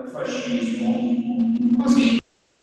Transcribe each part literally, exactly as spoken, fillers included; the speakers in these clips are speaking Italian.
fascismo. Così.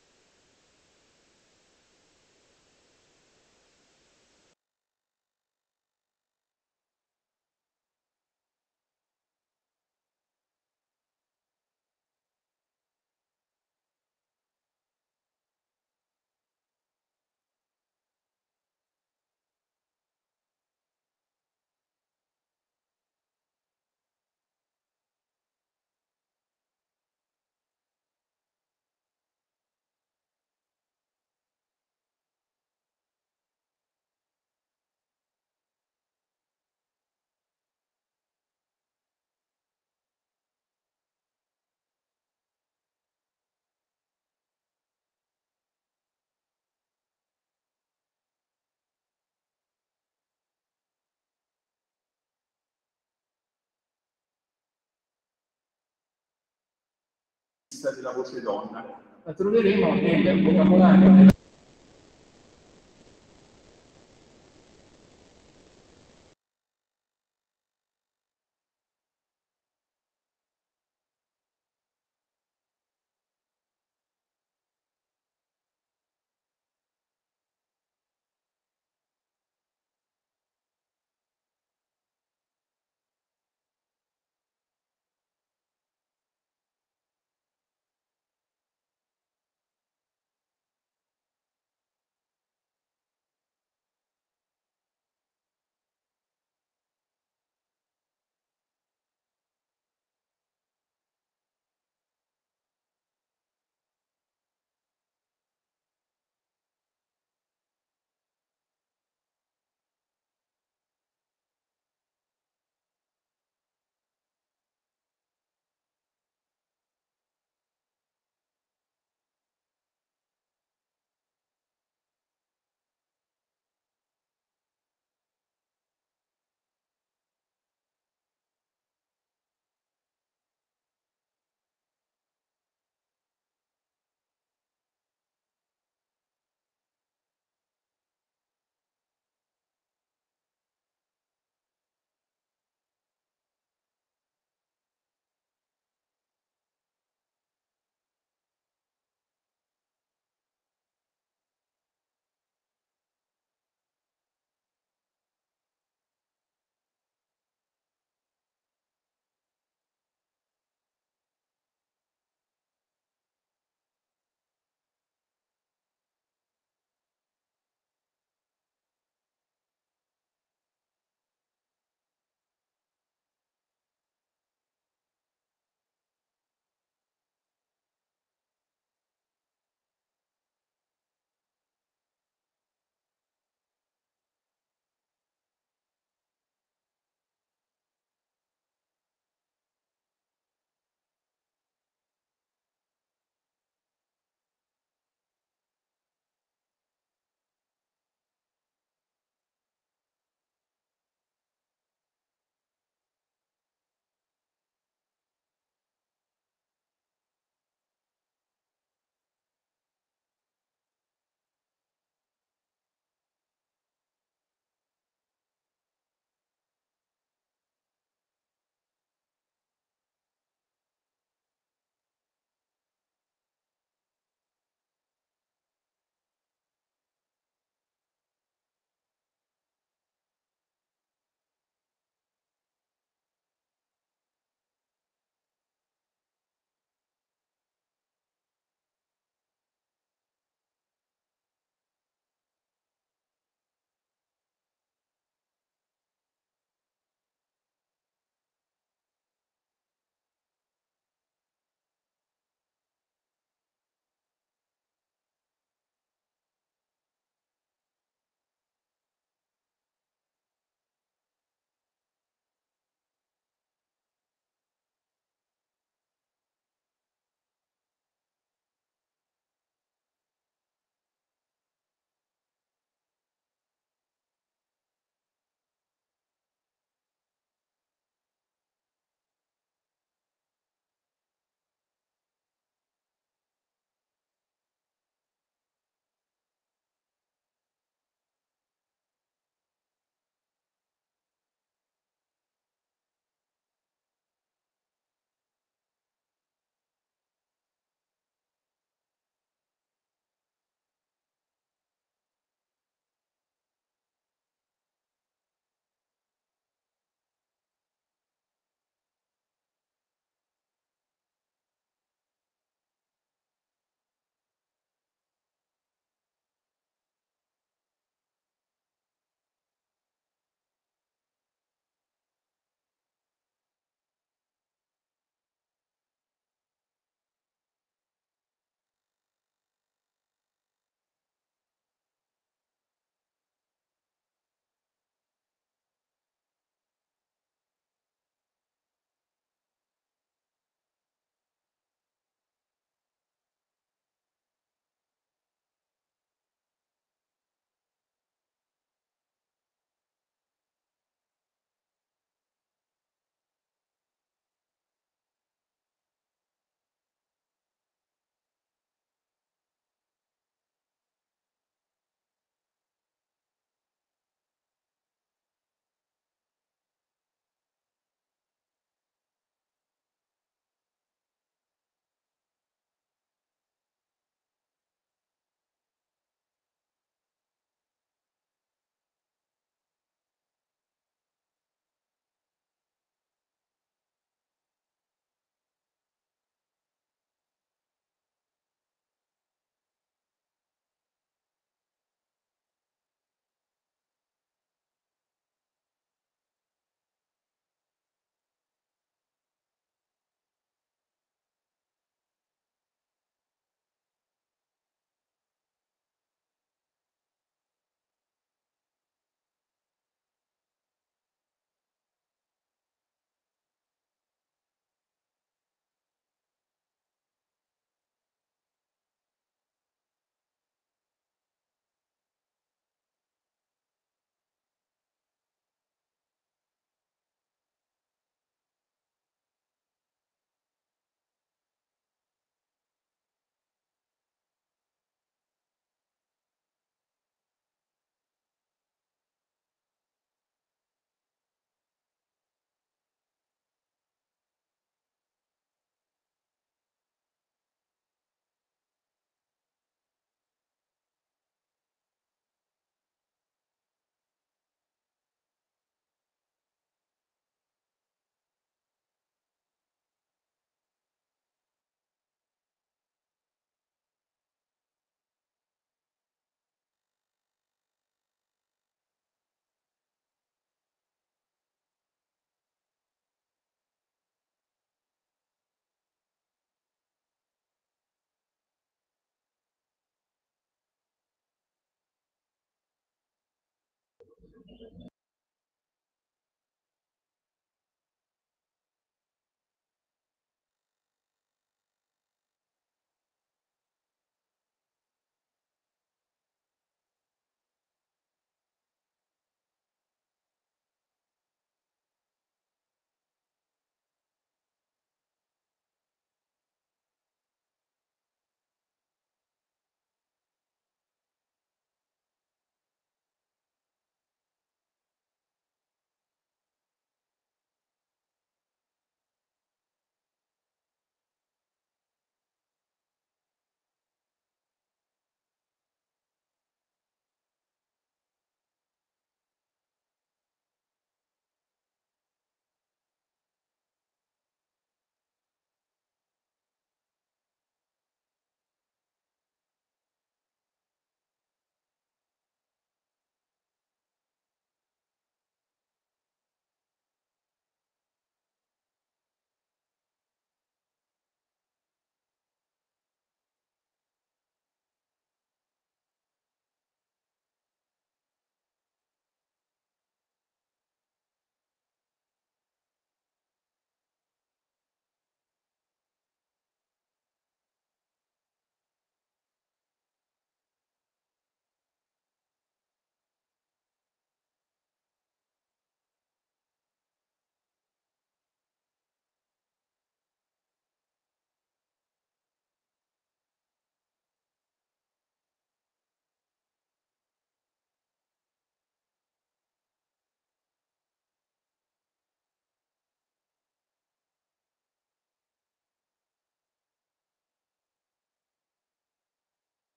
Della voce donna. La troveremo nel vocabolario.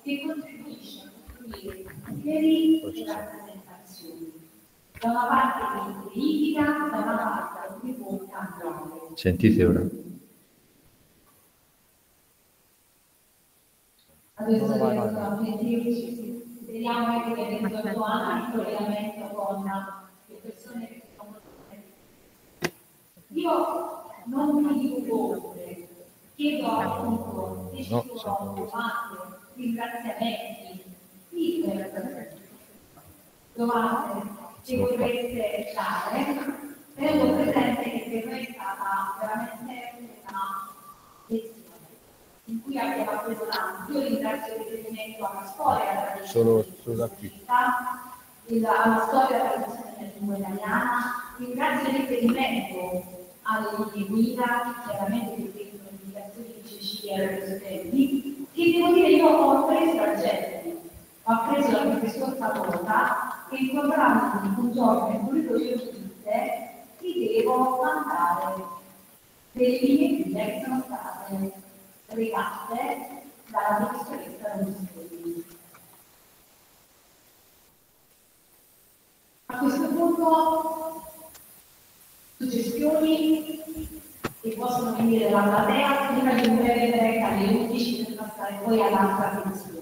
che contribuisce a costruire desideri e rappresentazioni. Da una parte che verifica, da una parte che può cambiare. Sentite ora. Adesso speriamo che abbia fatto anche il collegamento con le persone che sono. Io non mi dico oltre, chiedo appunto se ci sono domande, ringraziamenti, sì, domande che vorreste fare, tenendo presente che per noi è stata veramente una lezione in cui abbiamo appreso tanto. Io ringrazio il riferimento alla storia solo, solo da qui. alla storia della tradizione della lingua italiana, ringrazio il riferimento alle linee guida, chiaramente riferito alle indicazioni di Cecilia e Roselli, che devo dire io ho appreso agenti, ho appreso la professor Favota che incontrandomi un giorno in pulito giustizia ti devo mandare delle linee guida che sono state regatte dalla professoressa Roselli. A questo punto suggestioni che possono venire dalla platea prima di un breve break alle undici per passare poi all'altra tensione.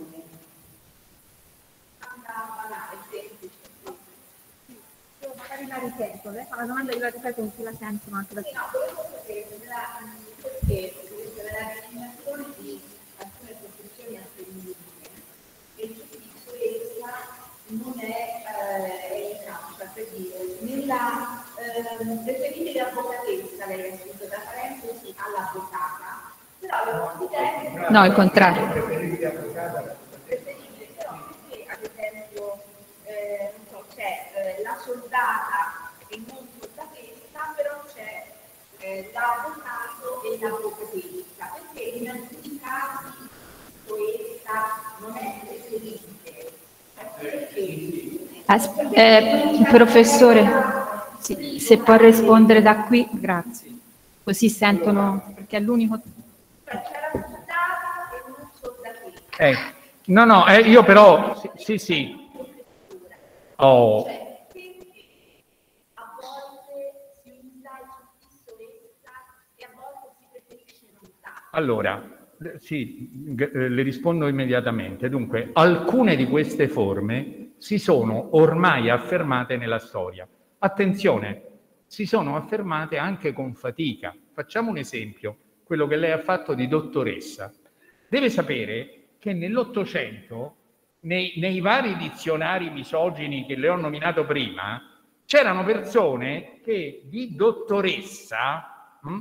Banale, semplice. Io magari la ripeto, lei fa la domanda e io la ripeto in fila senso, ma anche da no, volevo sapere perché nella definizione di alcune professioni femminili e il giudiziolessa non è eh, in caccia, per dire, nella preferite di avvocatessa, lei ha scritto tra parentesi all'avvocata, però le considero... No, il contrario. Preferite di avvocata? Preferite, però perché ad esempio, eh, non so, c'è eh, la soldata e non soldatessa, però c'è eh, l'avvocato e l'avvocatessa, perché in alcuni casi questa non è preferite. As- eh, professore, sì, se può rispondere da qui, grazie. Così sentono, perché è l'unico. Eh, no, no, eh, io però, sì, sì. sì. Oh. Allora, sì, le rispondo immediatamente. Dunque, alcune di queste forme si sono ormai affermate nella storia. Attenzione, si sono affermate anche con fatica. Facciamo un esempio, quello che lei ha fatto di dottoressa. Deve sapere che nell'Ottocento, nei, nei vari dizionari misogini che le ho nominato prima, c'erano persone che di dottoressa mh,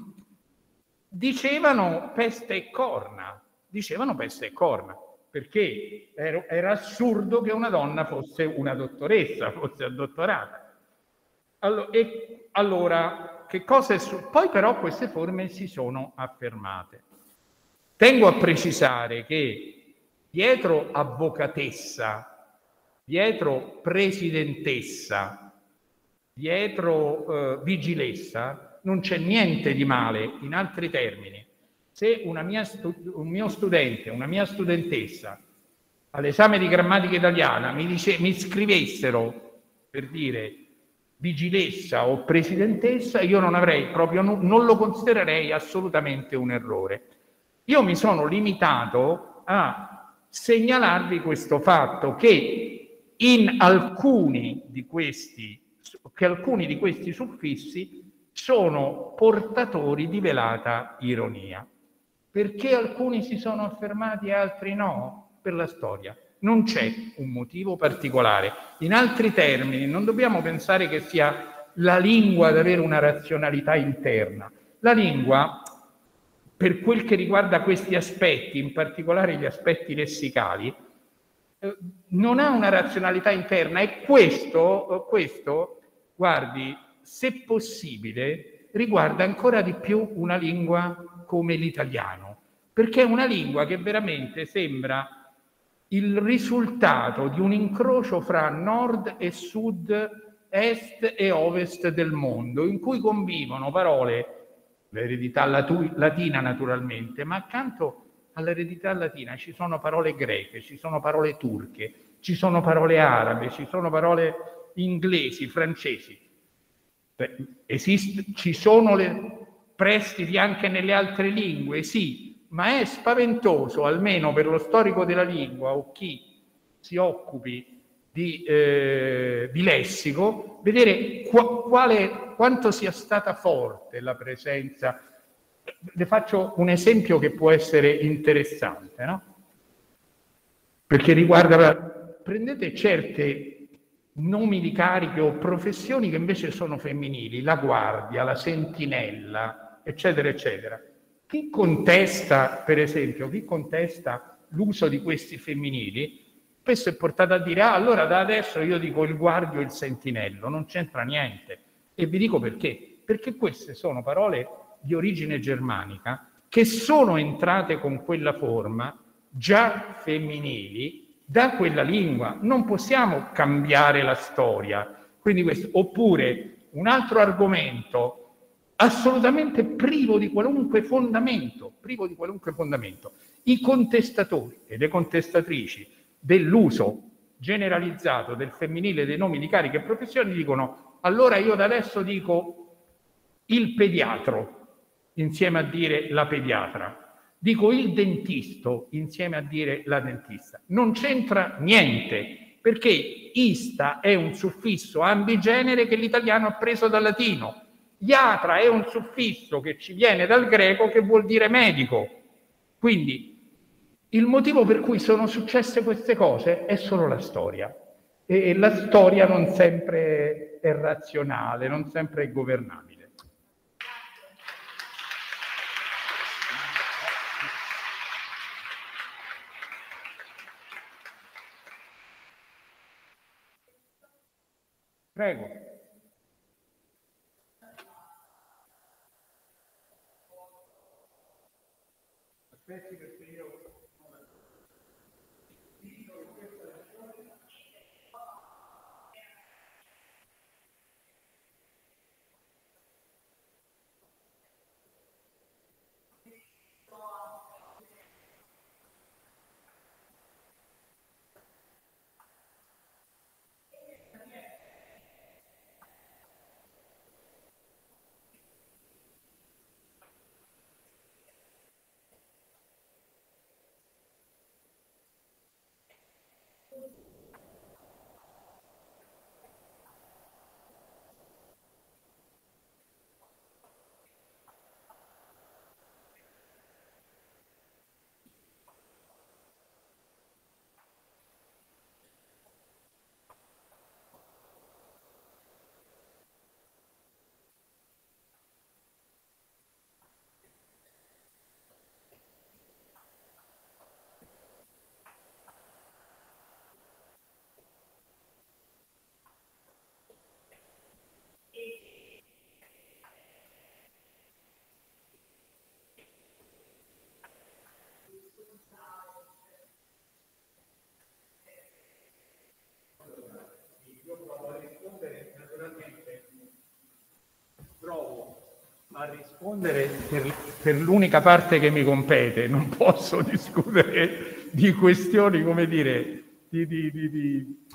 dicevano peste e corna, dicevano peste e corna, perché era, era assurdo che una donna fosse una dottoressa, fosse addottorata. Allora, e allora che cosa è su- Poi però queste forme si sono affermate. Tengo a precisare che dietro avvocatessa, dietro presidentessa, dietro eh, vigilessa, non c'è niente di male. In altri termini, se una mia stu- un mio studente, una mia studentessa all'esame di grammatica italiana mi, dice, mi scrivessero per dire vigilessa o presidentessa, io non avrei proprio, non lo considererei assolutamente un errore. Io mi sono limitato a segnalarvi questo fatto che in alcuni di questi, che alcuni di questi suffissi sono portatori di velata ironia. Perché alcuni si sono affermati e altri no? Per la storia. Non c'è un motivo particolare. In altri termini, non dobbiamo pensare che sia la lingua ad avere una razionalità interna. La lingua, per quel che riguarda questi aspetti, in particolare gli aspetti lessicali, eh, non ha una razionalità interna e questo, questo, guardi, se possibile, riguarda ancora di più una lingua come l'italiano, perché è una lingua che veramente sembra il risultato di un incrocio fra nord e sud, est e ovest del mondo, in cui convivono parole, l'eredità latu- latina naturalmente, ma accanto all'eredità latina ci sono parole greche, ci sono parole turche, ci sono parole arabe, ci sono parole inglesi, francesi. Beh, esiste, ci sono le prestiti anche nelle altre lingue, sì, ma è spaventoso, almeno per lo storico della lingua o chi si occupi di, eh, di lessico, vedere qua, quale, quanto sia stata forte la presenza. Le faccio un esempio che può essere interessante, no? Perché riguarda, prendete certe nomi di cariche o professioni che invece sono femminili, la guardia, la sentinella, eccetera, eccetera. Chi contesta, per esempio, chi contesta l'uso di questi femminili, spesso è portato a dire, ah, allora da adesso io dico il guardio e il sentinello, non c'entra niente. E vi dico perché. Perché queste sono parole di origine germanica che sono entrate con quella forma già femminili da quella lingua. Non possiamo cambiare la storia. Quindi questo, oppure un altro argomento assolutamente privo di qualunque fondamento, privo di qualunque fondamento. I contestatori e le contestatrici dell'uso generalizzato del femminile dei nomi di cariche e professioni dicono, allora io da adesso dico il pediatro insieme a dire la pediatra, dico il dentisto insieme a dire la dentista. Non c'entra niente, perché ista è un suffisso ambigenere che l'italiano ha preso dal latino. Iatra è un suffisso che ci viene dal greco che vuol dire medico. Quindi il motivo per cui sono successe queste cose è solo la storia. E la storia non sempre è razionale, non sempre è governabile. Prego. Aspetti perché io... Provo a rispondere per, per l'unica parte che mi compete, non posso discutere di questioni, come dire, di, di, di, di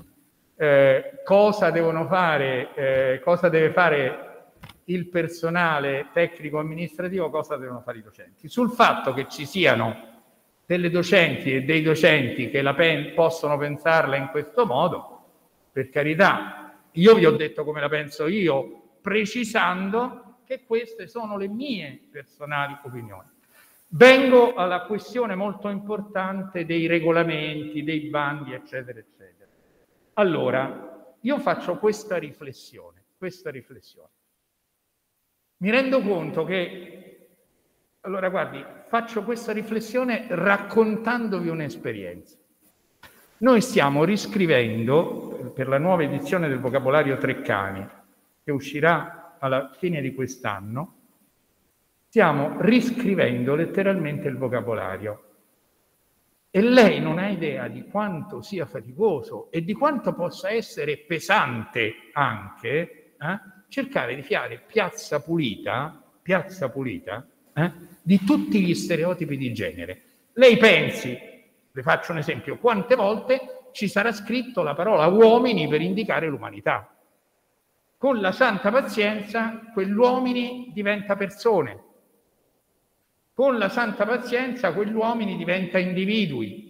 eh, cosa devono fare, eh, cosa deve fare il personale tecnico-amministrativo, cosa devono fare i docenti. Sul fatto che ci siano delle docenti e dei docenti che la pen- possono pensarla in questo modo, per carità, io vi ho detto come la penso io, precisando che queste sono le mie personali opinioni. Vengo alla questione molto importante dei regolamenti, dei bandi, eccetera, eccetera. Allora, io faccio questa riflessione, questa riflessione. Mi rendo conto che, allora guardi, faccio questa riflessione raccontandovi un'esperienza. Noi stiamo riscrivendo, per la nuova edizione del vocabolario Treccani, che uscirà alla fine di quest'anno, stiamo riscrivendo letteralmente il vocabolario. E lei non ha idea di quanto sia faticoso e di quanto possa essere pesante anche eh, cercare di fare piazza pulita, piazza pulita eh, di tutti gli stereotipi di genere. Lei pensi, le faccio un esempio, quante volte ci sarà scritto la parola uomini per indicare l'umanità. Con la santa pazienza, quell'uomini diventa persone. Con la santa pazienza, quell'uomini diventa individui.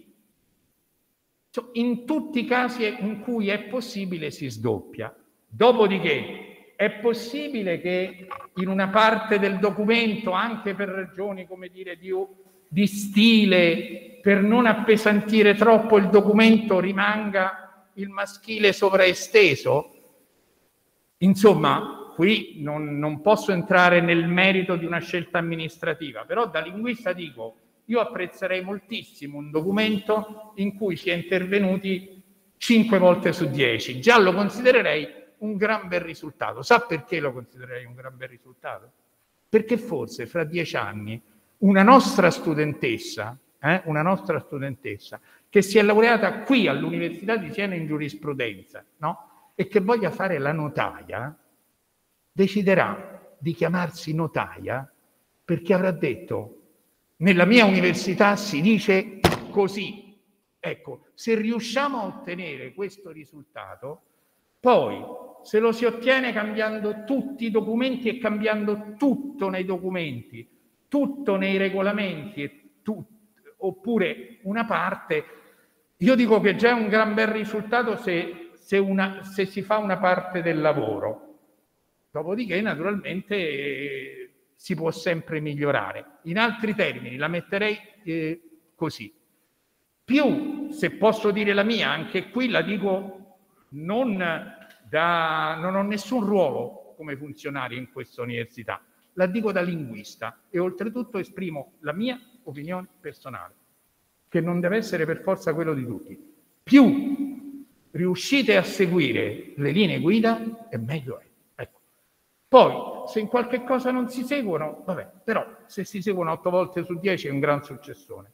In tutti i casi in cui è possibile si sdoppia. Dopodiché è possibile che in una parte del documento, anche per ragioni, come dire, di, di stile, per non appesantire troppo il documento, rimanga il maschile sovraesteso? Insomma, qui non, non posso entrare nel merito di una scelta amministrativa, però da linguista dico, io apprezzerei moltissimo un documento in cui si è intervenuti cinque volte su dieci. Già lo considererei un gran bel risultato. Sa perché lo considererei un gran bel risultato? Perché forse fra dieci anni una nostra studentessa, eh, una nostra studentessa che si è laureata qui all'Università di Siena in giurisprudenza, no? E che voglia fare la notaia, deciderà di chiamarsi notaia perché avrà detto: nella mia università si dice così. Ecco, se riusciamo a ottenere questo risultato, poi se lo si ottiene cambiando tutti i documenti e cambiando tutto nei documenti, tutto nei regolamenti, e tu, oppure una parte, io dico che già è un gran bel risultato se, se, una, se si fa una parte del lavoro. Dopodiché, naturalmente, eh, si può sempre migliorare. In altri termini, la metterei eh, così. Più, se posso dire la mia, anche qui la dico non da... non ho nessun ruolo come funzionario in questa università, la dico da linguista e oltretutto esprimo la mia opinione personale, che non deve essere per forza quello di tutti. Più riuscite a seguire le linee guida, e meglio è. Poi, se in qualche cosa non si seguono, vabbè, però se si seguono otto volte su dieci è un gran successone.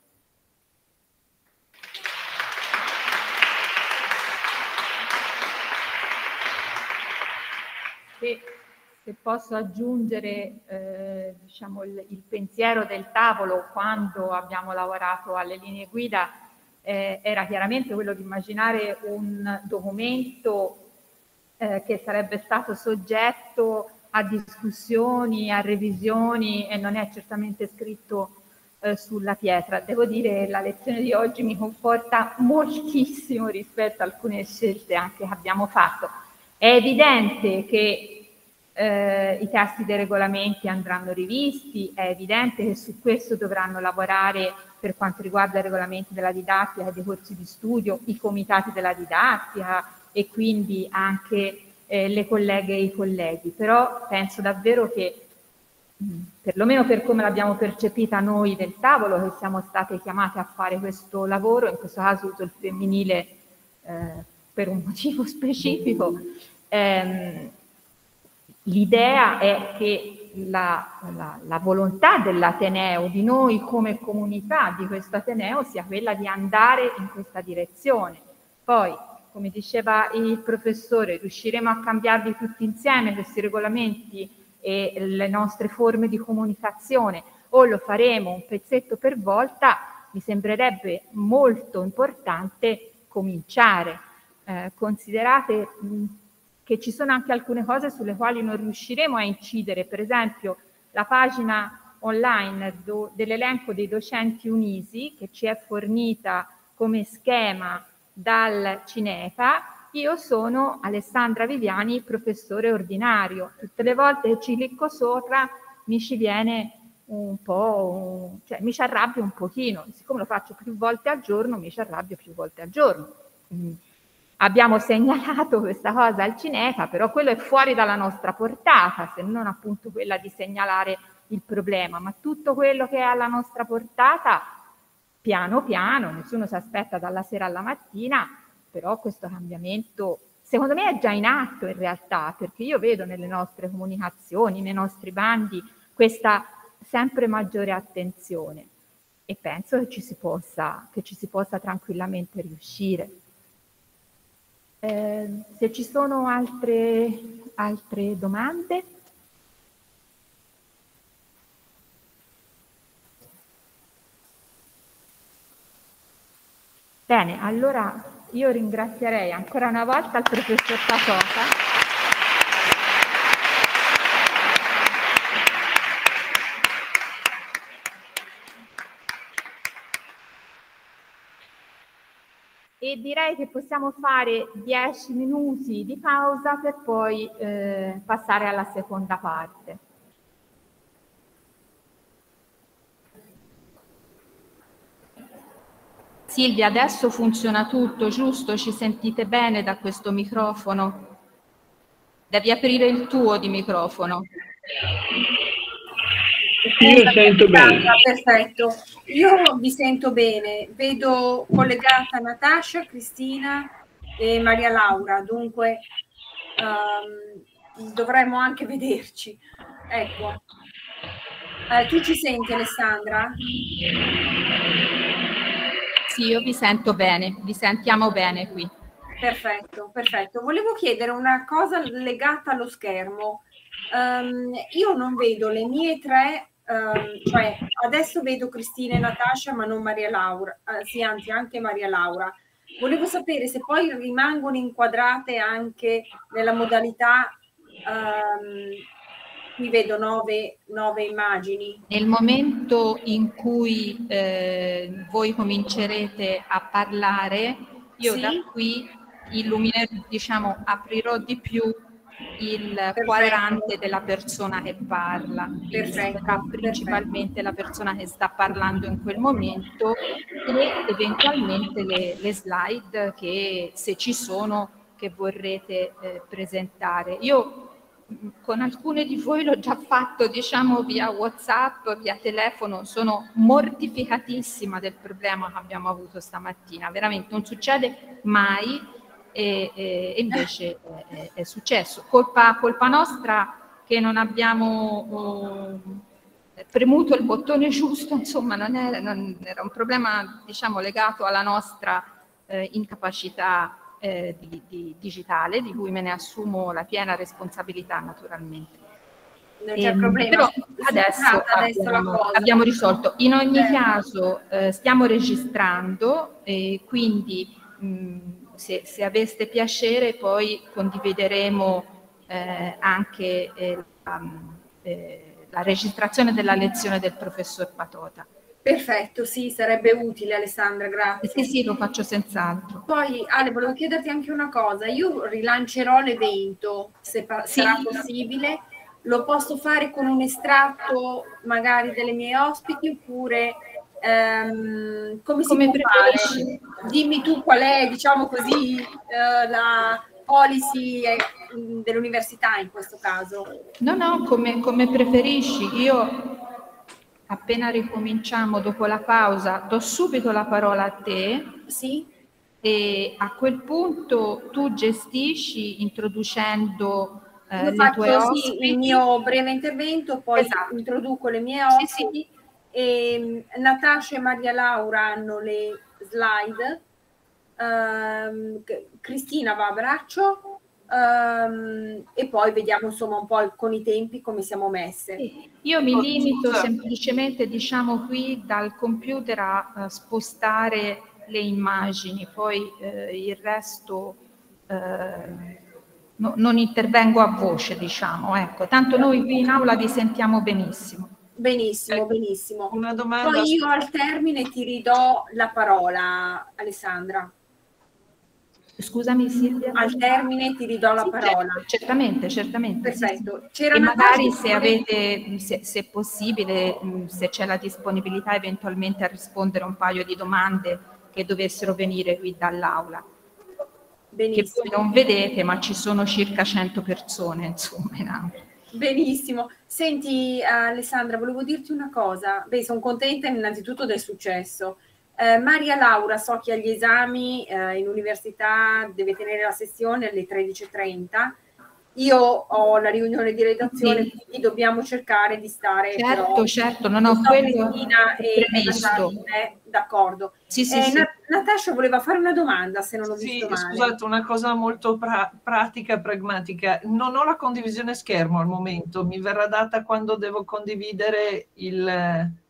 Se, se posso aggiungere eh, diciamo il, il pensiero del tavolo quando abbiamo lavorato alle linee guida, eh, era chiaramente quello di immaginare un documento eh, che sarebbe stato soggetto a discussioni, a revisioni, e non è certamente scritto eh, sulla pietra. Devo dire che la lezione di oggi mi conforta moltissimo rispetto a alcune scelte anche che abbiamo fatto. È evidente che eh, i testi dei regolamenti andranno rivisti, è evidente che su questo dovranno lavorare, per quanto riguarda i regolamenti della didattica e dei corsi di studio, i comitati della didattica e quindi anche Eh, le colleghe e i colleghi, però penso davvero che, mh, perlomeno per come l'abbiamo percepita noi del tavolo, che siamo state chiamate a fare questo lavoro, in questo caso uso il femminile eh, per un motivo specifico, ehm, l'idea è che la, la, la volontà dell'Ateneo, di noi come comunità di questo Ateneo, sia quella di andare in questa direzione. Poi, come diceva il professore, riusciremo a cambiarli tutti insieme questi regolamenti e le nostre forme di comunicazione, o lo faremo un pezzetto per volta? Mi sembrerebbe molto importante cominciare. Eh, considerate mh, che ci sono anche alcune cose sulle quali non riusciremo a incidere, per esempio la pagina online do, dell'elenco dei docenti unisi che ci è fornita come schema dal Cinefa. Io sono Alessandra Viviani, professore ordinario. Tutte le volte che ci clicco sopra mi ci viene un po', un, cioè mi ci arrabbio un pochino. Siccome lo faccio più volte al giorno, mi ci arrabbio più volte al giorno. Quindi abbiamo segnalato questa cosa al Cinefa, però quello è fuori dalla nostra portata, se non appunto quella di segnalare il problema. Ma tutto quello che è alla nostra portata, piano piano, nessuno si aspetta dalla sera alla mattina, però questo cambiamento secondo me è già in atto in realtà, perché io vedo nelle nostre comunicazioni, nei nostri bandi, questa sempre maggiore attenzione e penso che ci si possa, che ci si possa tranquillamente riuscire. Eh, se ci sono altre, altre domande? Bene, allora io ringrazierei ancora una volta il professor Patota. E direi che possiamo fare dieci minuti di pausa per poi eh, passare alla seconda parte. Silvia, adesso funziona tutto, giusto? Ci sentite bene da questo microfono? Devi aprire il tuo di microfono. Io sento bene. Perfetto, io vi sento bene, vedo collegata Natascia, Cristina e Maria Laura, dunque um, dovremmo anche vederci. Ecco, eh, tu ci senti, Alessandra? Sì, io vi sento bene, vi sentiamo bene qui. Perfetto, perfetto. Volevo chiedere una cosa legata allo schermo. Um, io non vedo le mie tre, um, cioè adesso vedo Cristina e Natascia ma non Maria Laura, uh, sì, anzi anche Maria Laura. Volevo sapere se poi rimangono inquadrate anche nella modalità, um, qui vedo nove, nove immagini. Nel momento in cui eh, voi comincerete a parlare, io sì? da qui illuminerò, diciamo, aprirò di più il perfetto. Quadrante della persona che parla, perfetto, sarà principalmente perfetto. La persona che sta parlando in quel momento e eventualmente le, le slide che, se ci sono, che vorrete eh, presentare. Io con alcune di voi l'ho già fatto, diciamo, via WhatsApp, via telefono, sono mortificatissima del problema che abbiamo avuto stamattina, veramente non succede mai. E, e invece è, è successo, colpa, colpa nostra che non abbiamo oh, premuto il bottone giusto, insomma non era, non, era un problema, diciamo, legato alla nostra eh, incapacità eh, di, di, digitale, di cui me ne assumo la piena responsabilità naturalmente. Non c'è ehm, problema. Però adesso, adesso abbiamo, abbiamo risolto. In ogni eh. caso eh, stiamo registrando e quindi mh, Se, se aveste piacere poi condivideremo eh, anche eh, la, eh, la registrazione della lezione del professor Patota. Perfetto, sì, sarebbe utile, Alessandra, grazie. Sì, sì, lo faccio senz'altro. Poi, Ale, volevo chiederti anche una cosa, io rilancerò l'evento, se sì. sarà possibile, lo posso fare con un estratto magari delle mie ospiti oppure... Um, come si come può fare? Dimmi tu qual è, diciamo così, uh, la policy eh, dell'università in questo caso. No, no, come, come preferisci. Io appena ricominciamo dopo la pausa do subito la parola a te. Sì. E a quel punto tu gestisci introducendo eh, Io le faccio, tue ospiti. Sì, il mio breve intervento, poi esatto. introduco le mie ospiti. Sì, sì. E Natascia e Maria Laura hanno le slide, um, Cristina va a braccio um, e poi vediamo insomma un po' con i tempi come siamo messe. Sì, io mi limito semplicemente, diciamo, qui dal computer a, a spostare le immagini, poi eh, il resto eh, no, non intervengo a voce, diciamo, ecco, tanto noi qui in aula vi sentiamo benissimo. Benissimo, benissimo. Una domanda. Poi io al termine ti ridò la parola, Alessandra. Scusami Silvia. Al termine ti ridò la sì, parola. Certo, certamente, certamente. Perfetto. Sì, sì. E magari se avete, se, se è possibile, se c'è la disponibilità eventualmente a rispondere a un paio di domande che dovessero venire qui dall'aula. Benissimo. Che voi non vedete, ma ci sono circa cento persone, insomma, in aula. Benissimo. Senti Alessandra, volevo dirti una cosa. Beh, sono contenta innanzitutto del successo. Eh, Maria Laura so che agli esami eh, in università deve tenere la sessione alle tredici e trenta. Io ho la riunione di redazione, sì. Quindi dobbiamo cercare di stare. Certo, però, certo, non ho quello previsto. Eh, d'accordo. Sì, sì, eh, sì. Natascia voleva fare una domanda, se non ho sì, visto male. Scusate, una cosa molto pra pratica, pragmatica. Non ho la condivisione schermo al momento, mi verrà data quando devo condividere il,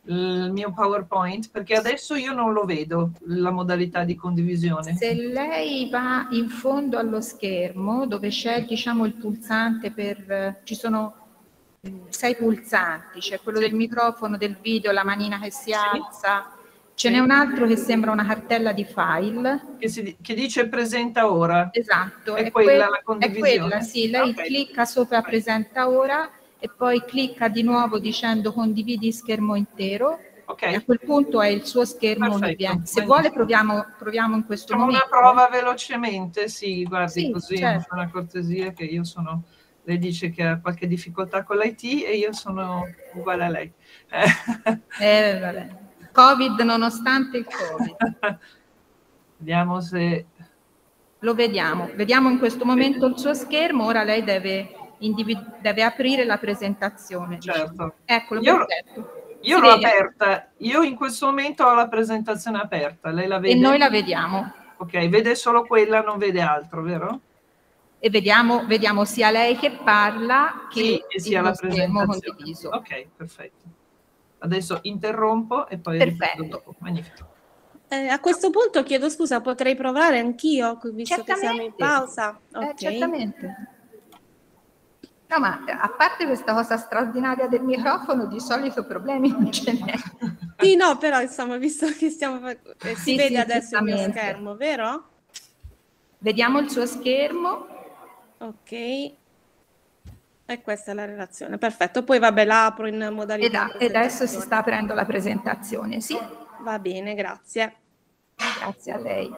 il mio PowerPoint, perché adesso io non lo vedo, la modalità di condivisione. Se lei va in fondo allo schermo, dove c'è, diciamo, il pulsante per... ci sono sei pulsanti, c'è quello Sì. del microfono, del video, la manina che si Sì. alza, ce Sì. n'è un altro che sembra una cartella di file. Che, si, che dice presenta ora. Esatto, È, è, quella que- la è condivisione? quella, sì, lei Okay. clicca sopra presenta ora e poi clicca di nuovo dicendo condividi schermo intero. Okay. E a quel punto è il suo schermo che Perfetto, viene. Se benissimo. vuole proviamo, proviamo in questo Facciamo momento. una prova velocemente, sì, guardi, Sì, così certo. mi fa una cortesia, che io sono, lei dice che ha qualche difficoltà con l'I T e io sono uguale a lei. Eh, vabbè. Covid nonostante il Covid. Vediamo se... Lo vediamo. Vediamo in questo momento il suo schermo, ora lei deve, individu- deve aprire la presentazione. Certo. Diciamo. Eccolo, Io, perfetto. io Si l'ho vede. aperta, io in questo momento ho la presentazione aperta, lei la vede? E noi la vediamo. Ok, vede solo quella, non vede altro, vero? E vediamo, vediamo sia lei che parla che Sì, e sia lo la schermo presentazione. condiviso. Ok, perfetto. Adesso interrompo e poi Perfetto. riprendo dopo. Magnifico. Eh, a questo punto chiedo scusa, potrei provare anch'io, visto che siamo in Certamente. pausa? Eh, Ok. certamente. No, ma a parte questa cosa straordinaria del microfono, di solito problemi non ce n'è. Sì, no, però insomma, visto che stiamo... eh, si Sì, vede sì, adesso il mio giustamente. schermo, vero? Vediamo il suo schermo. Ok. E questa è la relazione, perfetto. Poi vabbè, la apro in Ed, modalità a- ed adesso si presentazione. sta aprendo la presentazione, sì. Va bene, grazie. Grazie a lei.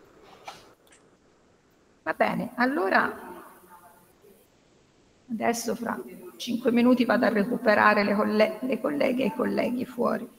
Va bene, allora adesso fra cinque minuti vado a recuperare le, colle- le colleghe e i colleghi fuori.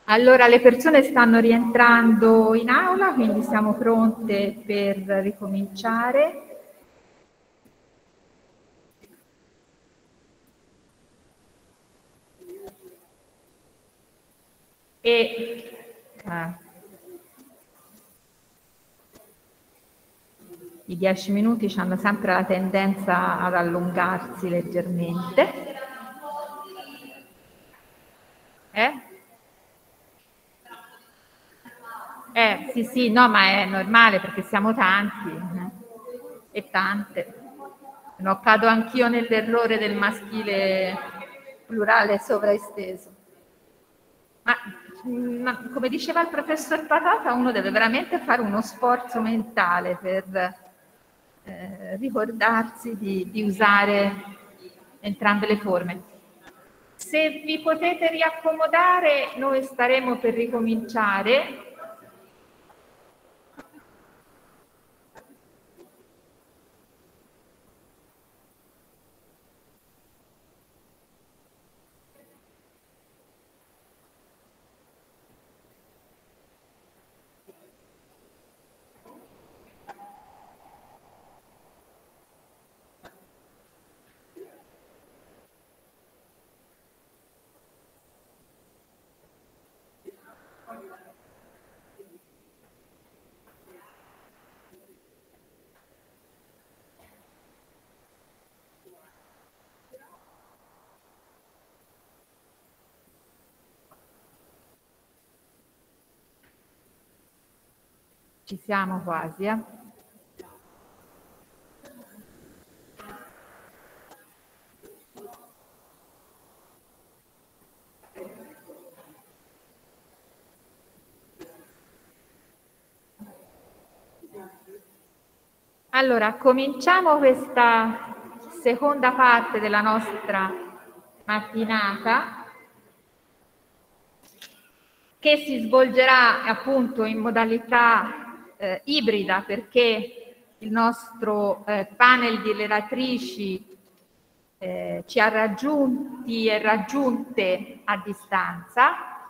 Allora, le persone stanno rientrando in aula, quindi siamo pronte per ricominciare. E eh, i dieci minuti hanno sempre la tendenza ad allungarsi leggermente. Eh? Eh, sì, sì, no, ma è normale perché siamo tanti eh, e tante. No, cado anch'io nell'errore del maschile plurale sovraesteso. Ma, ma come diceva il professor Patata, uno deve veramente fare uno sforzo mentale per eh, ricordarsi di, di usare entrambe le forme. Se vi potete riaccomodare, noi staremo per ricominciare. Ci siamo quasi, eh? Allora, cominciamo questa seconda parte della nostra mattinata che si svolgerà appunto in modalità eh, ibrida, perché il nostro eh, panel di relatrici eh, ci ha raggiunti e raggiunte a distanza,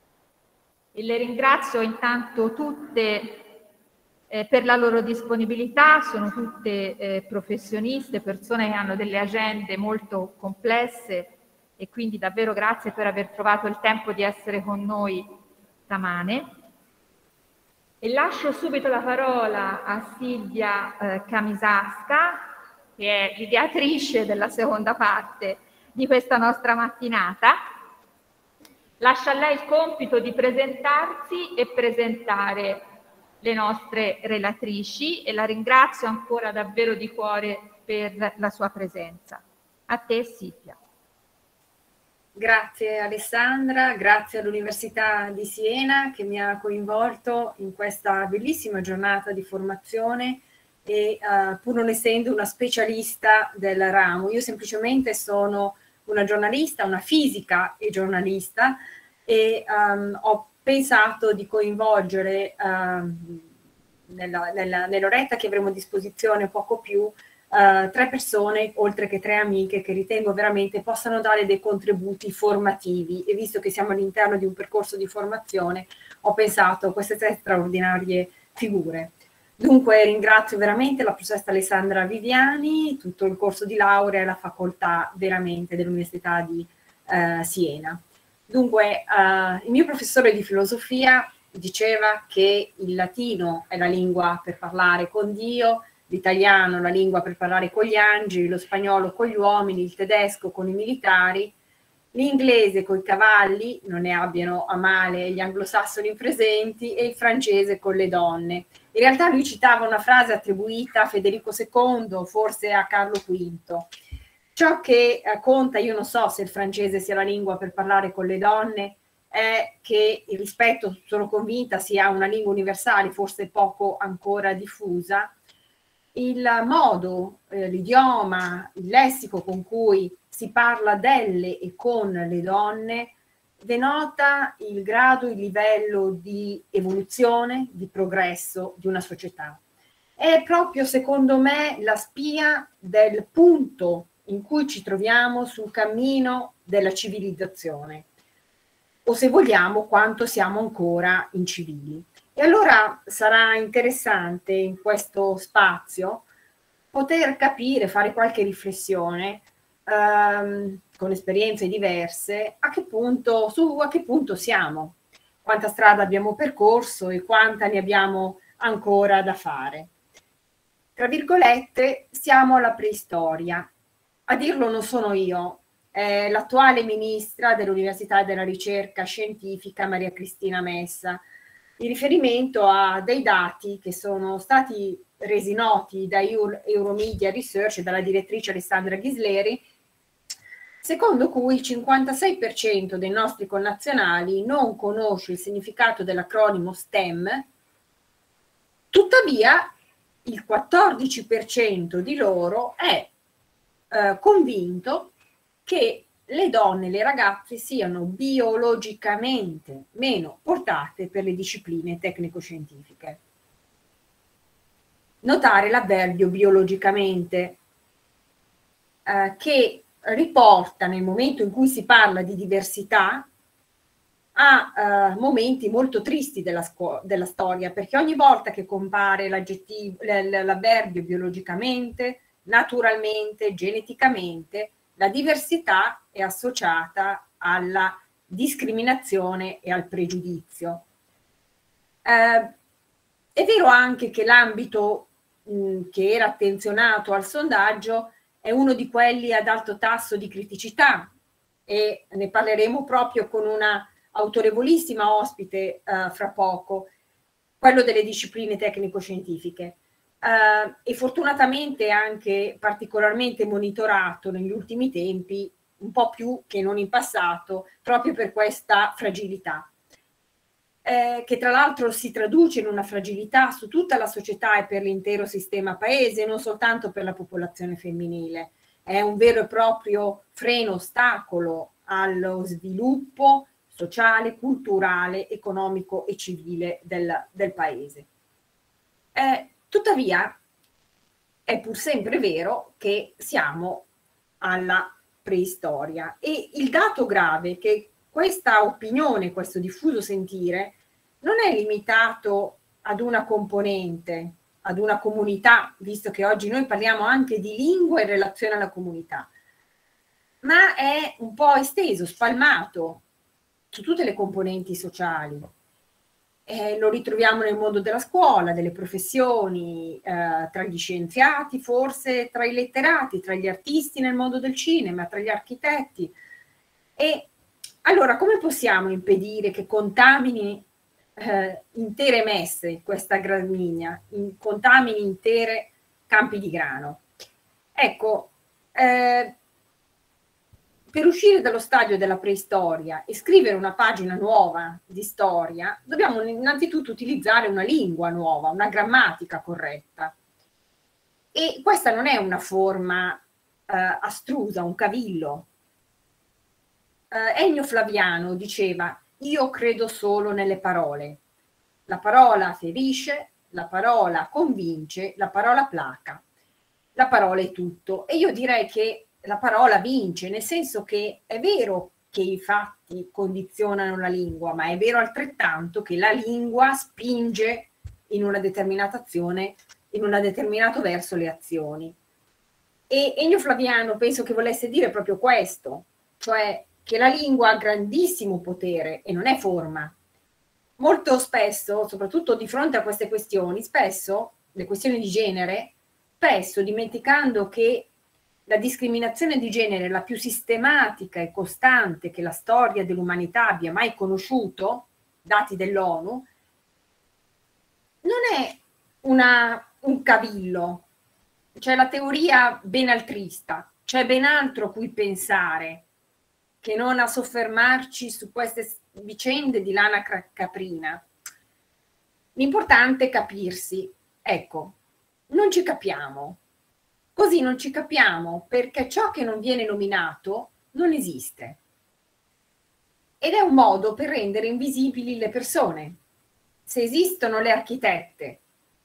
e le ringrazio intanto tutte eh, per la loro disponibilità. Sono tutte eh, professioniste, persone che hanno delle agende molto complesse, e quindi davvero grazie per aver trovato il tempo di essere con noi stamane. E lascio subito la parola a Silvia eh, Camisasca, che è l'ideatrice della seconda parte di questa nostra mattinata. Lascio a lei il compito di presentarsi e presentare le nostre relatrici, e la ringrazio ancora davvero di cuore per la sua presenza. A te, Silvia. Grazie Alessandra, grazie all'Università di Siena che mi ha coinvolto in questa bellissima giornata di formazione, e uh, pur non essendo una specialista del ramo, io semplicemente sono una giornalista, una fisica e giornalista, e um, ho pensato di coinvolgere um, nella, nella, nell'oretta che avremo a disposizione, poco più, Uh, tre persone, oltre che tre amiche, che ritengo veramente possano dare dei contributi formativi, e visto che siamo all'interno di un percorso di formazione, ho pensato a queste tre straordinarie figure. Dunque ringrazio veramente la professoressa Alessandra Viviani, tutto il corso di laurea e la facoltà veramente dell'Università di uh, Siena. Dunque uh, il mio professore di filosofia diceva che il latino è la lingua per parlare con Dio, l'italiano la lingua per parlare con gli angeli, lo spagnolo con gli uomini, il tedesco con i militari, l'inglese con i cavalli, non ne abbiano a male gli anglosassoni presenti, e il francese con le donne. In realtà lui citava una frase attribuita a Federico secondo, forse a Carlo quinto. Ciò che eh, conta, io non so se il francese sia la lingua per parlare con le donne, è che il rispetto, sono convinta, sia una lingua universale, forse poco ancora diffusa. Il modo, eh, l'idioma, il lessico con cui si parla delle e con le donne denota il grado, il livello di evoluzione, di progresso di una società. È proprio, secondo me, la spia del punto in cui ci troviamo sul cammino della civilizzazione. o se vogliamo quanto siamo ancora incivili. E allora sarà interessante in questo spazio poter capire, fare qualche riflessione ehm, con esperienze diverse, a che punto, su a che punto siamo, quanta strada abbiamo percorso e quanta ne abbiamo ancora da fare. Tra virgolette, siamo alla preistoria. A dirlo non sono io, è l'attuale ministra dell'Università e della Ricerca Scientifica Maria Cristina Messa, in riferimento a dei dati che sono stati resi noti da Euromedia Research e dalla direttrice Alessandra Ghisleri, secondo cui il cinquantasei per cento dei nostri connazionali non conosce il significato dell'acronimo STEM, tuttavia il quattordici per cento di loro è eh, convinto che le donne e le ragazze siano biologicamente meno portate per le discipline tecnico-scientifiche. Notare l'avverbio biologicamente, eh, che riporta nel momento in cui si parla di diversità a eh, momenti molto tristi della, della storia, perché ogni volta che compare l'aggettivo, l'avverbio biologicamente, naturalmente, geneticamente, la diversità è associata alla discriminazione e al pregiudizio. Eh, è vero anche che l'ambito mh, che era attenzionato al sondaggio è uno di quelli ad alto tasso di criticità, e ne parleremo proprio con una autorevolissima ospite uh, fra poco, quello delle discipline tecnico-scientifiche, uh, e fortunatamente anche particolarmente monitorato negli ultimi tempi, un po' più che non in passato, proprio per questa fragilità, eh, che tra l'altro si traduce in una fragilità su tutta la società e per l'intero sistema paese, non soltanto per la popolazione femminile. È un vero e proprio freno, ostacolo allo sviluppo sociale, culturale, economico e civile del, del paese. Eh, tuttavia, è pur sempre vero che siamo alla preistoria, e il dato grave è che questa opinione, questo diffuso sentire, non è limitato ad una componente, ad una comunità, visto che oggi noi parliamo anche di lingua in relazione alla comunità, ma è un po' esteso, spalmato su tutte le componenti sociali. Eh, lo ritroviamo nel mondo della scuola, delle professioni, eh, tra gli scienziati, forse tra i letterati, tra gli artisti nel mondo del cinema, tra gli architetti. E allora come possiamo impedire che contamini eh, intere messe questa gramigna, in, contamini intere campi di grano? Ecco, eh, per uscire dallo stadio della preistoria e scrivere una pagina nuova di storia, dobbiamo innanzitutto utilizzare una lingua nuova, una grammatica corretta. E questa non è una forma eh, astrusa, un cavillo. Eh, Ennio Flaviano diceva: io credo solo nelle parole. La parola ferisce, la parola convince, la parola placa. La parola è tutto. E io direi che la parola vince, nel senso che è vero che i fatti condizionano la lingua, ma è vero altrettanto che la lingua spinge in una determinata azione, in un determinato verso le azioni. E Ennio Flaviano penso che volesse dire proprio questo, cioè che la lingua ha grandissimo potere e non è forma. Molto spesso, soprattutto di fronte a queste questioni, spesso, le questioni di genere, spesso dimenticando che la discriminazione di genere, la più sistematica e costante che la storia dell'umanità abbia mai conosciuto, dati dell'ONU, non è una, un cavillo, c'è la teoria benaltrista, c'è ben altro a cui pensare che non a soffermarci su queste vicende di lana caprina. L'importante è capirsi. Ecco, non ci capiamo. Così non ci capiamo perché ciò che non viene nominato non esiste. Ed è un modo per rendere invisibili le persone. Se esistono le architette,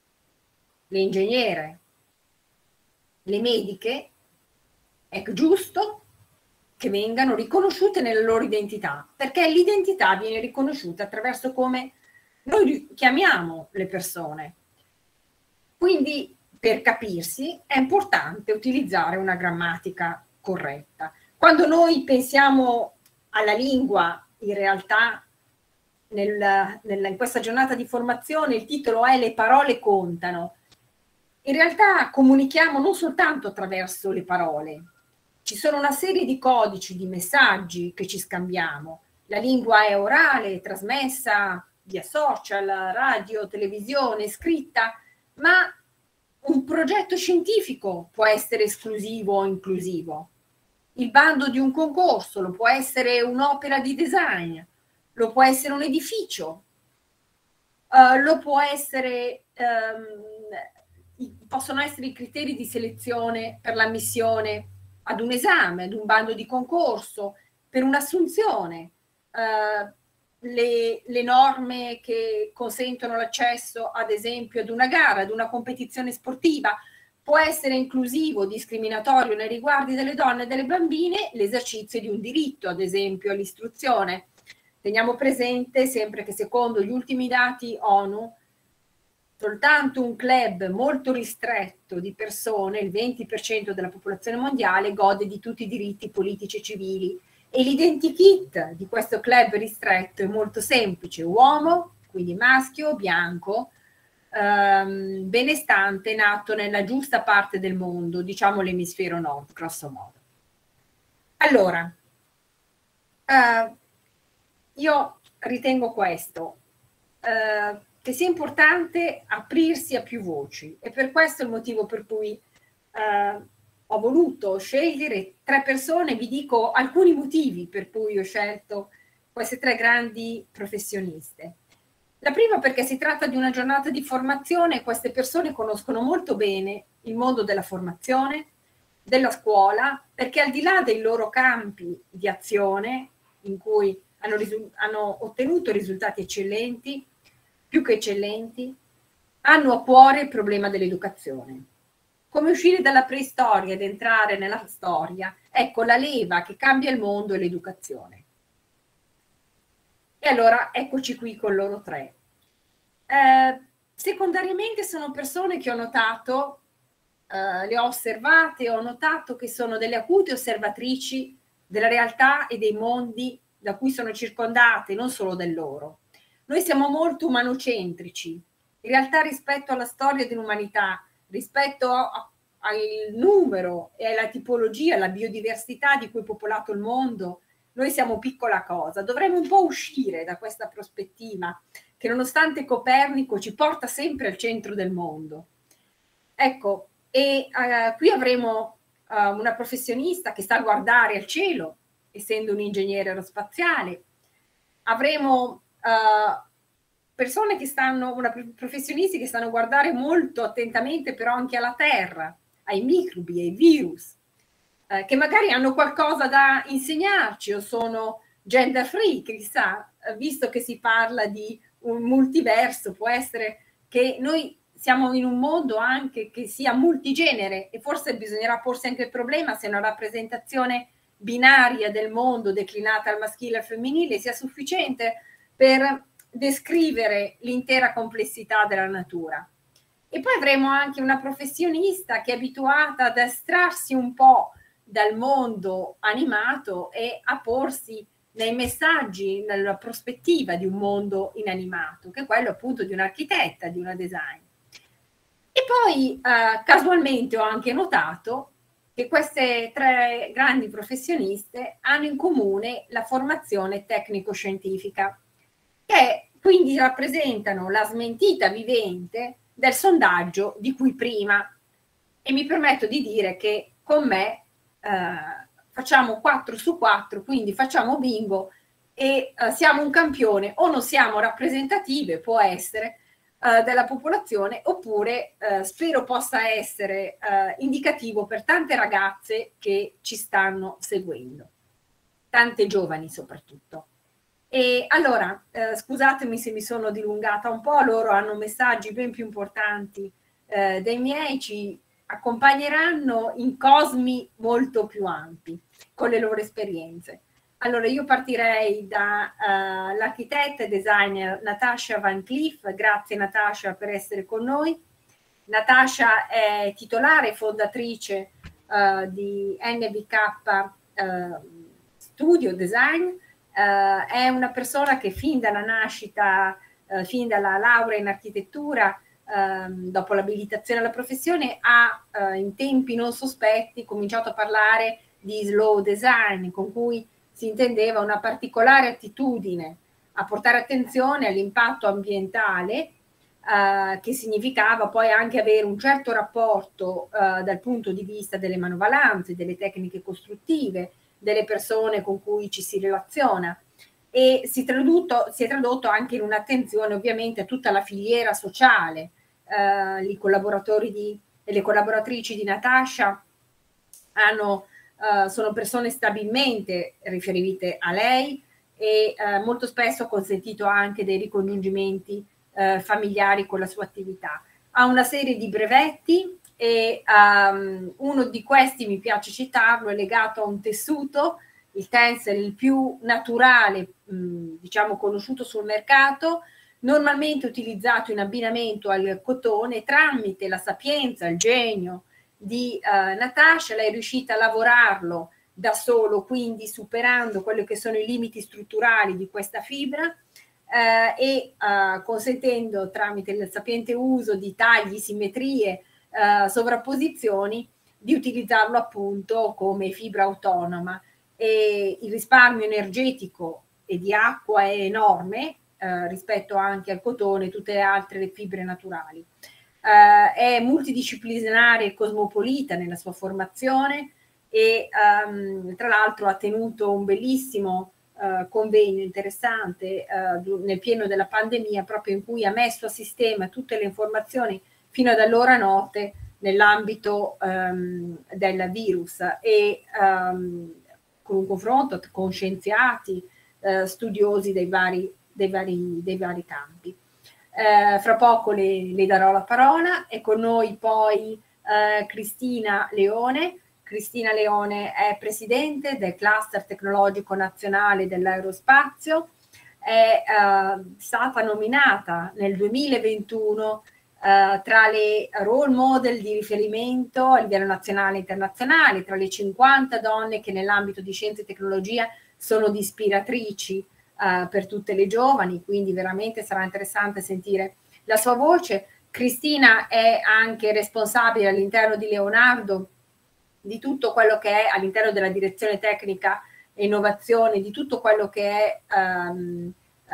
le ingegnere, le mediche, è giusto che vengano riconosciute nella loro identità, perché l'identità viene riconosciuta attraverso come noi chiamiamo le persone. Quindi, per capirsi, è importante utilizzare una grammatica corretta. Quando noi pensiamo alla lingua, in realtà, nel, nel, in questa giornata di formazione, il titolo è "Le parole contano". In realtà comunichiamo non soltanto attraverso le parole, ci sono una serie di codici, di messaggi che ci scambiamo. La lingua è orale, trasmessa via social, radio, televisione, scritta, ma un progetto scientifico può essere esclusivo o inclusivo. Il bando di un concorso lo può essere un'opera di design, lo può essere un edificio, uh, lo può essere, um, possono essere i criteri di selezione per l'ammissione ad un esame, ad un bando di concorso, per un'assunzione, uh, le, le norme che consentono l'accesso, ad esempio, ad una gara, ad una competizione sportiva. Può essere inclusivo, discriminatorio nei riguardi delle donne e delle bambine l'esercizio di un diritto, ad esempio all'istruzione. Teniamo presente sempre che secondo gli ultimi dati ONU soltanto un club molto ristretto di persone, il venti per cento della popolazione mondiale, gode di tutti i diritti politici e civili. E l'identikit di questo club ristretto è molto semplice: uomo, quindi maschio, bianco, ehm, benestante, nato nella giusta parte del mondo, diciamo l'emisfero nord, grosso modo. Allora, eh, io ritengo questo, eh, che sia importante aprirsi a più voci, e per questo è il motivo per cui eh, ho voluto scegliere tre persone. Vi dico alcuni motivi per cui ho scelto queste tre grandi professioniste. La prima perché si tratta di una giornata di formazione e queste persone conoscono molto bene il mondo della formazione, della scuola, perché al di là dei loro campi di azione, in cui hanno, hanno ottenuto risultati eccellenti, più che eccellenti, hanno a cuore il problema dell'educazione. Come uscire dalla preistoria ed entrare nella storia? Ecco, la leva che cambia il mondo è l'educazione. E allora eccoci qui con loro tre. Eh, secondariamente sono persone che ho notato, eh, le ho osservate, ho notato che sono delle acute osservatrici della realtà e dei mondi da cui sono circondate, non solo del loro. Noi siamo molto umanocentrici, in realtà rispetto alla storia dell'umanità, rispetto a, al numero e alla tipologia, alla biodiversità di cui è popolato il mondo, noi siamo piccola cosa. Dovremmo un po' uscire da questa prospettiva che, nonostante Copernico, ci porta sempre al centro del mondo. Ecco, e uh, qui avremo uh, una professionista che sa guardare al cielo, essendo un ingegnere aerospaziale. Avremo uh, persone che stanno, una professionisti che stanno a guardare molto attentamente però anche alla Terra, ai microbi, ai virus, eh, che magari hanno qualcosa da insegnarci o sono gender free, chissà, visto che si parla di un multiverso, può essere che noi siamo in un mondo anche che sia multigenere, e forse bisognerà porsi anche il problema se una rappresentazione binaria del mondo declinata al maschile e al femminile sia sufficiente per descrivere l'intera complessità della natura. E poi avremo anche una professionista che è abituata ad astrarsi un po' dal mondo animato e a porsi nei messaggi, nella prospettiva di un mondo inanimato, che è quello appunto di un'architetta, di una design. E poi eh, casualmente ho anche notato che queste tre grandi professioniste hanno in comune la formazione tecnico-scientifica, che quindi rappresentano la smentita vivente del sondaggio di cui prima. E mi permetto di dire che con me eh, facciamo quattro su quattro, quindi facciamo bingo e eh, siamo un campione, o non siamo rappresentative, può essere, eh, della popolazione, oppure eh, spero possa essere eh, indicativo per tante ragazze che ci stanno seguendo, tante giovani soprattutto. E allora, eh, scusatemi se mi sono dilungata un po', loro hanno messaggi ben più importanti eh, dei miei, ci accompagneranno in cosmi molto più ampi con le loro esperienze. Allora io partirei dall'architetta uh, e designer Natasha Van Cleef. Grazie Natasha per essere con noi. Natasha è titolare e fondatrice uh, di N V K uh, Studio Design, uh, è una persona che fin dalla nascita, uh, fin dalla laurea in architettura, uh, dopo l'abilitazione alla professione, ha uh, in tempi non sospetti cominciato a parlare di slow design, con cui si intendeva una particolare attitudine a portare attenzione all'impatto ambientale, uh, che significava poi anche avere un certo rapporto uh, dal punto di vista delle manovalanze, delle tecniche costruttive, delle persone con cui ci si relaziona, e si, tradotto, si è tradotto anche in un'attenzione ovviamente a tutta la filiera sociale. Uh, I collaboratori di, e le collaboratrici di Natasha hanno Uh, sono persone stabilmente riferite a lei e uh, molto spesso ha consentito anche dei ricongiungimenti uh, familiari con la sua attività. Ha una serie di brevetti e um, uno di questi, mi piace citarlo, è legato a un tessuto, il tencel il più naturale, mh, diciamo conosciuto sul mercato, normalmente utilizzato in abbinamento al cotone. Tramite la sapienza, il genio di uh, Natasha, lei è riuscita a lavorarlo da solo, quindi superando quelli che sono i limiti strutturali di questa fibra uh, e uh, consentendo, tramite il sapiente uso di tagli, simmetrie, uh, sovrapposizioni, di utilizzarlo appunto come fibra autonoma. E il risparmio energetico e di acqua è enorme uh, rispetto anche al cotone e tutte le altre fibre naturali. Uh, è multidisciplinare e cosmopolita nella sua formazione e um, tra l'altro ha tenuto un bellissimo uh, convegno interessante uh, nel pieno della pandemia, proprio in cui ha messo a sistema tutte le informazioni fino ad allora note nell'ambito um, del virus e um, con un confronto con scienziati, uh, studiosi dei vari, dei vari, dei vari campi. Eh, fra poco le, le darò la parola. È con noi poi eh, Cristina Leone. Cristina Leone è presidente del cluster tecnologico nazionale dell'aerospazio, è eh, stata nominata nel duemilaventuno eh, tra le role model di riferimento a livello nazionale e internazionale, tra le cinquanta donne che nell'ambito di scienza e tecnologia sono di ispiratrici Uh, per tutte le giovani, quindi veramente sarà interessante sentire la sua voce. Cristina è anche responsabile all'interno di Leonardo di tutto quello che è all'interno della direzione tecnica e innovazione, di tutto quello che è um,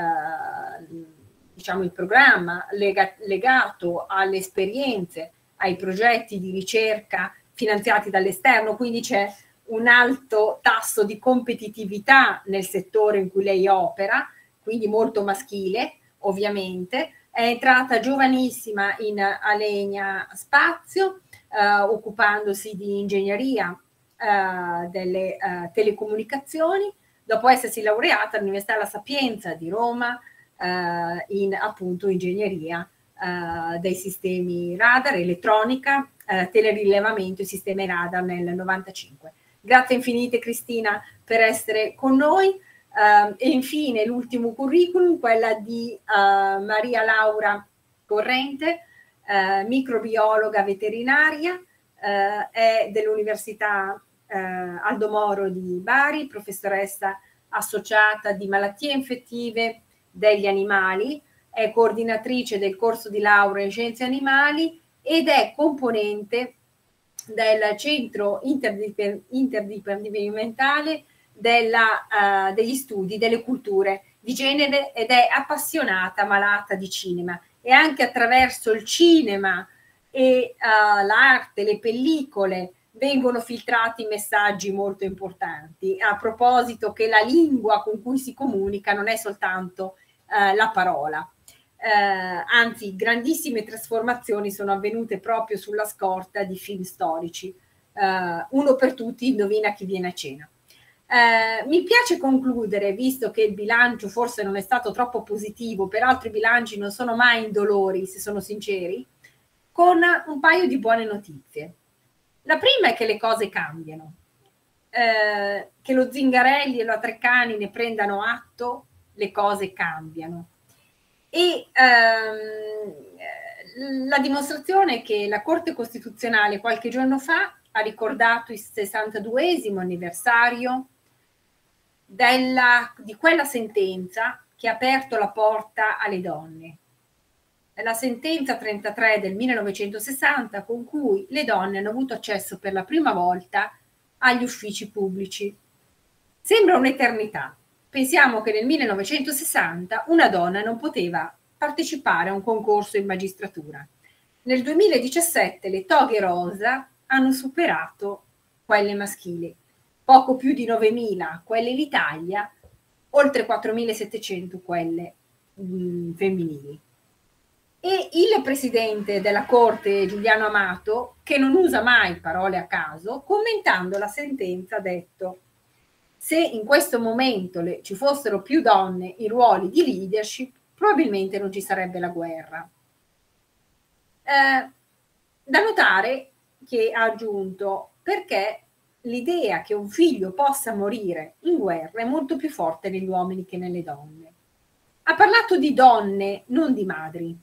uh, diciamo il programma lega- legato alle esperienze, ai progetti di ricerca finanziati dall'esterno, quindi c'è un alto tasso di competitività nel settore in cui lei opera, quindi molto maschile ovviamente. È entrata giovanissima in Alenia Spazio, eh, occupandosi di ingegneria eh, delle eh, telecomunicazioni, dopo essersi laureata all'Università La Sapienza di Roma eh, in appunto ingegneria eh, dei sistemi radar, elettronica, eh, telerilevamento e sistemi radar nel novantacinque. Grazie infinite Cristina per essere con noi. Uh, e infine l'ultimo curriculum, quella di uh, Maria Laura Corrente, uh, microbiologa veterinaria, uh, è dell'Università uh, Aldo Moro di Bari, professoressa associata di malattie infettive degli animali, è coordinatrice del corso di laurea in scienze animali ed è componente del centro interdip- interdipendenziale della, uh, degli studi delle culture di genere ed è appassionata malata di cinema, e anche attraverso il cinema e uh, l'arte, le pellicole vengono filtrati messaggi molto importanti, a proposito che la lingua con cui si comunica non è soltanto uh, la parola. Eh, anzi, grandissime trasformazioni sono avvenute proprio sulla scorta di film storici. Eh, uno per tutti, indovina chi viene a cena. Eh, mi piace concludere, visto che il bilancio forse non è stato troppo positivo, peraltro i bilanci non sono mai indolori, se sono sinceri, con un paio di buone notizie. La prima è che le cose cambiano, eh, che lo Zingarelli e la Treccani ne prendano atto, le cose cambiano. E ehm, la dimostrazione è che la Corte Costituzionale qualche giorno fa ha ricordato il sessantaduesimo anniversario della, di quella sentenza che ha aperto la porta alle donne. È la sentenza trentatré del millenovecentosessanta con cui le donne hanno avuto accesso per la prima volta agli uffici pubblici. Sembra un'eternità. Pensiamo che nel millenovecentosessanta una donna non poteva partecipare a un concorso in magistratura. Nel duemiladiciassette le toghe rosa hanno superato quelle maschili, poco più di novemila quelle in Italia, oltre quattromilasettecento quelle mh, femminili. E il presidente della Corte, Giuliano Amato, che non usa mai parole a caso, commentando la sentenza ha detto: se in questo momento le, ci fossero più donne in ruoli di leadership, probabilmente non ci sarebbe la guerra. Eh, da notare che ha aggiunto, perché l'idea che un figlio possa morire in guerra è molto più forte negli uomini che nelle donne. Ha parlato di donne, non di madri.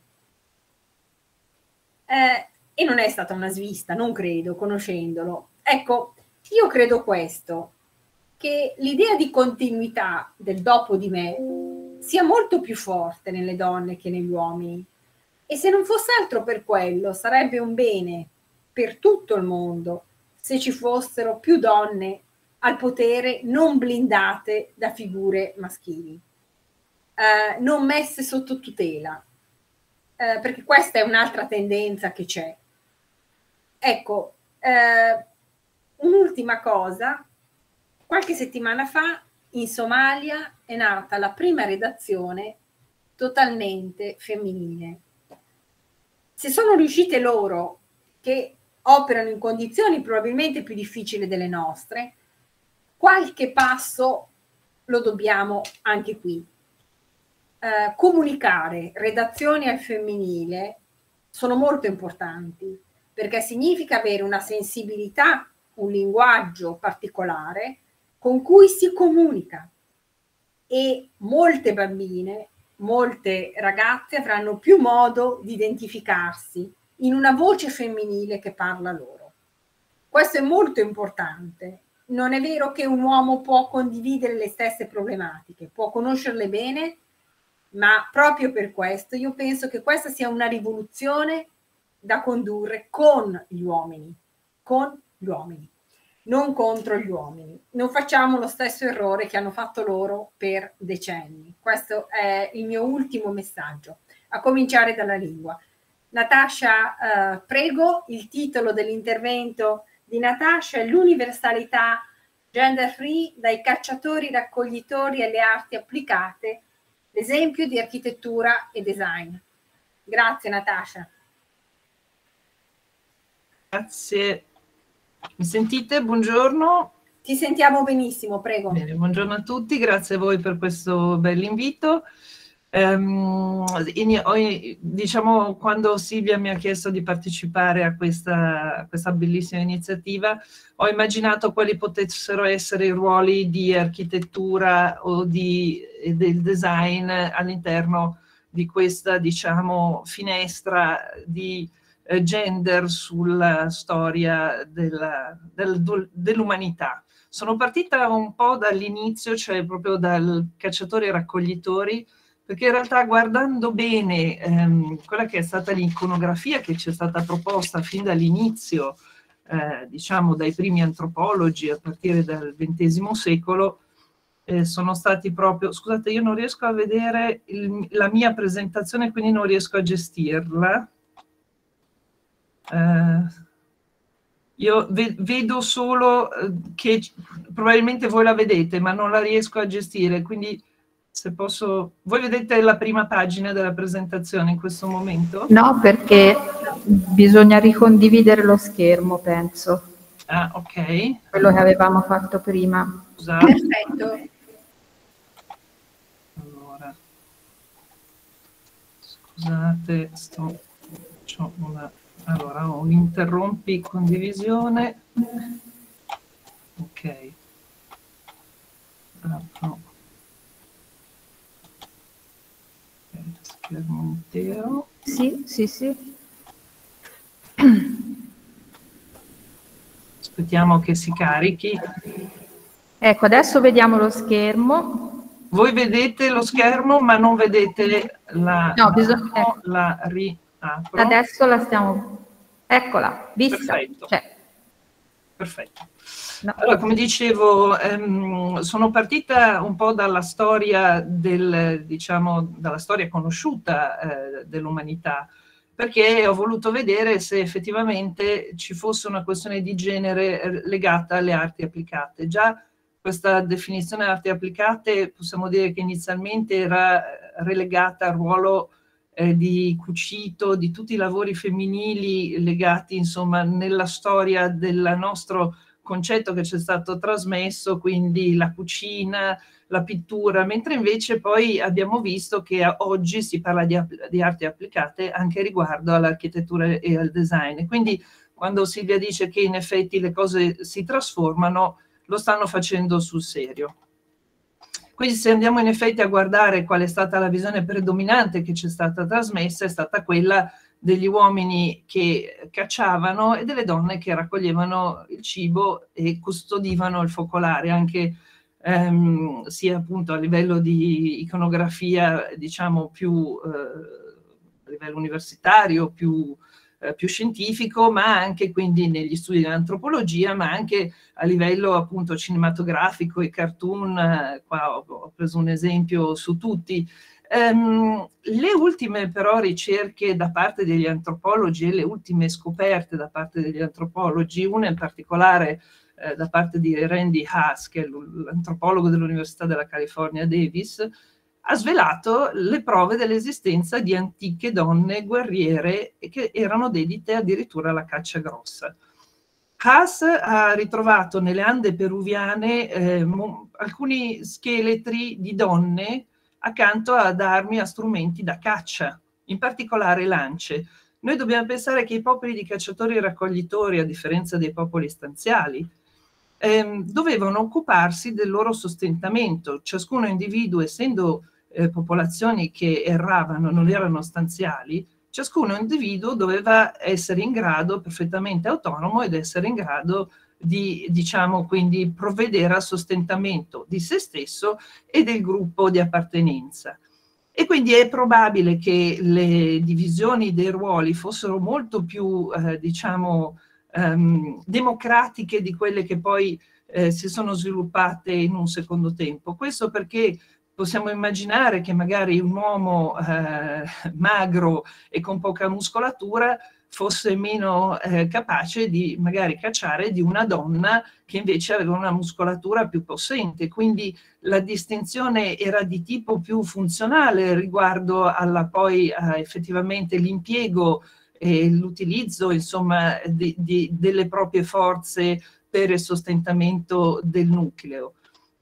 Eh, e non è stata una svista, non credo, conoscendolo. Ecco, io credo questo, che l'idea di continuità del dopo di me sia molto più forte nelle donne che negli uomini. E se non fosse altro per quello, sarebbe un bene per tutto il mondo se ci fossero più donne al potere non blindate da figure maschili, eh, non messe sotto tutela, eh, perché questa è un'altra tendenza che c'è. Ecco, eh, un'ultima cosa, qualche settimana fa in Somalia è nata la prima redazione totalmente femminile. Se sono riuscite loro, che operano in condizioni probabilmente più difficili delle nostre, qualche passo lo dobbiamo anche qui. Eh, comunicare redazioni al femminile sono molto importanti, perché significa avere una sensibilità, un linguaggio particolare con cui si comunica, e molte bambine, molte ragazze avranno più modo di identificarsi in una voce femminile che parla loro. Questo è molto importante. Non è vero che un uomo può condividere le stesse problematiche, può conoscerle bene, ma proprio per questo io penso che questa sia una rivoluzione da condurre con gli uomini, con gli uomini, non contro gli uomini. Non facciamo lo stesso errore che hanno fatto loro per decenni. Questo è il mio ultimo messaggio, a cominciare dalla lingua. Natascia, eh, prego, il titolo dell'intervento di Natascia è l'universalità gender free dai cacciatori raccoglitori alle arti applicate, l'esempio di architettura e design. Grazie Natascia. Grazie. Mi sentite? Buongiorno. Ti sentiamo benissimo, prego. Bene, buongiorno a tutti, grazie a voi per questo bell'invito. Um, diciamo, quando Silvia mi ha chiesto di partecipare a questa, a questa bellissima iniziativa, ho immaginato quali potessero essere i ruoli di architettura o di, del design all'interno di questa, diciamo, finestra di eh, gender sulla storia della, del, dell'umanità. Sono partita un po' dall'inizio, cioè proprio dal cacciatori e raccoglitori, perché in realtà guardando bene ehm, quella che è stata l'iconografia che ci è stata proposta fin dall'inizio, eh, diciamo dai primi antropologi a partire dal ventesimo secolo, eh, sono stati proprio, scusate io non riesco a vedere il, la mia presentazione, quindi non riesco a gestirla. Eh, io ve, vedo solo eh, che probabilmente voi la vedete, ma non la riesco a gestire, quindi se posso... Voi vedete la prima pagina della presentazione in questo momento? No, perché bisogna ricondividere lo schermo, penso. Ah, ok. Quello che avevamo fatto prima. Scusate. Perfetto. Allora, scusate, sto... C'ho una... Allora, ho un interrompi condivisione. Ok. Apro. Schermo intero. Sì, sì, sì. Aspettiamo che si carichi. Ecco, adesso vediamo lo schermo. Voi vedete lo schermo, ma non vedete la... No, bisogna... no, la riapro. Adesso la stiamo... Eccola, vista. Perfetto. Cioè. Perfetto. No. Allora, come dicevo, ehm, sono partita un po' dalla storia del, diciamo, dalla storia conosciuta eh, dell'umanità, perché ho voluto vedere se effettivamente ci fosse una questione di genere legata alle arti applicate. Già questa definizione arti applicate possiamo dire che inizialmente era relegata al ruolo eh, di cucito, di tutti i lavori femminili legati, insomma, nella storia del nostro concetto che ci è stato trasmesso, quindi la cucina, la pittura, mentre invece poi abbiamo visto che oggi si parla di, di arti applicate anche riguardo all'architettura e al design. Quindi quando Silvia dice che in effetti le cose si trasformano, lo stanno facendo sul serio. Quindi se andiamo in effetti a guardare qual è stata la visione predominante che ci è stata trasmessa, è stata quella degli uomini che cacciavano e delle donne che raccoglievano il cibo e custodivano il focolare, anche ehm, sia appunto a livello di iconografia, diciamo più eh, a livello universitario, più, eh, più scientifico, ma anche quindi negli studi dell'antropologia, ma anche a livello appunto cinematografico, i cartoon, eh, qua ho, ho preso un esempio su tutti. Um, le ultime però ricerche da parte degli antropologi e le ultime scoperte da parte degli antropologi, una in particolare eh, da parte di Randy Haas, che è l'antropologo dell'Università della California Davis, ha svelato le prove dell'esistenza di antiche donne guerriere che erano dedite addirittura alla caccia grossa. Haas ha ritrovato nelle Ande peruviane eh, alcuni scheletri di donne accanto ad armi e a strumenti da caccia, in particolare lance. Noi dobbiamo pensare che i popoli di cacciatori e raccoglitori, a differenza dei popoli stanziali, ehm, dovevano occuparsi del loro sostentamento. Ciascuno individuo, essendo eh, popolazioni che erravano, non erano stanziali, ciascuno individuo doveva essere in grado, perfettamente autonomo, ed essere in grado di, diciamo, quindi provvedere al sostentamento di se stesso e del gruppo di appartenenza. E quindi è probabile che le divisioni dei ruoli fossero molto più, eh, diciamo, ehm, democratiche di quelle che poi eh, si sono sviluppate in un secondo tempo. Questo perché possiamo immaginare che magari un uomo eh, magro e con poca muscolatura fosse meno eh, capace di magari cacciare di una donna che invece aveva una muscolatura più possente. Quindi la distinzione era di tipo più funzionale riguardo alla poi eh, effettivamente l'impiego e l'utilizzo, insomma, di, di, delle proprie forze per il sostentamento del nucleo.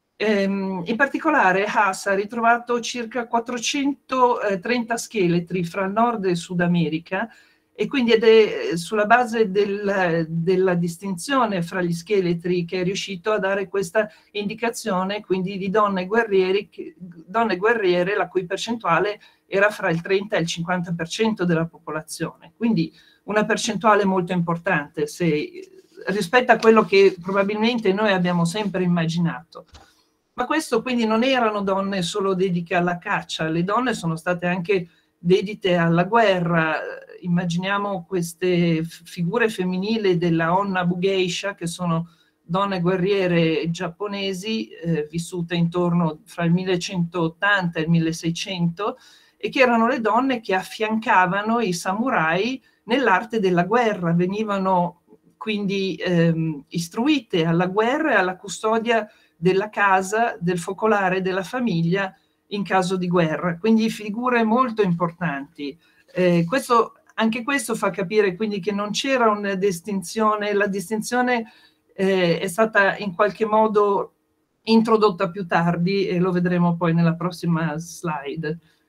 Ehm, in particolare Haas ha ritrovato circa quattrocentotrenta scheletri fra il Nord e il Sud America, e quindi ed è sulla base del, della distinzione fra gli scheletri che è riuscito a dare questa indicazione, quindi di donne guerrieri, donne guerriere la cui percentuale era fra il trenta e il cinquanta per cento della popolazione. Quindi una percentuale molto importante se, rispetto a quello che probabilmente noi abbiamo sempre immaginato. Ma questo quindi non erano donne solo dedicate alla caccia, le donne sono state anche dedite alla guerra. Immaginiamo queste figure femminili della Onna Bugeisha, che sono donne guerriere giapponesi eh, vissute intorno fra il millecentottanta e il milleseicento, e che erano le donne che affiancavano i samurai nell'arte della guerra, venivano quindi ehm, istruite alla guerra e alla custodia della casa, del focolare, della famiglia in caso di guerra, quindi figure molto importanti. Eh, questo, anche questo fa capire quindi che non c'era una distinzione, la distinzione eh, è stata in qualche modo introdotta più tardi e lo vedremo poi nella prossima slide.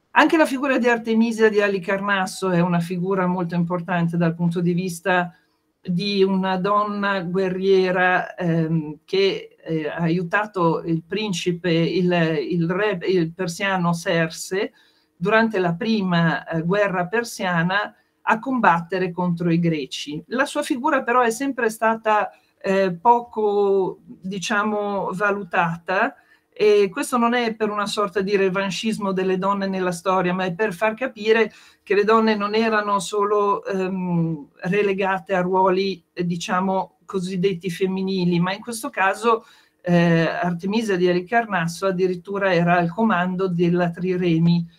Anche la figura di Artemisia di Alicarnasso è una figura molto importante dal punto di vista di una donna guerriera ehm, che eh, ha aiutato il principe, il, il re il persiano Serse durante la prima eh, guerra persiana a combattere contro i greci. La sua figura però è sempre stata eh, poco, diciamo, valutata, e questo non è per una sorta di revanchismo delle donne nella storia, ma è per far capire che le donne non erano solo ehm, relegate a ruoli, eh, diciamo, cosiddetti femminili, ma in questo caso eh, Artemisia di Alicarnasso addirittura era al comando della Triremi.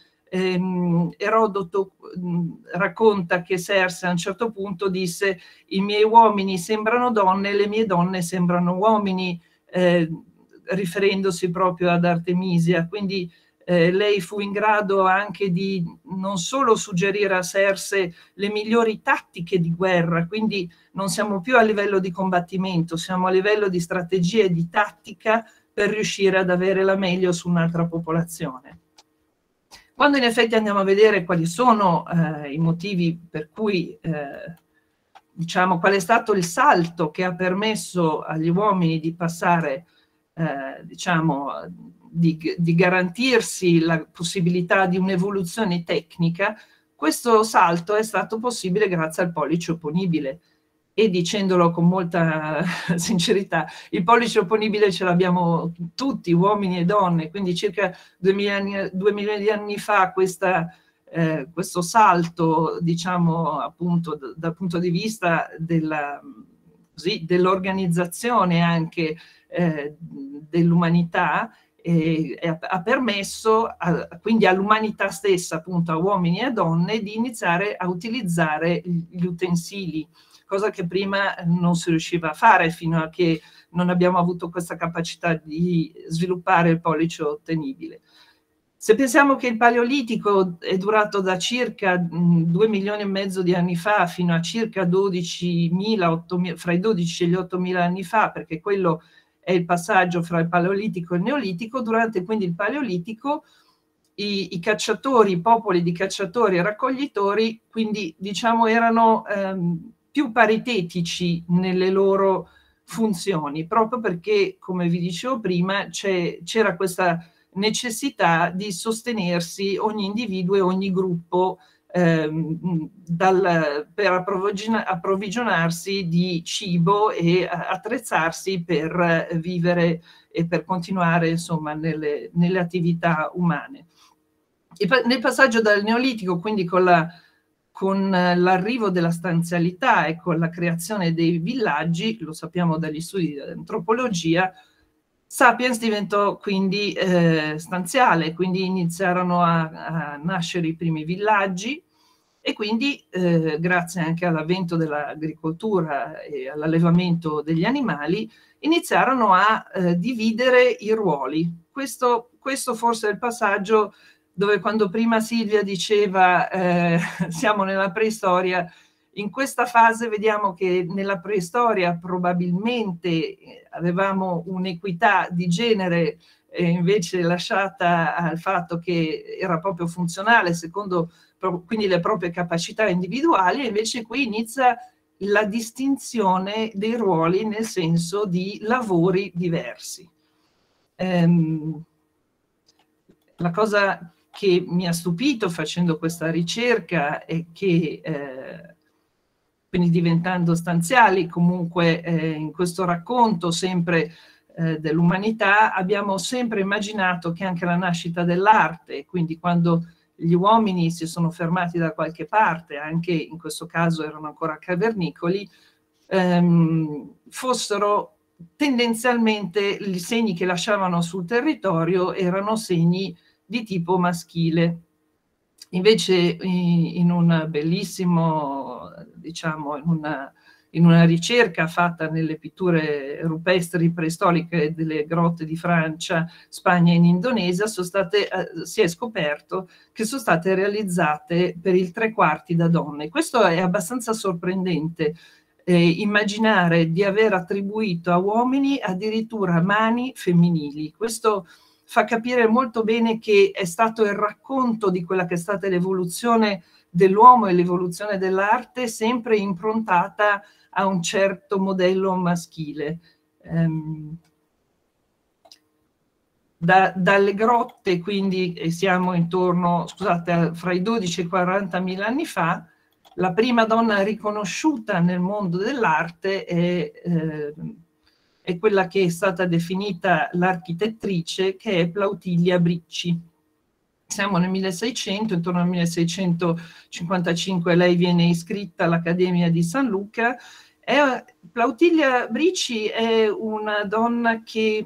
Ehm, Erodoto mh, racconta che Serse a un certo punto disse: i miei uomini sembrano donne, le mie donne sembrano uomini, eh, riferendosi proprio ad Artemisia. Quindi eh, lei fu in grado anche di non solo suggerire a Serse le migliori tattiche di guerra, quindi non siamo più a livello di combattimento, siamo a livello di strategia e di tattica per riuscire ad avere la meglio su un'altra popolazione. Quando in effetti andiamo a vedere quali sono eh, i motivi per cui, eh, diciamo, qual è stato il salto che ha permesso agli uomini di passare, eh, diciamo, di, di garantirsi la possibilità di un'evoluzione tecnica, questo salto è stato possibile grazie al pollice opponibile. E dicendolo con molta sincerità, il pollice opponibile ce l'abbiamo tutti, uomini e donne, quindi circa due milioni di anni fa questa, eh, questo salto, diciamo, appunto d- dal punto di vista della, così, dell'organizzazione anche eh, dell'umanità, eh, ha permesso a, quindi all'umanità stessa, appunto a uomini e a donne, di iniziare a utilizzare gli utensili, cosa che prima non si riusciva a fare fino a che non abbiamo avuto questa capacità di sviluppare il pollice ottenibile. Se pensiamo che il Paleolitico è durato da circa due milioni e mezzo di anni fa fino a circa dodicimila, fra i dodici e gli ottomila anni fa, perché quello è il passaggio fra il Paleolitico e il Neolitico, durante quindi il Paleolitico i, i cacciatori, i popoli di cacciatori e raccoglitori, quindi diciamo erano ehm, più paritetici nelle loro funzioni, proprio perché, come vi dicevo prima, c'era questa necessità di sostenersi ogni individuo e ogni gruppo ehm, dal, per approvvigionarsi di cibo e attrezzarsi per vivere e per continuare, insomma, nelle, nelle attività umane. E nel passaggio dal Neolitico, quindi con la con l'arrivo della stanzialità e con la creazione dei villaggi, lo sappiamo dagli studi dell'antropologia, Sapiens diventò quindi eh, stanziale, quindi iniziarono a, a nascere i primi villaggi e quindi eh, grazie anche all'avvento dell'agricoltura e all'allevamento degli animali iniziarono a eh, dividere i ruoli. Questo, questo forse è il passaggio dove, quando prima Silvia diceva eh, siamo nella preistoria, in questa fase vediamo che nella preistoria probabilmente avevamo un'equità di genere eh, invece lasciata al fatto che era proprio funzionale secondo quindi le proprie capacità individuali, e invece qui inizia la distinzione dei ruoli nel senso di lavori diversi. Ehm, la cosa che mi ha stupito facendo questa ricerca è che, eh, quindi diventando stanziali, comunque eh, in questo racconto sempre eh, dell'umanità, abbiamo sempre immaginato che anche la nascita dell'arte, quindi quando gli uomini si sono fermati da qualche parte, anche in questo caso erano ancora cavernicoli, ehm, fossero tendenzialmente i segni che lasciavano sul territorio erano segni di tipo maschile. Invece in un bellissimo, diciamo, in una, in una ricerca fatta nelle pitture rupestri preistoriche delle grotte di Francia, Spagna e in Indonesia, sono state, eh, si è scoperto che sono state realizzate per il tre quarti da donne. Questo è abbastanza sorprendente, eh, immaginare di aver attribuito a uomini addirittura mani femminili. Questo fa capire molto bene che è stato il racconto di quella che è stata l'evoluzione dell'uomo e l'evoluzione dell'arte, sempre improntata a un certo modello maschile. Um, da, dalle grotte, quindi siamo intorno, scusate, fra i dodici e i quarantamila anni fa, la prima donna riconosciuta nel mondo dell'arte è, eh, è quella che è stata definita l'architettrice, che è Plautilia Bricci. Siamo nel milleseicento, intorno al milleseicentocinquantacinque lei viene iscritta all'Accademia di San Luca. È, Plautilia Bricci è una donna che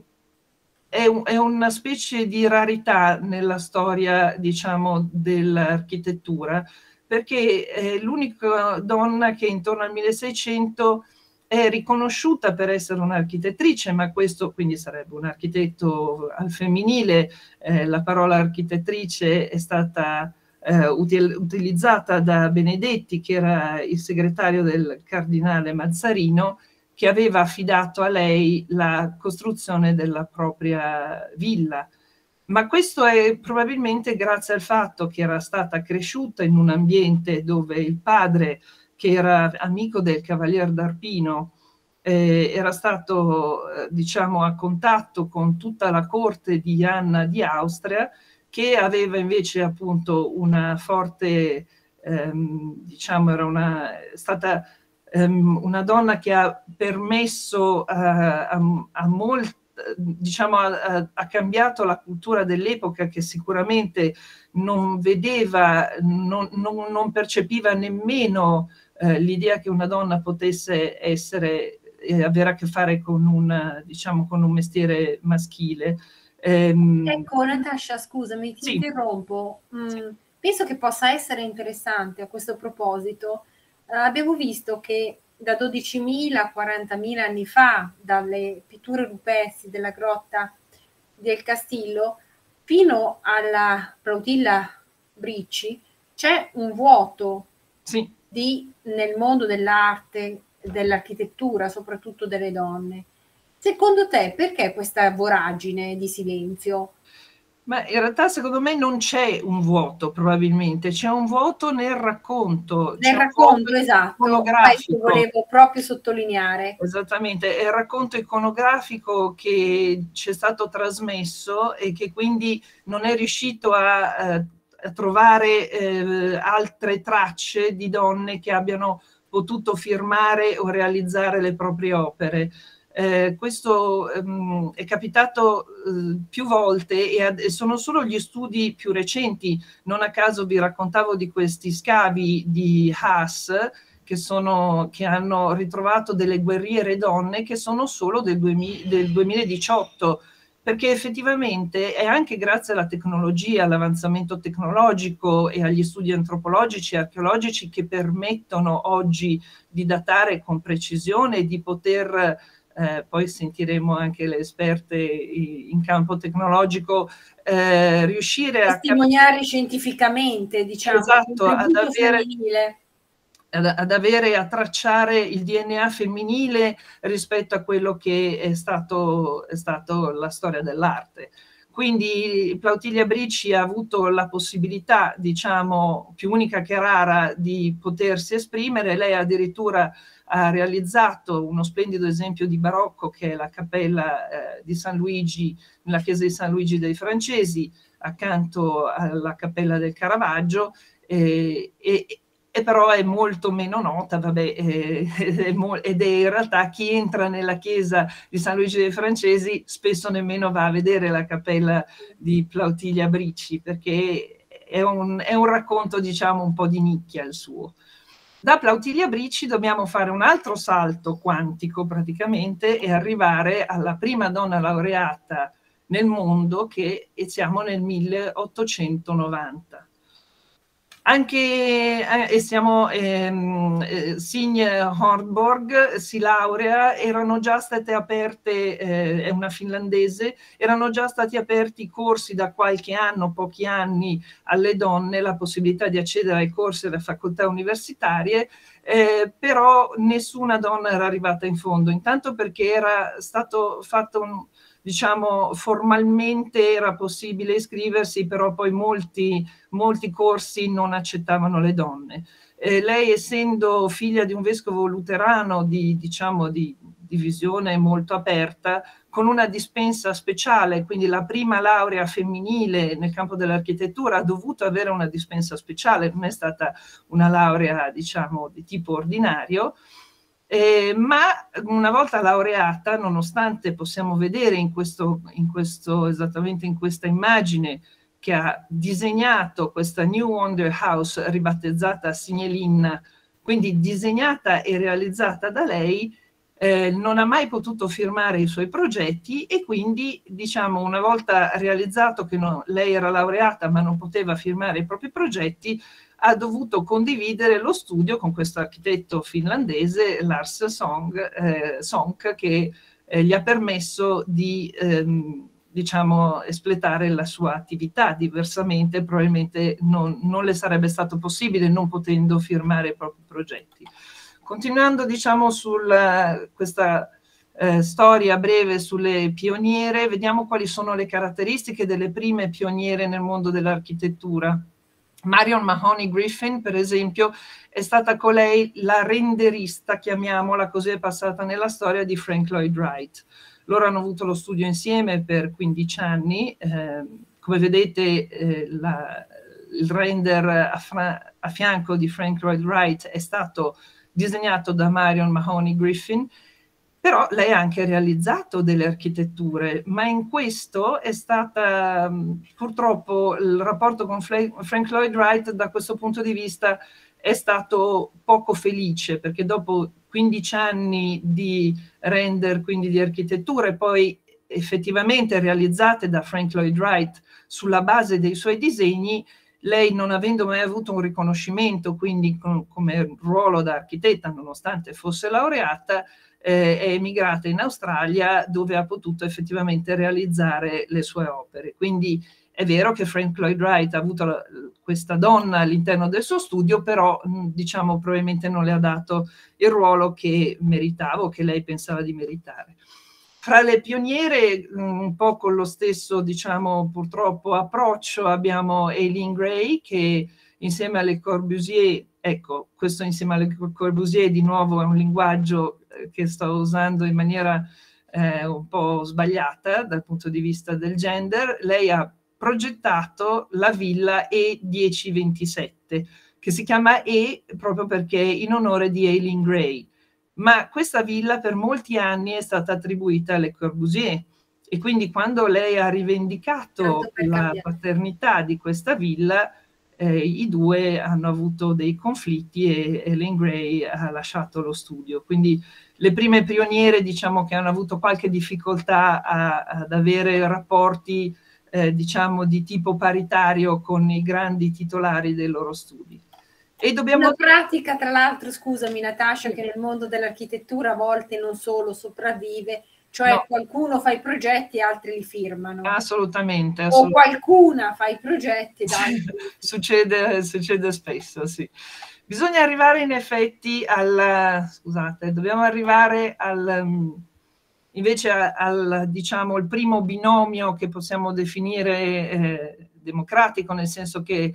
è, un, è una specie di rarità nella storia, diciamo, dell'architettura, perché è l'unica donna che intorno al milleseicento è riconosciuta per essere un'architettrice, ma questo quindi sarebbe un architetto al femminile. Eh, la parola architettrice è stata eh, util utilizzata da Benedetti, che era il segretario del cardinale Mazzarino, che aveva affidato a lei la costruzione della propria villa. Ma questo è probabilmente grazie al fatto che era stata cresciuta in un ambiente dove il padre, che era amico del Cavalier d'Arpino, eh, era stato, eh, diciamo, a contatto con tutta la corte di Anna di Austria, che aveva invece appunto una forte, ehm, diciamo, era una, è stata ehm, una donna che ha permesso eh, a, a molti, diciamo, ha, ha cambiato la cultura dell'epoca, che sicuramente non vedeva, non, non, non percepiva nemmeno eh, l'idea che una donna potesse essere, eh, avere a che fare con un, diciamo, con un mestiere maschile. Ehm, ecco, Natascia, scusami, ti sì. interrompo. Mm, sì. Penso che possa essere interessante a questo proposito. Uh, abbiamo visto che da dodicimila a quarantamila anni fa, dalle pitture rupestri della grotta del Castillo fino alla Plautilia Bricci, c'è un vuoto sì. di, nel mondo dell'arte, dell'architettura, soprattutto delle donne. Secondo te perché questa voragine di silenzio? Ma in realtà secondo me non c'è un vuoto, probabilmente, c'è un vuoto nel racconto. Nel racconto, esatto, iconografico. Volevo proprio sottolineare. Esattamente, è il racconto iconografico che ci è stato trasmesso e che quindi non è riuscito a, a trovare eh, altre tracce di donne che abbiano potuto firmare o realizzare le proprie opere. Eh, questo ehm, è capitato eh, più volte e, ad, e sono solo gli studi più recenti. Non a caso vi raccontavo di questi scavi di Haas che, sono, che hanno ritrovato delle guerriere donne che sono solo del, duemila, del duemiladiciotto, perché effettivamente è anche grazie alla tecnologia, all'avanzamento tecnologico e agli studi antropologici e archeologici che permettono oggi di datare con precisione e di poter Eh, poi sentiremo anche le esperte in campo tecnologico, eh, riuscire a testimoniare scientificamente, diciamo, esatto, ad avere, femminile. ad, ad avere a tracciare il D N A femminile rispetto a quello che è stato, è stato la storia dell'arte. Quindi Plautilia Bricci ha avuto la possibilità, diciamo, più unica che rara, di potersi esprimere. Lei addirittura ha realizzato uno splendido esempio di barocco che è la cappella eh, di San Luigi, nella chiesa di San Luigi dei Francesi, accanto alla cappella del Caravaggio, eh, e, e però è molto meno nota, vabbè, eh, ed è in realtà chi entra nella chiesa di San Luigi dei Francesi spesso nemmeno va a vedere la cappella di Plautilia Bricci, perché è un, è un racconto, diciamo, un po' di nicchia il suo. Da Plautilia Bricci dobbiamo fare un altro salto quantico praticamente e arrivare alla prima donna laureata nel mondo, che e siamo nel milleottocentonovanta. Anche eh, e siamo, ehm, eh, Signe Hornborg si laurea, erano già state aperte, eh, è una finlandese, erano già stati aperti corsi da qualche anno, pochi anni, alle donne, la possibilità di accedere ai corsi alle facoltà universitarie, eh, però nessuna donna era arrivata in fondo, intanto perché era stato fatto un diciamo, formalmente era possibile iscriversi, però poi molti, molti corsi non accettavano le donne. Eh, lei, essendo figlia di un vescovo luterano di, diciamo, di, di visione molto aperta, con una dispensa speciale, quindi la prima laurea femminile nel campo dell'architettura, ha dovuto avere una dispensa speciale, non è stata una laurea, diciamo, di tipo ordinario. Eh, ma una volta laureata, nonostante possiamo vedere in questo, in questo, esattamente in questa immagine, che ha disegnato questa New Wonder House ribattezzata Signelin, quindi disegnata e realizzata da lei, eh, non ha mai potuto firmare i suoi progetti e quindi, diciamo, una volta realizzato che no, lei era laureata ma non poteva firmare i propri progetti, ha dovuto condividere lo studio con questo architetto finlandese, Lars Sonck, eh, Sonck che eh, gli ha permesso di ehm, diciamo, espletare la sua attività. Diversamente probabilmente non, non le sarebbe stato possibile, non potendo firmare i propri progetti. Continuando, diciamo, su questa eh, storia breve sulle pioniere, vediamo quali sono le caratteristiche delle prime pioniere nel mondo dell'architettura. Marion Mahoney Griffin, per esempio, è stata colei la renderista, chiamiamola così, è passata nella storia, di Frank Lloyd Wright. Loro hanno avuto lo studio insieme per quindici anni, eh, come vedete eh, la, il render a, a fianco di Frank Lloyd Wright è stato disegnato da Marion Mahoney Griffin, però lei ha anche realizzato delle architetture, ma in questo è stata, purtroppo il rapporto con Frank Lloyd Wright da questo punto di vista è stato poco felice, perché dopo quindici anni di render, quindi di architetture, poi effettivamente realizzate da Frank Lloyd Wright sulla base dei suoi disegni, lei, non avendo mai avuto un riconoscimento, quindi con, come ruolo da architetta, nonostante fosse laureata, eh, è emigrata in Australia, dove ha potuto effettivamente realizzare le sue opere. Quindi è vero che Frank Lloyd Wright ha avuto la, questa donna all'interno del suo studio, però diciamo probabilmente non le ha dato il ruolo che meritava o che lei pensava di meritare. Fra le pioniere, un po' con lo stesso, diciamo, purtroppo approccio, abbiamo Aileen Gray, che insieme alle Corbusier, ecco, questo insieme alle Corbusier di nuovo è un linguaggio che sto usando in maniera eh, un po' sbagliata dal punto di vista del gender. Lei ha progettato la villa E dieci ventisette, che si chiama E proprio perché in onore di Aileen Gray. Ma questa villa per molti anni è stata attribuita alle Corbusier e quindi quando lei ha rivendicato la paternità di questa villa, eh, i due hanno avuto dei conflitti e Aileen Gray ha lasciato lo studio. Quindi le prime pioniere, diciamo, che hanno avuto qualche difficoltà a, ad avere rapporti, eh, diciamo, di tipo paritario con i grandi titolari dei loro studi. E dobbiamo... Una pratica, tra l'altro, scusami Natascia, che nel mondo dell'architettura a volte non solo sopravvive, cioè no. Qualcuno fa i progetti e altri li firmano. Assolutamente. assolutamente. O qualcuna fa i progetti ed altri. succede, succede spesso, sì. Bisogna arrivare in effetti al... Scusate, dobbiamo arrivare al... Invece al, diciamo, il primo binomio che possiamo definire eh, democratico, nel senso che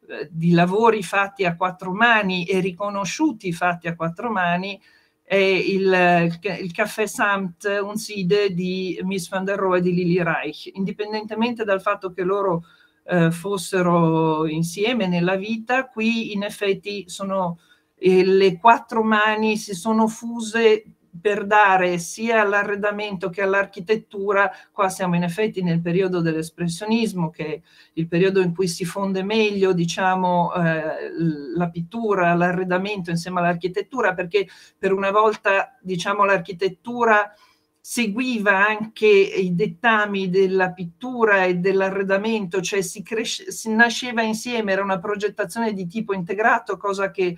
di lavori fatti a quattro mani e riconosciuti fatti a quattro mani, è il, il Caffè Samt Unside di Mies van der Rohe e di Lili Reich. Indipendentemente dal fatto che loro eh, fossero insieme nella vita, qui in effetti sono eh, le quattro mani si sono fuse per dare sia all'arredamento che all'architettura. Qua siamo in effetti nel periodo dell'espressionismo, che è il periodo in cui si fonde meglio, diciamo, eh, la pittura, l'arredamento insieme all'architettura, perché per una volta, diciamo, l'architettura seguiva anche i dettami della pittura e dell'arredamento, cioè si, cresce, si nasceva insieme, era una progettazione di tipo integrato, cosa che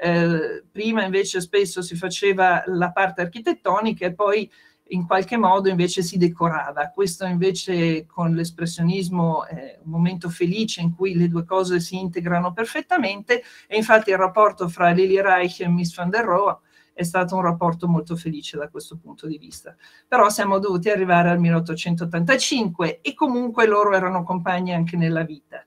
Eh, prima invece spesso si faceva la parte architettonica e poi in qualche modo invece si decorava. Questo invece con l'espressionismo è un momento felice in cui le due cose si integrano perfettamente, e infatti il rapporto fra Lili Reich e Mies van der Rohe è stato un rapporto molto felice da questo punto di vista. Però siamo dovuti arrivare al milleottocentottantacinque e comunque loro erano compagni anche nella vita.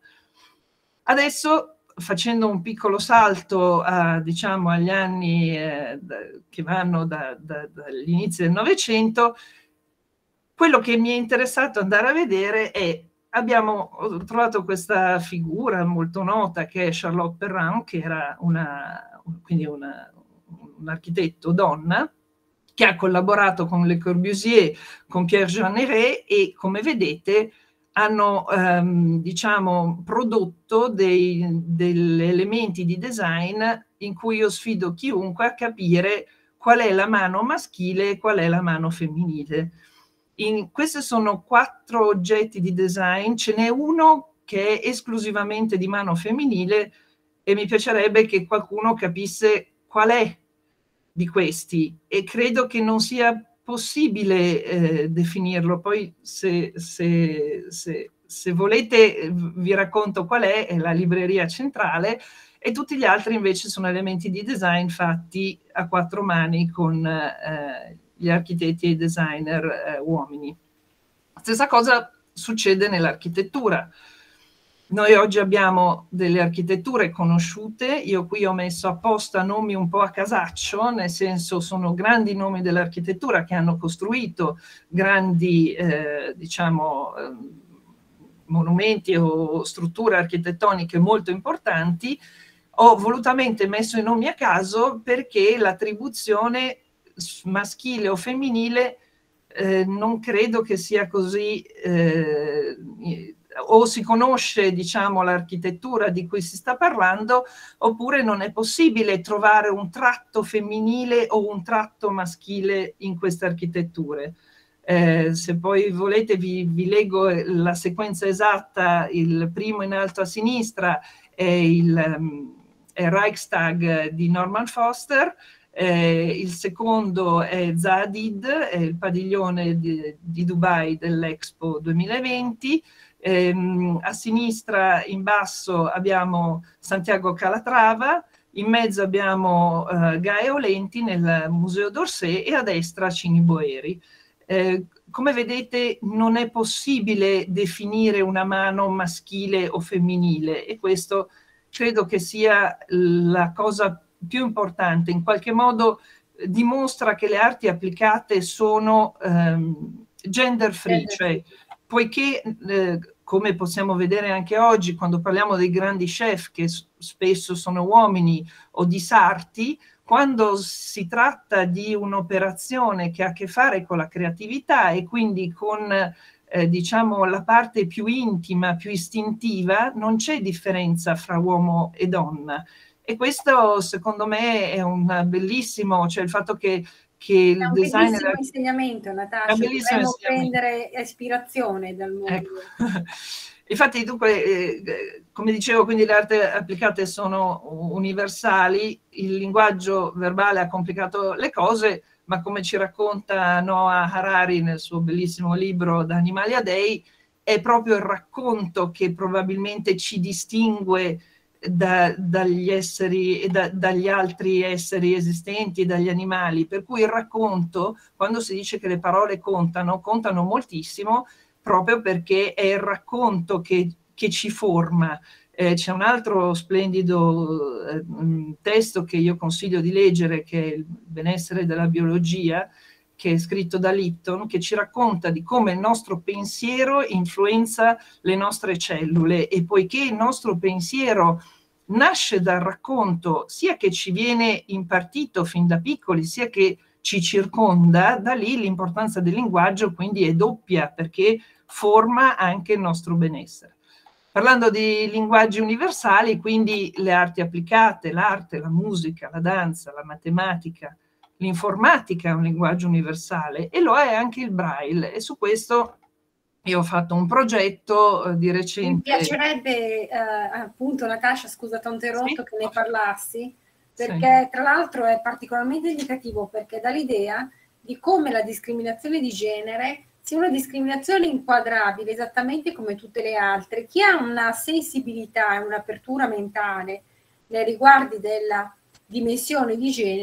Adesso, facendo un piccolo salto a, diciamo, agli anni eh, da, che vanno da, da, dagli inizi del Novecento, quello che mi è interessato andare a vedere è, abbiamo ho trovato questa figura molto nota che è Charlotte Perrin, che era una, quindi una, un architetto donna, che ha collaborato con Le Corbusier, con Pierre Jeanneret e, come vedete, hanno ehm, diciamo, prodotto dei, degli elementi di design in cui io sfido chiunque a capire qual è la mano maschile e qual è la mano femminile. In, questi sono quattro oggetti di design, ce n'è uno che è esclusivamente di mano femminile e mi piacerebbe che qualcuno capisse qual è di questi, e credo che non sia possibile eh, definirlo. Poi se, se, se, se volete vi racconto qual è, è la libreria centrale, e tutti gli altri invece sono elementi di design fatti a quattro mani con eh, gli architetti e i designer eh, uomini. Stessa cosa succede nell'architettura. Noi oggi abbiamo delle architetture conosciute, io qui ho messo apposta nomi un po' a casaccio, nel senso sono grandi nomi dell'architettura che hanno costruito grandi, eh, diciamo, eh, monumenti o strutture architettoniche molto importanti. Ho volutamente messo i nomi a caso perché l'attribuzione maschile o femminile eh, non credo che sia così... Eh, o si conosce, diciamo, l'architettura di cui si sta parlando, oppure non è possibile trovare un tratto femminile o un tratto maschile in queste architetture. Eh, se poi volete vi, vi leggo la sequenza esatta. Il primo in alto a sinistra è il um, è Reichstag di Norman Foster, eh, il secondo è Zaha Hadid, è il padiglione di, di Dubai dell'Expo duemilaventi. Eh, a sinistra in basso abbiamo Santiago Calatrava, in mezzo abbiamo eh, Gaia Olenti nel Museo d'Orsay e a destra Cini Boeri. Eh, come vedete non è possibile definire una mano maschile o femminile, e questo credo che sia la cosa più importante. In qualche modo dimostra che le arti applicate sono ehm, gender free, cioè poiché eh, come possiamo vedere anche oggi quando parliamo dei grandi chef che spesso sono uomini o di sarti, quando si tratta di un'operazione che ha a che fare con la creatività e quindi con eh, diciamo la parte più intima, più istintiva, non c'è differenza fra uomo e donna. E questo secondo me è un bellissimo, cioè il fatto che che il è un designer... bellissimo insegnamento, Natascia, dovremmo prendere ispirazione dal mondo. Ecco. Infatti, dunque, eh, come dicevo, quindi le arti applicate sono universali, il linguaggio verbale ha complicato le cose, ma come ci racconta Noah Harari nel suo bellissimo libro Da Animali a Dei, è proprio il racconto che probabilmente ci distingue Da, dagli esseri e da, dagli altri esseri esistenti, dagli animali, per cui il racconto, quando si dice che le parole contano, contano moltissimo proprio perché è il racconto che, che ci forma. Eh, c'è un altro splendido eh, testo che io consiglio di leggere, che è Il benessere della biologia, che è scritto da Litton, che ci racconta di come il nostro pensiero influenza le nostre cellule, e poiché il nostro pensiero nasce dal racconto sia che ci viene impartito fin da piccoli, sia che ci circonda, da lì l'importanza del linguaggio quindi è doppia, perché forma anche il nostro benessere. Parlando di linguaggi universali, quindi le arti applicate, l'arte, la musica, la danza, la matematica, l'informatica è un linguaggio universale, e lo è anche il Braille, e su questo io ho fatto un progetto eh, di recente. Mi piacerebbe eh, appunto, Natascia, scusa ti ho interrotto, sì, che ne parlassi, perché sì, tra l'altro è particolarmente indicativo, perché dà l'idea di come la discriminazione di genere sia una discriminazione inquadrabile esattamente come tutte le altre. Chi ha una sensibilità e un'apertura mentale nei riguardi della dimensione di genere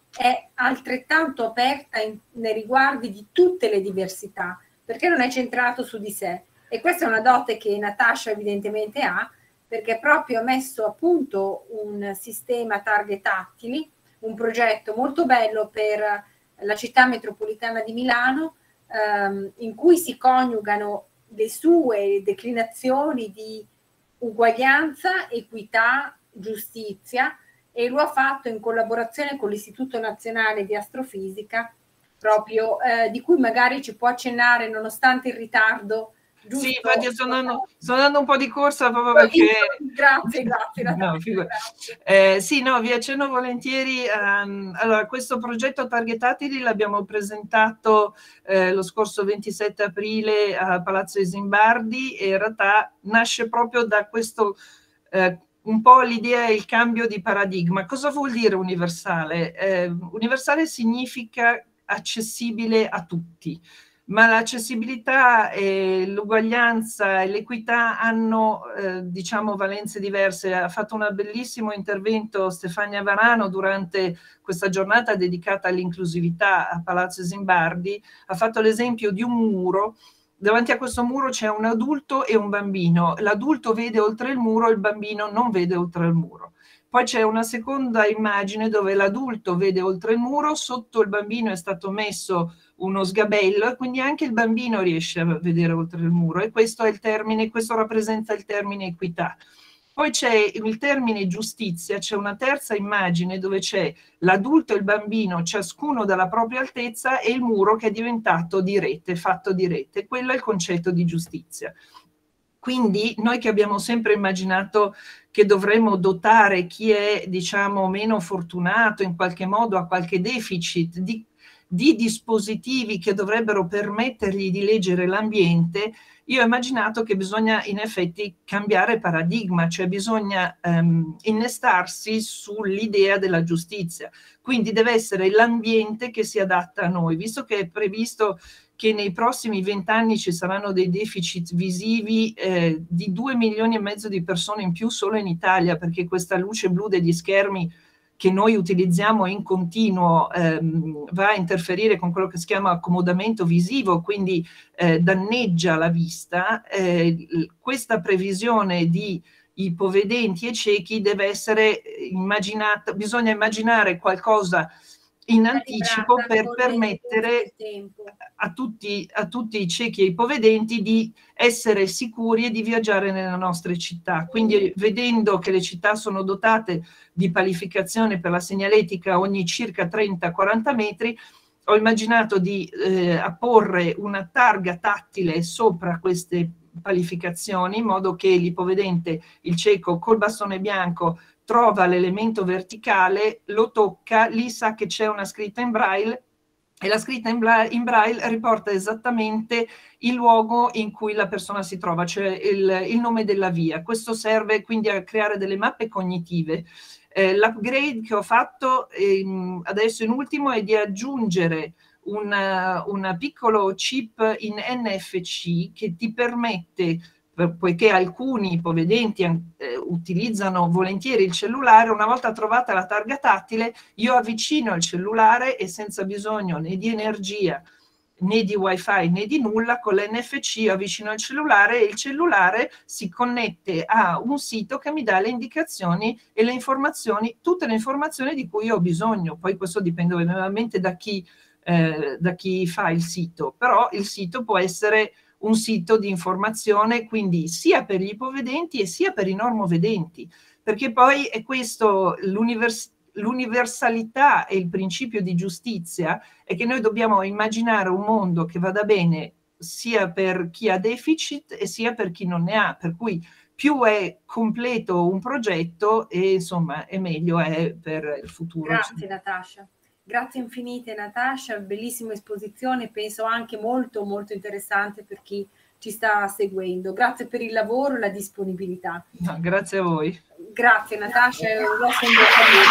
è altrettanto aperta in, nei riguardi di tutte le diversità, perché non è centrato su di sé. E questa è una dote che Natascia evidentemente ha, perché proprio ha messo a punto un sistema targhe tattili, un progetto molto bello per la città metropolitana di Milano, ehm, in cui si coniugano le sue declinazioni di uguaglianza, equità, giustizia, e lo ha fatto in collaborazione con l'Istituto Nazionale di Astrofisica, proprio eh, di cui magari ci può accennare nonostante il ritardo. Giusto? Sì, infatti sto andando, sto andando un po' di corsa proprio perché... Grazie, grazie. No, grazie. Eh, sì, no, vi accenno volentieri. Um, allora, questo progetto Targhe Tattili l'abbiamo presentato eh, lo scorso ventisette aprile a Palazzo Isimbardi e in realtà nasce proprio da questo... Eh, un po' l'idea è il cambio di paradigma. Cosa vuol dire universale? Eh, universale significa accessibile a tutti, ma l'accessibilità, e l'uguaglianza e l'equità hanno eh, diciamo valenze diverse. Ha fatto un bellissimo intervento Stefania Varano durante questa giornata dedicata all'inclusività a Palazzo Isimbardi, ha fatto l'esempio di un muro. Davanti a questo muro c'è un adulto e un bambino. L'adulto vede oltre il muro, il bambino non vede oltre il muro. Poi c'è una seconda immagine dove l'adulto vede oltre il muro, sotto il bambino è stato messo uno sgabello e quindi anche il bambino riesce a vedere oltre il muro, e questo è il termine, questo rappresenta il termine equità. Poi c'è il termine giustizia, c'è una terza immagine dove c'è l'adulto e il bambino, ciascuno dalla propria altezza, e il muro che è diventato di rete, fatto di rete. Quello è il concetto di giustizia. Quindi noi che abbiamo sempre immaginato che dovremmo dotare chi è, diciamo, meno fortunato, in qualche modo ha qualche deficit, di, di dispositivi che dovrebbero permettergli di leggere l'ambiente, io ho immaginato che bisogna in effetti cambiare paradigma, cioè bisogna um, innestarsi sull'idea della giustizia. Quindi deve essere l'ambiente che si adatta a noi, visto che è previsto che nei prossimi vent'anni ci saranno dei deficit visivi eh, di due milioni e mezzo di persone in più solo in Italia, perché questa luce blu degli schermi che noi utilizziamo in continuo ehm, va a interferire con quello che si chiama accomodamento visivo, quindi eh, danneggia la vista. Eh, questa previsione di ipovedenti e ciechi deve essere immaginata, bisogna immaginare qualcosa in anticipo per permettere a tutti, a tutti i ciechi e ipovedenti di essere sicuri e di viaggiare nelle nostre città. Quindi, vedendo che le città sono dotate di palificazione per la segnaletica ogni circa trenta quaranta metri, ho immaginato di eh, apporre una targa tattile sopra queste palificazioni, in modo che l'ipovedente, il cieco col bastone bianco, trova l'elemento verticale, lo tocca, lì sa che c'è una scritta in braille, e la scritta in braille, in braille riporta esattamente il luogo in cui la persona si trova, cioè il, il nome della via. Questo serve quindi a creare delle mappe cognitive. Eh, l'upgrade che ho fatto ehm, adesso in ultimo è di aggiungere un piccolo chip in N F C che ti permette, poiché alcuni ipovedenti eh, utilizzano volentieri il cellulare, una volta trovata la targa tattile, io avvicino il cellulare e senza bisogno né di energia, né di wifi, né di nulla, con l'N F C avvicino il cellulare e il cellulare si connette a un sito che mi dà le indicazioni e le informazioni, tutte le informazioni di cui ho bisogno. Poi questo dipende ovviamente da chi, eh, da chi fa il sito, però il sito può essere un sito di informazione, quindi sia per gli ipovedenti e sia per i normovedenti, perché poi è questo l'università. L'universalità e il principio di giustizia è che noi dobbiamo immaginare un mondo che vada bene sia per chi ha deficit e sia per chi non ne ha, per cui più è completo un progetto e insomma è meglio è per il futuro. Grazie Natascia, grazie infinite Natascia, bellissima esposizione, penso anche molto molto interessante per chi ci sta seguendo. Grazie per il lavoro e la disponibilità. No, grazie a voi. Grazie Natascia, è un grosso in bocca al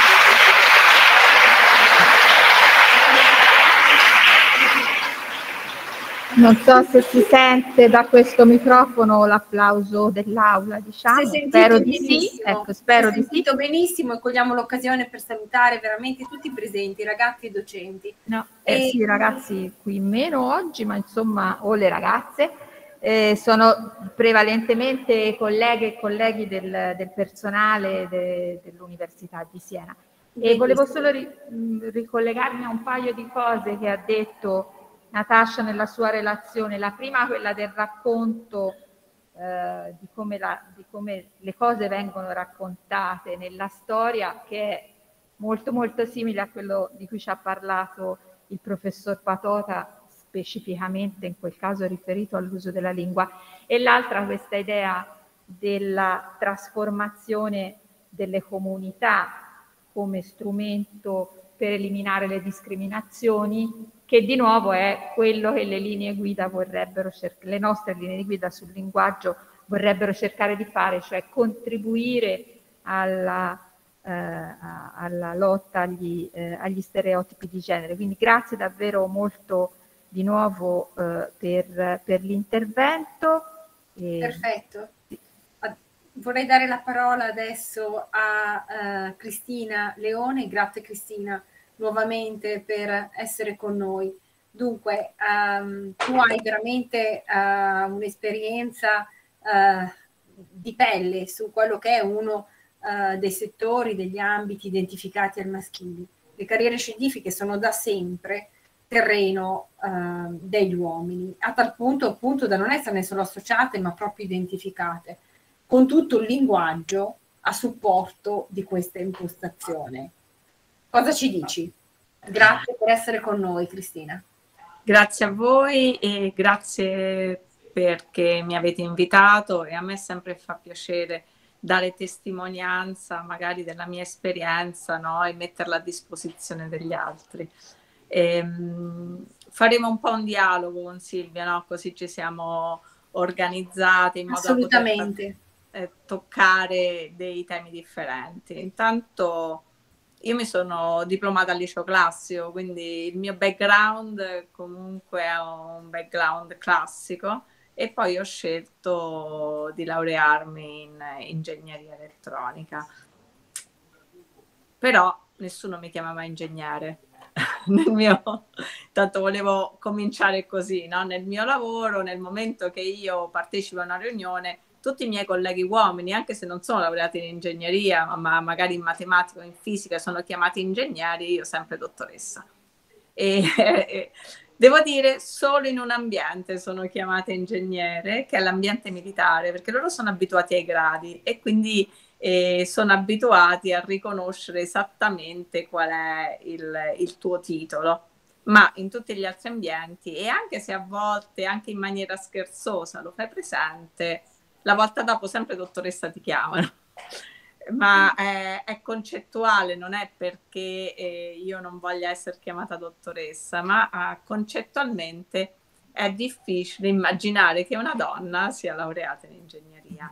lupo. Non so se si sente da questo microfono l'applauso dell'aula, diciamo. Spero di sì. Ecco, spero di sì. benissimo e cogliamo l'occasione per salutare veramente tutti i presenti, ragazzi e docenti. No, eh, e... sì, ragazzi qui meno oggi, ma insomma, o le ragazze. Eh, sono prevalentemente colleghe e colleghi del, del personale de, dell'Università di Siena. E volevo solo ri, ricollegarmi a un paio di cose che ha detto Natascia nella sua relazione. La prima, quella del racconto eh, di, come la, di come le cose vengono raccontate nella storia, che è molto molto simile a quello di cui ci ha parlato il professor Patota, specificamente in quel caso riferito all'uso della lingua. E l'altra, questa idea della trasformazione delle comunità come strumento per eliminare le discriminazioni, che di nuovo è quello che le linee guida vorrebbero cercare, le nostre linee guida sul linguaggio vorrebbero cercare di fare, cioè contribuire alla, eh, alla lotta agli, eh, agli stereotipi di genere. Quindi grazie davvero molto di nuovo eh, per, per l'intervento. E... Perfetto. Vorrei dare la parola adesso a uh, Cristina Leone. Grazie Cristina nuovamente per essere con noi. Dunque, um, tu hai veramente uh, un'esperienza uh, di pelle su quello che è uno uh, dei settori, degli ambiti identificati al maschile. Le carriere scientifiche sono da sempre terreno uh, degli uomini, a tal punto appunto da non esserne solo associate ma proprio identificate, con tutto il linguaggio a supporto di questa impostazione. Cosa ci dici? Grazie per essere con noi, Cristina. Grazie a voi e grazie perché mi avete invitato, e a me sempre fa piacere dare testimonianza magari della mia esperienza, no? E metterla a disposizione degli altri. E, um, faremo un po' un dialogo con Silvia, no? Così ci siamo organizzate in modo Assolutamente. da poter eh, toccare dei temi differenti. Intanto io mi sono diplomata al liceo classico, quindi il mio background comunque è un background classico, e poi ho scelto di laurearmi in ingegneria elettronica. Però nessuno mi chiamava ingegnere. Nel mio, tanto volevo cominciare così, no? Nel mio lavoro, nel momento che io partecipo a una riunione, tutti i miei colleghi uomini, anche se non sono laureati in ingegneria, ma magari in matematica o in fisica, sono chiamati ingegneri, io sempre dottoressa. E, e devo dire, solo in un ambiente sono chiamata ingegnere, che è l'ambiente militare, perché loro sono abituati ai gradi e quindi e sono abituati a riconoscere esattamente qual è il, il tuo titolo, ma in tutti gli altri ambienti, e anche se a volte anche in maniera scherzosa lo fai presente, la volta dopo sempre dottoressa ti chiamano. Ma è, è concettuale, non è perché eh, io non voglia essere chiamata dottoressa, ma eh, concettualmente è difficile immaginare che una donna sia laureata in ingegneria.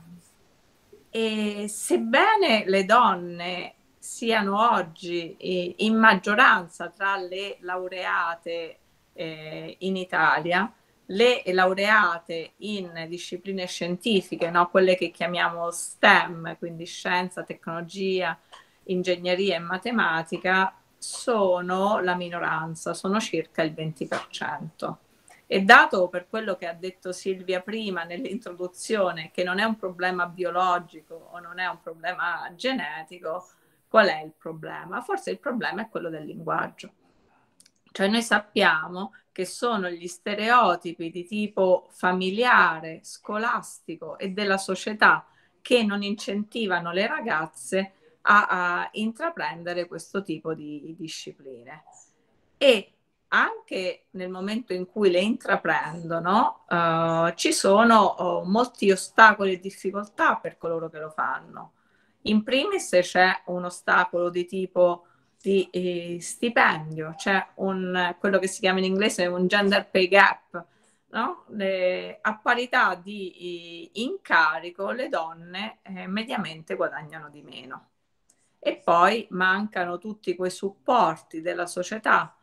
E sebbene le donne siano oggi in maggioranza tra le laureate eh, in Italia, le laureate in discipline scientifiche, no? Quelle che chiamiamo STEM, quindi scienza, tecnologia, ingegneria e matematica, sono la minoranza, sono circa il venti per cento. E dato, per quello che ha detto Silvia prima nell'introduzione, che non è un problema biologico o non è un problema genetico, qual è il problema? Forse il problema è quello del linguaggio. Cioè noi sappiamo che sono gli stereotipi di tipo familiare, scolastico e della società che non incentivano le ragazze a, a intraprendere questo tipo di discipline. E anche nel momento in cui le intraprendono, uh, ci sono uh, molti ostacoli e difficoltà per coloro che lo fanno. In primis c'è un ostacolo di tipo di eh, stipendio, c'è un, quello che si chiama in inglese un gender pay gap, no? Le, a parità di eh, incarico le donne eh, mediamente guadagnano di meno. E poi mancano tutti quei supporti della società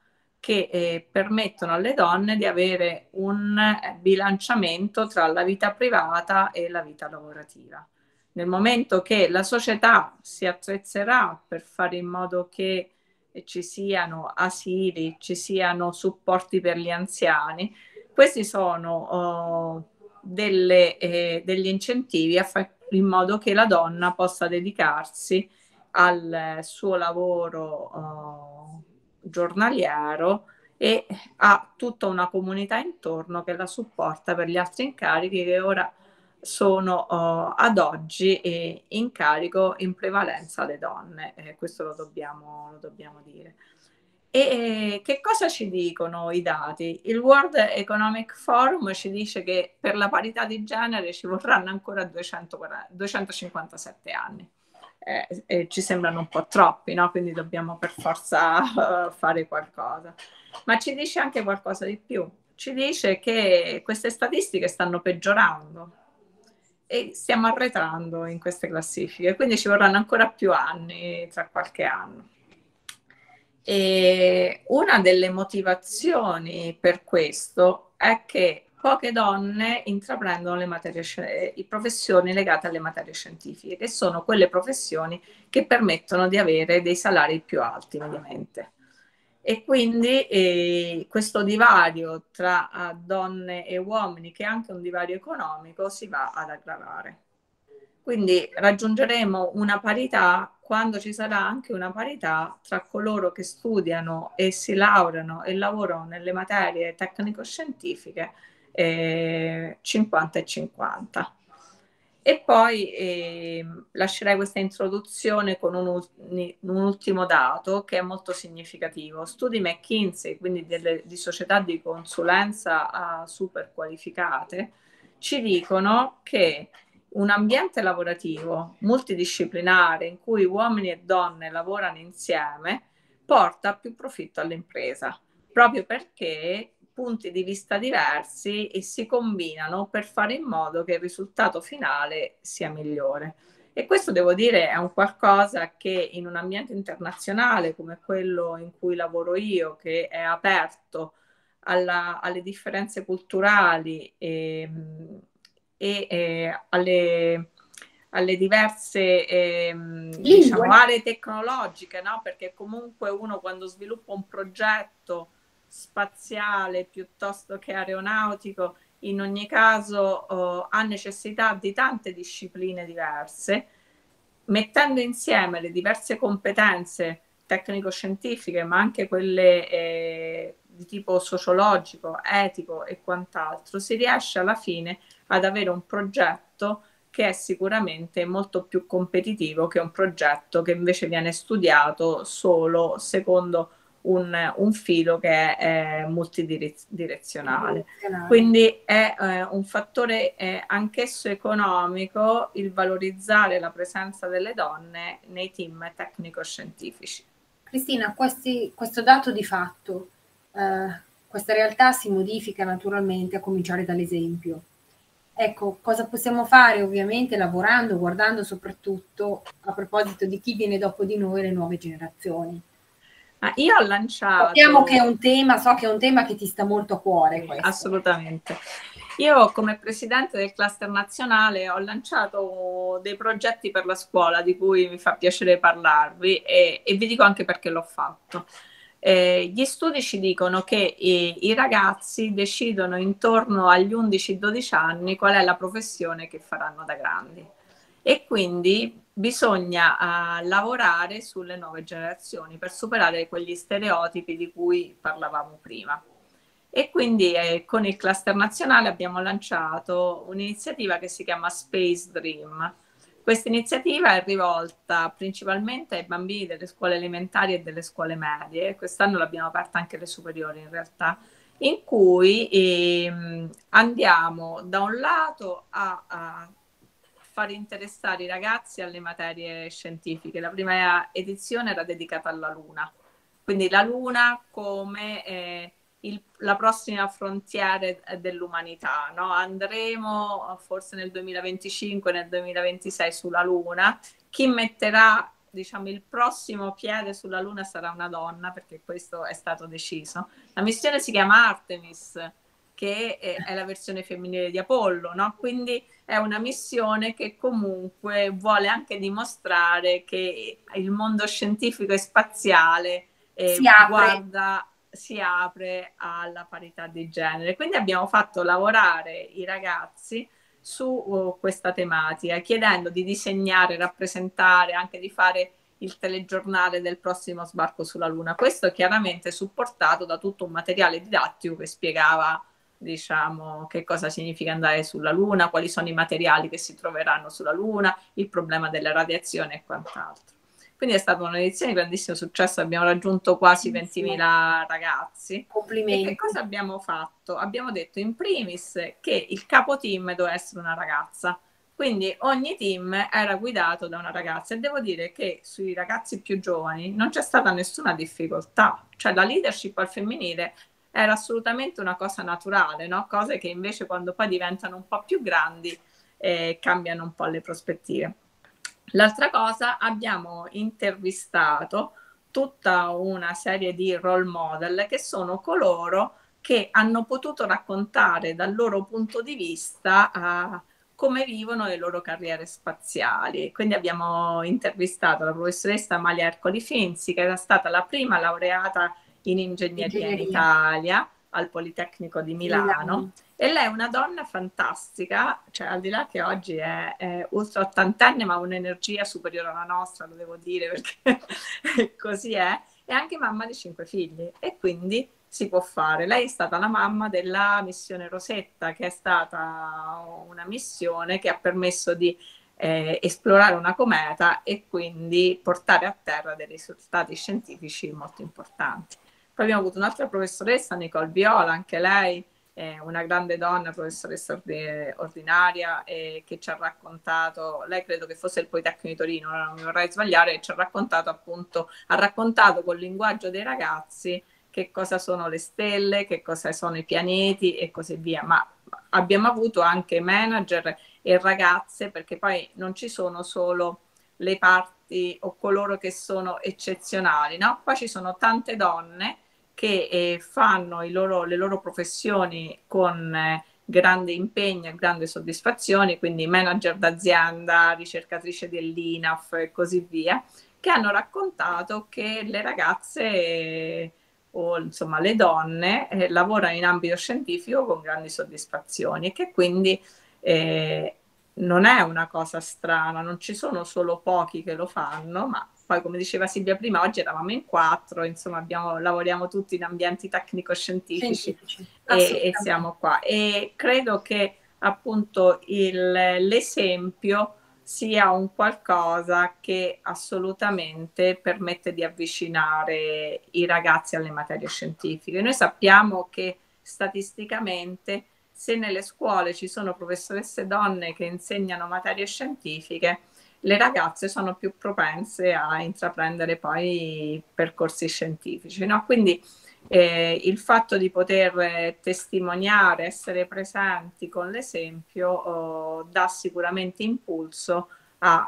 che eh, permettono alle donne di avere un bilanciamento tra la vita privata e la vita lavorativa. Nel momento che la società si attrezzerà per fare in modo che ci siano asili, ci siano supporti per gli anziani, questi sono oh, delle, eh, degli incentivi a fare in modo che la donna possa dedicarsi al suo lavoro oh, giornaliero e ha tutta una comunità intorno che la supporta per gli altri incarichi che ora sono uh, ad oggi eh, in carico in prevalenza alle donne, eh, questo lo dobbiamo, lo dobbiamo dire. E eh, che cosa ci dicono i dati? Il World Economic Forum ci dice che per la parità di genere ci vorranno ancora duecentocinquantasette anni. Eh, eh, ci sembrano un po' troppi, no? Quindi dobbiamo per forza uh, fare qualcosa. Ma ci dice anche qualcosa di più. Ci dice che queste statistiche stanno peggiorando e stiamo arretrando in queste classifiche, quindi ci vorranno ancora più anni, tra qualche anno. E una delle motivazioni per questo è che poche donne intraprendono le materie, le professioni legate alle materie scientifiche, che sono quelle professioni che permettono di avere dei salari più alti mediamente. E quindi eh, questo divario tra uh, donne e uomini, che è anche un divario economico, si va ad aggravare. Quindi raggiungeremo una parità quando ci sarà anche una parità tra coloro che studiano e si laureano e lavorano nelle materie tecnico-scientifiche eh, cinquanta e cinquanta. E poi eh, lascerei questa introduzione con un, un ultimo dato che è molto significativo. Studi McKinsey, quindi delle, di società di consulenza uh, super qualificate, ci dicono che un ambiente lavorativo multidisciplinare in cui uomini e donne lavorano insieme porta a più profitto all'impresa, proprio perché punti di vista diversi e si combinano per fare in modo che il risultato finale sia migliore. E questo, devo dire, è un qualcosa che in un ambiente internazionale come quello in cui lavoro io, che è aperto alla, alle differenze culturali e, e, e alle, alle diverse eh, diciamo, aree tecnologiche, no? Perché comunque uno, quando sviluppa un progetto spaziale piuttosto che aeronautico, in ogni caso oh, ha necessità di tante discipline diverse, mettendo insieme le diverse competenze tecnico-scientifiche, ma anche quelle eh, di tipo sociologico, etico e quant'altro, si riesce alla fine ad avere un progetto che è sicuramente molto più competitivo che un progetto che invece viene studiato solo secondo Un, un filo che è, è multidirezionale. Quindi è eh, un fattore eh, anch'esso economico il valorizzare la presenza delle donne nei team tecnico-scientifici. Cristina, questi, questo dato di fatto, eh, questa realtà si modifica naturalmente a cominciare dall'esempio. Ecco, cosa possiamo fare ovviamente lavorando, guardando soprattutto a proposito di chi viene dopo di noi, le nuove generazioni. Ah, io ho lanciato... Sappiamo che è un tema, so che è un tema che ti sta molto a cuore. Questo. Assolutamente. Io come presidente del cluster nazionale ho lanciato dei progetti per la scuola di cui mi fa piacere parlarvi e, e vi dico anche perché l'ho fatto. Eh, gli studi ci dicono che i, i ragazzi decidono intorno agli undici dodici anni qual è la professione che faranno da grandi. E quindi bisogna uh, lavorare sulle nuove generazioni per superare quegli stereotipi di cui parlavamo prima. E quindi eh, con il cluster nazionale abbiamo lanciato un'iniziativa che si chiama Space Dream. Questa iniziativa è rivolta principalmente ai bambini delle scuole elementari e delle scuole medie, quest'anno l'abbiamo aperta anche alle superiori in realtà, in cui eh, andiamo da un lato a, a far interessare i ragazzi alle materie scientifiche. La prima edizione era dedicata alla Luna, quindi la Luna come eh, il, la prossima frontiera dell'umanità, no? Andremo forse nel duemilaventicinque, nel duemilaventisei sulla Luna. Chi metterà diciamo, il prossimo piede sulla Luna sarà una donna, perché questo è stato deciso. La missione si chiama Artemis, che è, è la versione femminile di Apollo, no? Quindi è una missione che comunque vuole anche dimostrare che il mondo scientifico e spaziale eh, si apre. guarda, si apre alla parità di genere. Quindi abbiamo fatto lavorare i ragazzi su uh, questa tematica, chiedendo di disegnare, rappresentare, anche di fare il telegiornale del prossimo sbarco sulla Luna. Questo chiaramente supportato da tutto un materiale didattico che spiegava, diciamo, che cosa significa andare sulla Luna, quali sono i materiali che si troveranno sulla Luna, il problema delle radiazioni e quant'altro. Quindi è stata un'edizione di grandissimo successo, abbiamo raggiunto quasi ventimila ragazzi. Complimenti. E che cosa abbiamo fatto? Abbiamo detto in primis che il capo team doveva essere una ragazza, quindi ogni team era guidato da una ragazza, e devo dire che sui ragazzi più giovani non c'è stata nessuna difficoltà, cioè la leadership al femminile era assolutamente una cosa naturale, no? Cose che invece quando poi diventano un po' più grandi eh, cambiano un po' le prospettive. L'altra cosa, abbiamo intervistato tutta una serie di role model che sono coloro che hanno potuto raccontare dal loro punto di vista uh, come vivono le loro carriere spaziali. Quindi abbiamo intervistato la professoressa Amalia Ercoli Finzi, che era stata la prima laureata in ingegneria, ingegneria. in Italia al Politecnico di Milano. Milano. E lei è una donna fantastica, cioè al di là che oggi è, è ultra ottantenne, ma ha un'energia superiore alla nostra, lo devo dire, perché così è, è anche mamma di cinque figli, e quindi si può fare. Lei è stata la mamma della missione Rosetta, che è stata una missione che ha permesso di eh, esplorare una cometa e quindi portare a terra dei risultati scientifici molto importanti. Poi abbiamo avuto un'altra professoressa, Nicole Viola, anche lei è una grande donna, professoressa ordinaria, eh, che ci ha raccontato, lei credo che fosse il Politecnico di Torino, non mi vorrei sbagliare, ci ha raccontato appunto, ha raccontato col linguaggio dei ragazzi che cosa sono le stelle, che cosa sono i pianeti e così via. Ma abbiamo avuto anche manager e ragazze, perché poi non ci sono solo le parti o coloro che sono eccezionali, no? Poi ci sono tante donne che eh, fanno i loro, le loro professioni con eh, grande impegno e grande soddisfazione, quindi manager d'azienda, ricercatrice dell'I N A F e così via, che hanno raccontato che le ragazze eh, o insomma le donne eh, lavorano in ambito scientifico con grandi soddisfazioni, e che quindi eh, non è una cosa strana, non ci sono solo pochi che lo fanno, ma poi, come diceva Silvia prima, oggi eravamo in quattro, insomma, abbiamo, lavoriamo tutti in ambienti tecnico-scientifici e, e siamo qua. E credo che appunto il, l'esempio sia un qualcosa che assolutamente permette di avvicinare i ragazzi alle materie scientifiche. Noi sappiamo che statisticamente, se nelle scuole ci sono professoresse donne che insegnano materie scientifiche, le ragazze sono più propense a intraprendere poi percorsi scientifici, no? Quindi eh, il fatto di poter testimoniare, essere presenti con l'esempio, oh, dà sicuramente impulso a,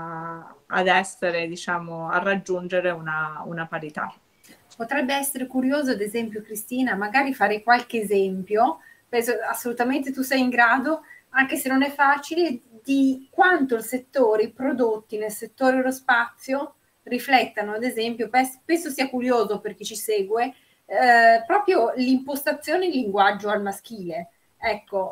a, ad essere, diciamo, a raggiungere una, una parità. Potrebbe essere curioso, ad esempio, Cristina, magari fare qualche esempio, penso assolutamente tu sei in grado, anche se non è facile, di quanto il settore, i prodotti nel settore aerospazio riflettano, ad esempio, penso sia curioso per chi ci segue, eh, proprio l'impostazione in linguaggio al maschile. Ecco,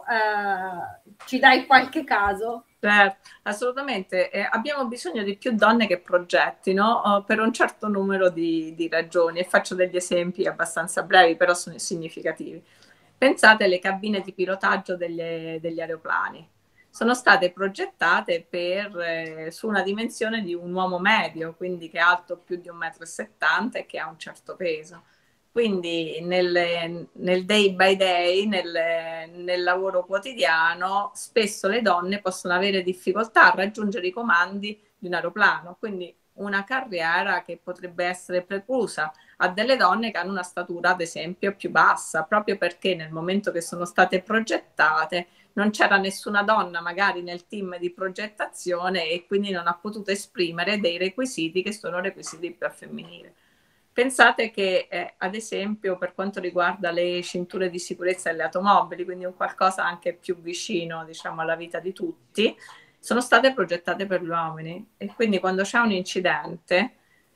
eh, ci dai qualche caso? Certo, assolutamente. Eh, abbiamo bisogno di più donne che progettino uh, per un certo numero di, di ragioni, e faccio degli esempi abbastanza brevi, però sono significativi. Pensate alle cabine di pilotaggio degli, degli aeroplani. Sono state progettate per, eh, su una dimensione di un uomo medio, quindi che è alto più di un metro e settanta e che ha un certo peso. Quindi nel, nel day by day, nel, nel lavoro quotidiano, spesso le donne possono avere difficoltà a raggiungere i comandi di un aeroplano. Quindi una carriera che potrebbe essere preclusa a delle donne che hanno una statura, ad esempio, più bassa, proprio perché nel momento che sono state progettate non c'era nessuna donna magari nel team di progettazione e quindi non ha potuto esprimere dei requisiti che sono requisiti più al femminile. Pensate che, eh, ad esempio, per quanto riguarda le cinture di sicurezza delle automobili, quindi un qualcosa anche più vicino, diciamo, alla vita di tutti, sono state progettate per gli uomini e quindi quando c'è un incidente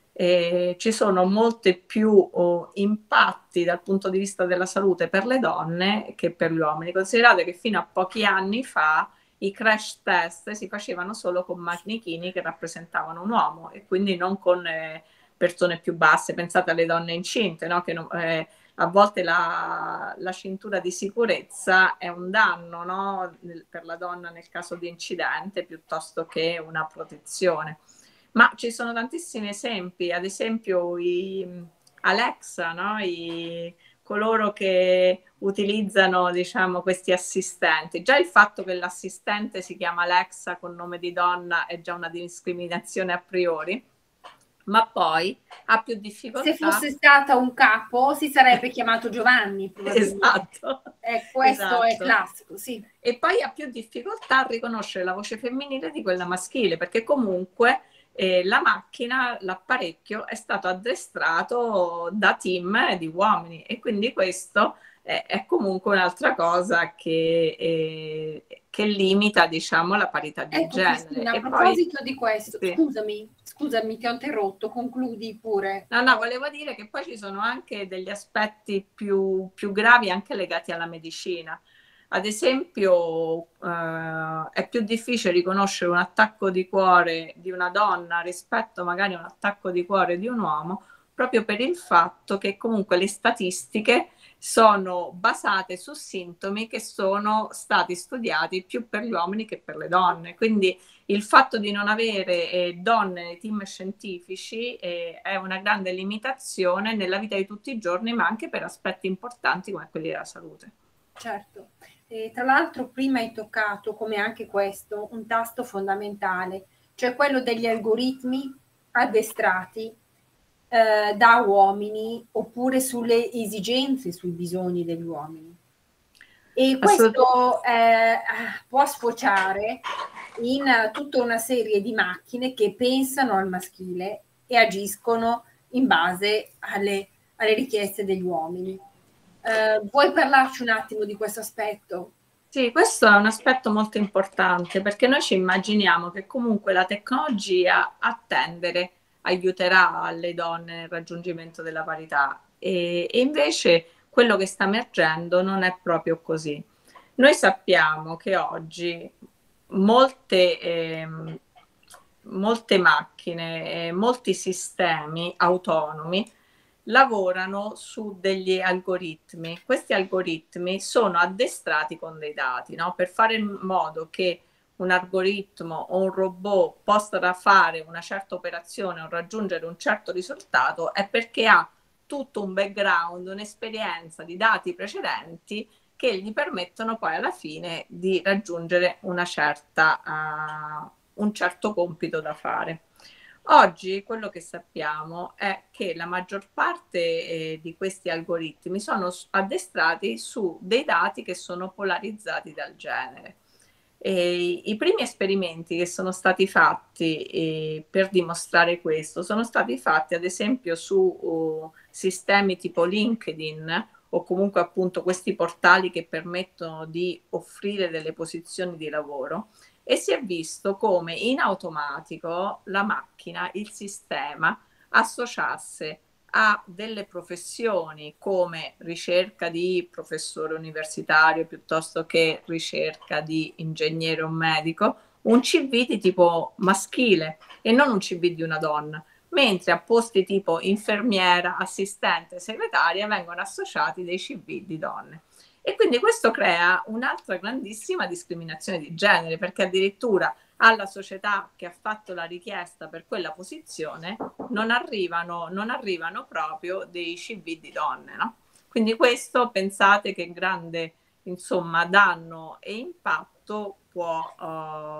eh, ci sono molti più oh, impatti dal punto di vista della salute per le donne che per gli uomini. Considerate che fino a pochi anni fa i crash test si facevano solo con manichini che rappresentavano un uomo e quindi non con eh, persone più basse. Pensate alle donne incinte, no? Che non, eh, a volte la, la cintura di sicurezza è un danno, no? Per la donna nel caso di incidente piuttosto che una protezione. Ma ci sono tantissimi esempi, ad esempio i Alexa, no? I, coloro che utilizzano, diciamo, questi assistenti. Già il fatto che l'assistente si chiama Alexa con nome di donna è già una discriminazione a priori, ma poi ha più difficoltà. Se fosse stata un capo si sarebbe chiamato Giovanni. Esatto. Eh, questo esatto. è classico, sì. E poi ha più difficoltà a riconoscere la voce femminile di quella maschile, perché comunque eh, la macchina, l'apparecchio è stato addestrato da team di uomini e quindi questo è, è comunque un'altra cosa che, eh, che limita, diciamo, la parità di ecco, genere. Cristina, a e proposito poi, di questo, sì. scusami, scusami, ti ho interrotto, concludi pure. No, no, volevo dire che poi ci sono anche degli aspetti più, più gravi anche legati alla medicina. Ad esempio, eh, è più difficile riconoscere un attacco di cuore di una donna rispetto magari a un attacco di cuore di un uomo, proprio per il fatto che comunque le statistiche sono basate su sintomi che sono stati studiati più per gli uomini che per le donne. Quindi il fatto di non avere eh, donne nei team scientifici eh, è una grande limitazione nella vita di tutti i giorni, ma anche per aspetti importanti come quelli della salute. Certo. E tra l'altro prima hai toccato, come anche questo, un tasto fondamentale, cioè quello degli algoritmi addestrati eh, da uomini oppure sulle esigenze, sui bisogni degli uomini. E questo eh, può sfociare in tutta una serie di macchine che pensano al maschile e agiscono in base alle, alle richieste degli uomini. Uh, vuoi parlarci un attimo di questo aspetto? Sì, questo è un aspetto molto importante perché noi ci immaginiamo che comunque la tecnologia a tendere aiuterà le donne nel raggiungimento della parità e, e invece quello che sta emergendo non è proprio così. Noi sappiamo che oggi molte, eh, molte macchine, eh, molti sistemi autonomi lavorano su degli algoritmi. Questi algoritmi sono addestrati con dei dati, no? Per fare in modo che un algoritmo o un robot possa fare una certa operazione o raggiungere un certo risultato è perché ha tutto un background, un'esperienza di dati precedenti che gli permettono poi alla fine di raggiungere una certa, uh, un certo compito da fare. Oggi quello che sappiamo è che la maggior parte eh, di questi algoritmi sono addestrati su dei dati che sono polarizzati dal genere. E i primi esperimenti che sono stati fatti eh, per dimostrare questo sono stati fatti ad esempio su uh, sistemi tipo LinkedIn o comunque appunto questi portali che permettono di offrire delle posizioni di lavoro. E si è visto come in automatico la macchina, il sistema, associasse a delle professioni come ricerca di professore universitario piuttosto che ricerca di ingegnere o medico, un C V di tipo maschile e non un C V di una donna, mentre a posti tipo infermiera, assistente, segretaria vengono associati dei C V di donne. E quindi questo crea un'altra grandissima discriminazione di genere, perché addirittura alla società che ha fatto la richiesta per quella posizione non arrivano, non arrivano proprio dei C V di donne, no? Quindi questo pensate che grande, insomma, danno e impatto può, uh,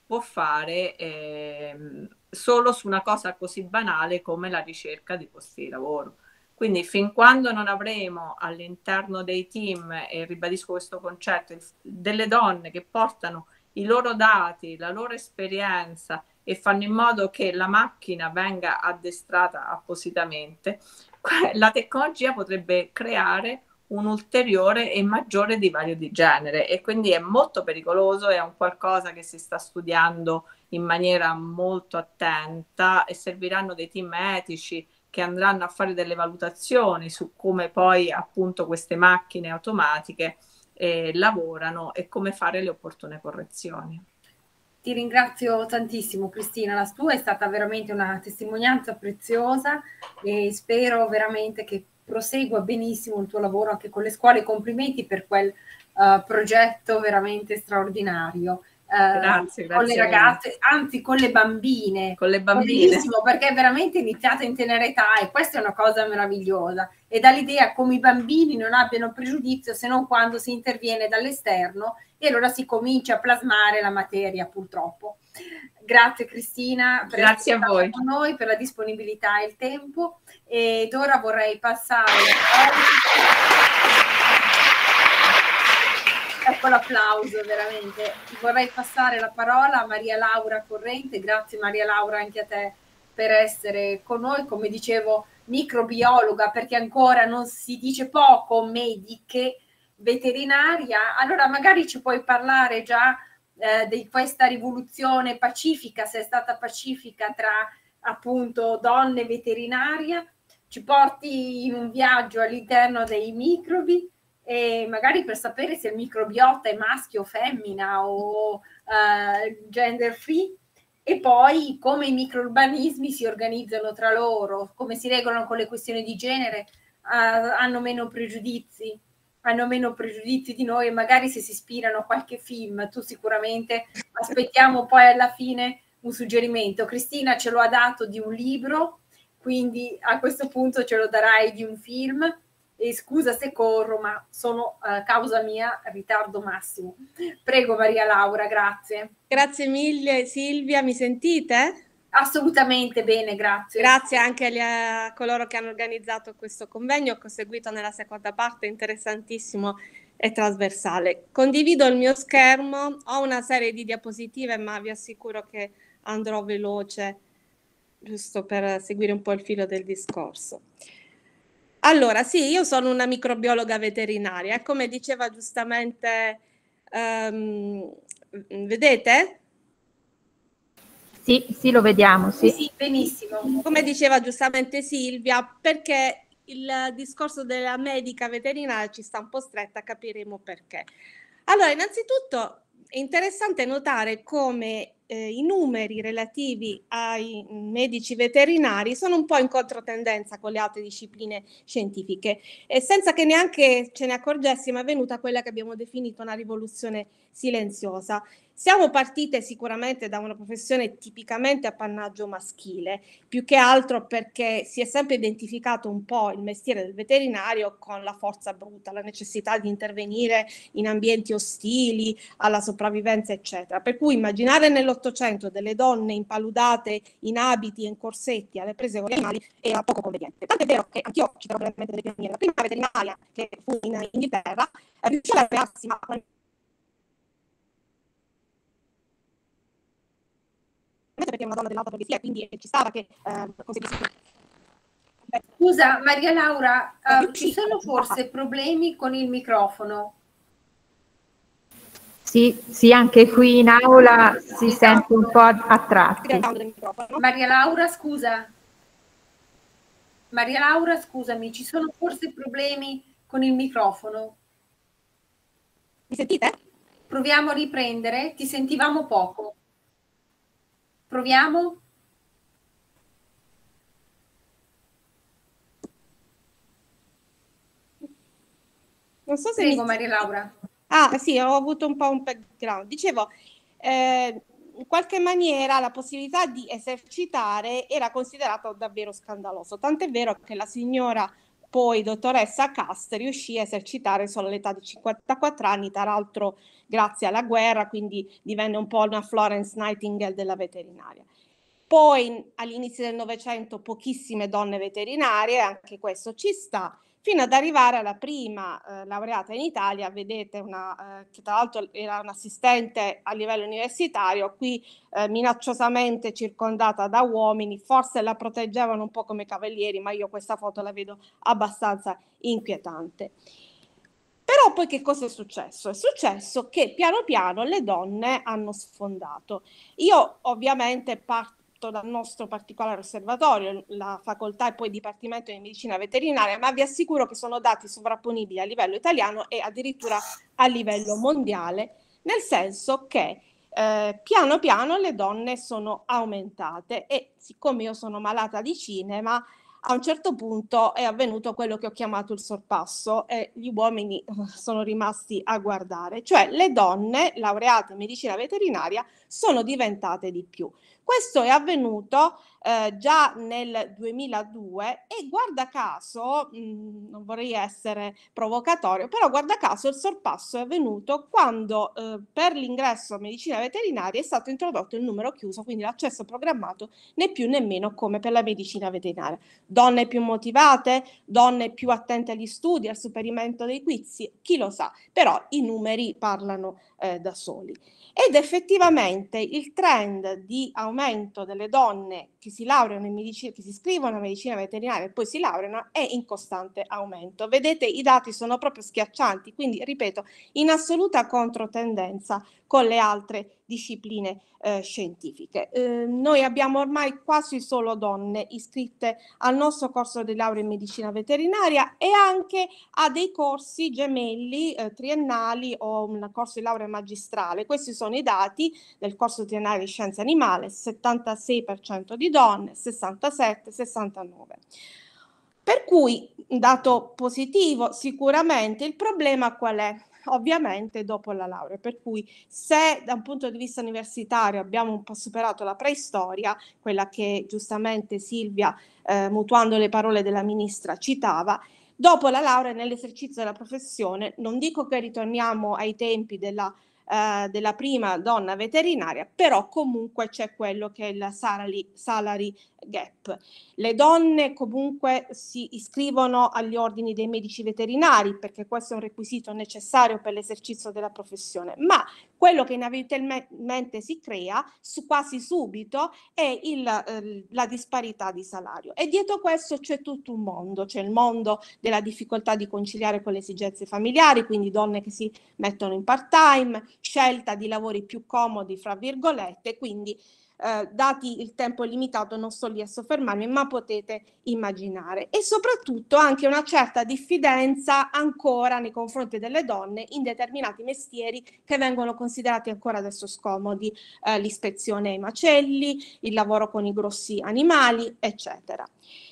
può fare ehm, solo su una cosa così banale come la ricerca di posti di lavoro. Quindi fin quando non avremo all'interno dei team, e ribadisco questo concetto, delle donne che portano i loro dati, la loro esperienza e fanno in modo che la macchina venga addestrata appositamente, la tecnologia potrebbe creare un ulteriore e maggiore divario di genere, e quindi è molto pericoloso, è un qualcosa che si sta studiando in maniera molto attenta, e serviranno dei team etici che andranno a fare delle valutazioni su come poi appunto queste macchine automatiche eh, lavorano e come fare le opportune correzioni. Ti ringrazio tantissimo Cristina, la tua è stata veramente una testimonianza preziosa e spero veramente che prosegua benissimo il tuo lavoro anche con le scuole. Complimenti per quel uh, progetto veramente straordinario. Uh, grazie, grazie con le ragazze, anzi con le bambine, con le bambine, bellissimo, perché è veramente iniziata in tenera età e questa è una cosa meravigliosa, e dà l'idea come i bambini non abbiano pregiudizio se non quando si interviene dall'esterno e allora si comincia a plasmare la materia, purtroppo. Grazie Cristina per grazie a voi con noi, per la disponibilità e il tempo, ed ora vorrei passare ecco l'applauso, veramente. Vorrei passare la parola a Maria Laura Corrente. Grazie Maria Laura anche a te per essere con noi, come dicevo microbiologa, perché ancora non si dice poco, mediche, veterinaria. Allora magari ci puoi parlare già eh, di questa rivoluzione pacifica, se è stata pacifica, tra appunto donne e veterinaria, ci porti in un viaggio all'interno dei microbi, e magari per sapere se il microbiota è maschio o femmina o uh, gender free, e poi come i microorganismi si organizzano tra loro, come si regolano con le questioni di genere, uh, hanno meno pregiudizi, hanno meno pregiudizi di noi, e magari se si ispirano a qualche film, tu sicuramente, aspettiamo poi alla fine un suggerimento. Cristina ce lo ha dato di un libro, quindi a questo punto ce lo darai di un film. E scusa se corro, ma sono uh, causa mia, ritardo massimo. Prego Maria Laura, grazie. Grazie mille Silvia, mi sentite? Assolutamente bene, grazie. Grazie anche agli, a coloro che hanno organizzato questo convegno, che ho seguito nella seconda parte, interessantissimo e trasversale. Condivido il mio schermo, ho una serie di diapositive, ma vi assicuro che andrò veloce, giusto per seguire un po' il filo del discorso. Allora, sì, io sono una microbiologa veterinaria e come diceva giustamente, um, vedete? Sì, sì, lo vediamo, sì. Sì, benissimo. Come diceva giustamente Silvia, perché il discorso della medica veterinaria ci sta un po' stretta, capiremo perché. Allora, innanzitutto è interessante notare come eh, i numeri relativi ai medici veterinari sono un po' in controtendenza con le altre discipline scientifiche, e senza che neanche ce ne accorgessimo è venuta quella che abbiamo definito una rivoluzione silenziosa. Siamo partite sicuramente da una professione tipicamente appannaggio maschile, più che altro perché si è sempre identificato un po' il mestiere del veterinario con la forza bruta, la necessità di intervenire in ambienti ostili, alla sopravvivenza, eccetera. Per cui immaginare nell'Ottocento delle donne impaludate in abiti e in corsetti alle prese con gli animali era poco conveniente. Tant'è vero che anch'io citerò brevemente delle pioniere. La prima veterinaria che fu in Inghilterra riuscì a laurearsi, ma perché è una donna dell'alta borghesia, quindi ci stava che eh, conseguisse. Scusa Maria Laura, uh, ci sono forse problemi con il microfono? Sì, sì, anche qui in aula si sente un po' a tratti. Maria Laura, scusa. Maria Laura, scusami, ci sono forse problemi con il microfono? Mi sentite? Proviamo a riprendere, ti sentivamo poco. Proviamo? Non so se Prego, mi... Maria Laura. Ah, sì, ho avuto un po' un background. Dicevo, eh, in qualche maniera la possibilità di esercitare era considerato davvero scandaloso. Tant'è vero che la signora poi dottoressa Cast riuscì a esercitare solo all'età di cinquantaquattro anni, tra l'altro grazie alla guerra, quindi divenne un po' una Florence Nightingale della veterinaria. Poi all'inizio del Novecento pochissime donne veterinarie, anche questo ci sta, fino ad arrivare alla prima eh, laureata in Italia, vedete, una, eh, che tra l'altro era un'assistente a livello universitario, qui eh, minacciosamente circondata da uomini, forse la proteggevano un po' come cavalieri, ma io questa foto la vedo abbastanza inquietante. Però poi che cosa è successo? È successo che piano piano le donne hanno sfondato. Io ovviamente parto dal nostro particolare osservatorio, la facoltà e poi il Dipartimento di Medicina Veterinaria, ma vi assicuro che sono dati sovrapponibili a livello italiano e addirittura a livello mondiale, nel senso che eh, piano piano le donne sono aumentate e siccome io sono malata di cinema, a un certo punto è avvenuto quello che ho chiamato il sorpasso e gli uomini sono rimasti a guardare, cioè le donne laureate in medicina veterinaria sono diventate di più. Questo è avvenuto eh, già nel duemiladue e guarda caso, mh, non vorrei essere provocatorio, però guarda caso il sorpasso è avvenuto quando eh, per l'ingresso a medicina veterinaria è stato introdotto il numero chiuso, quindi l'accesso programmato né più né meno come per la medicina veterinaria. Donne più motivate, donne più attente agli studi, al superamento dei quiz, chi lo sa, però i numeri parlano eh, da soli. Ed effettivamente il trend di aumento delle donne che si laureano in medicina, che si iscrivono a medicina veterinaria e poi si laureano è in costante aumento. Vedete, i dati sono proprio schiaccianti, quindi ripeto, in assoluta controtendenza con le altre discipline eh, scientifiche. Eh, noi abbiamo ormai quasi solo donne iscritte al nostro corso di laurea in medicina veterinaria e anche a dei corsi gemelli eh, triennali o un corso di laurea magistrale. Questi sono i dati del corso triennale di scienze animali, settantasei per cento di donne, sessantasette, sessantanove. Per cui, dato positivo, sicuramente il problema qual è? Ovviamente dopo la laurea, per cui se da un punto di vista universitario abbiamo un po' superato la preistoria, quella che giustamente Silvia, eh, mutuando le parole della ministra, citava, dopo la laurea nell'esercizio della professione, non dico che ritorniamo ai tempi della, eh, della prima donna veterinaria, però comunque c'è quello che è il salary, salary gap. Le donne comunque si iscrivono agli ordini dei medici veterinari perché questo è un requisito necessario per l'esercizio della professione, ma quello che inevitabilmente si crea su quasi subito è il, eh, la disparità di salario e dietro questo c'è tutto un mondo, c'è il mondo della difficoltà di conciliare con le esigenze familiari, quindi donne che si mettono in part-time, scelta di lavori più comodi fra virgolette, quindi Eh, dati il tempo limitato non sto lì a soffermarmi, ma potete immaginare, e soprattutto anche una certa diffidenza ancora nei confronti delle donne in determinati mestieri che vengono considerati ancora adesso scomodi, eh, l'ispezione ai macelli, il lavoro con i grossi animali, eccetera.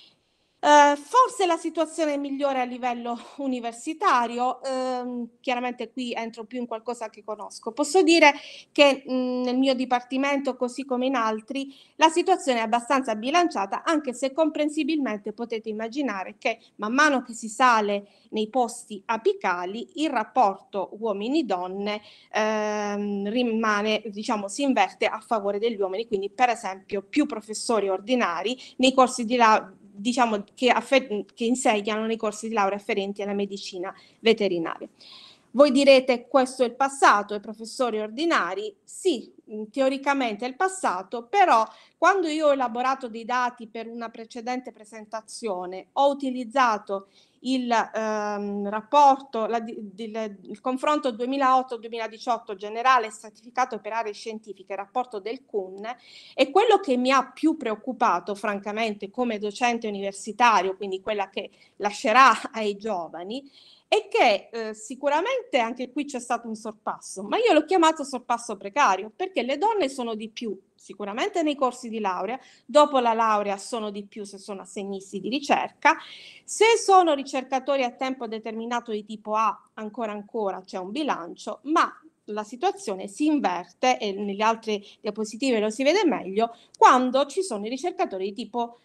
Uh, forse la situazione è migliore a livello universitario, uh, chiaramente qui entro più in qualcosa che conosco. Posso dire che mh, nel mio dipartimento, così come in altri, la situazione è abbastanza bilanciata, anche se comprensibilmente potete immaginare che man mano che si sale nei posti apicali, il rapporto uomini-donne ehm, rimane, diciamo, si inverte a favore degli uomini, quindi per esempio più professori ordinari nei corsi di laurea, diciamo, che, che insegnano nei corsi di laurea afferenti alla medicina veterinaria. Voi direte questo è il passato, i professori ordinari, sì, teoricamente è il passato, però quando io ho elaborato dei dati per una precedente presentazione, ho utilizzato il ehm, rapporto, la, il, il confronto duemilaotto duemiladiciotto generale stratificato per aree scientifiche, il rapporto del C U N, e quello che mi ha più preoccupato francamente come docente universitario, quindi quella che lascerà ai giovani, è che eh, sicuramente anche qui c'è stato un sorpasso, ma io l'ho chiamato sorpasso precario perché le donne sono di più sicuramente nei corsi di laurea, dopo la laurea sono di più se sono assegnisti di ricerca, se sono ricercatori a tempo determinato di tipo A ancora ancora c'è un bilancio, ma la situazione si inverte e nelle altre diapositive lo si vede meglio quando ci sono i ricercatori di tipo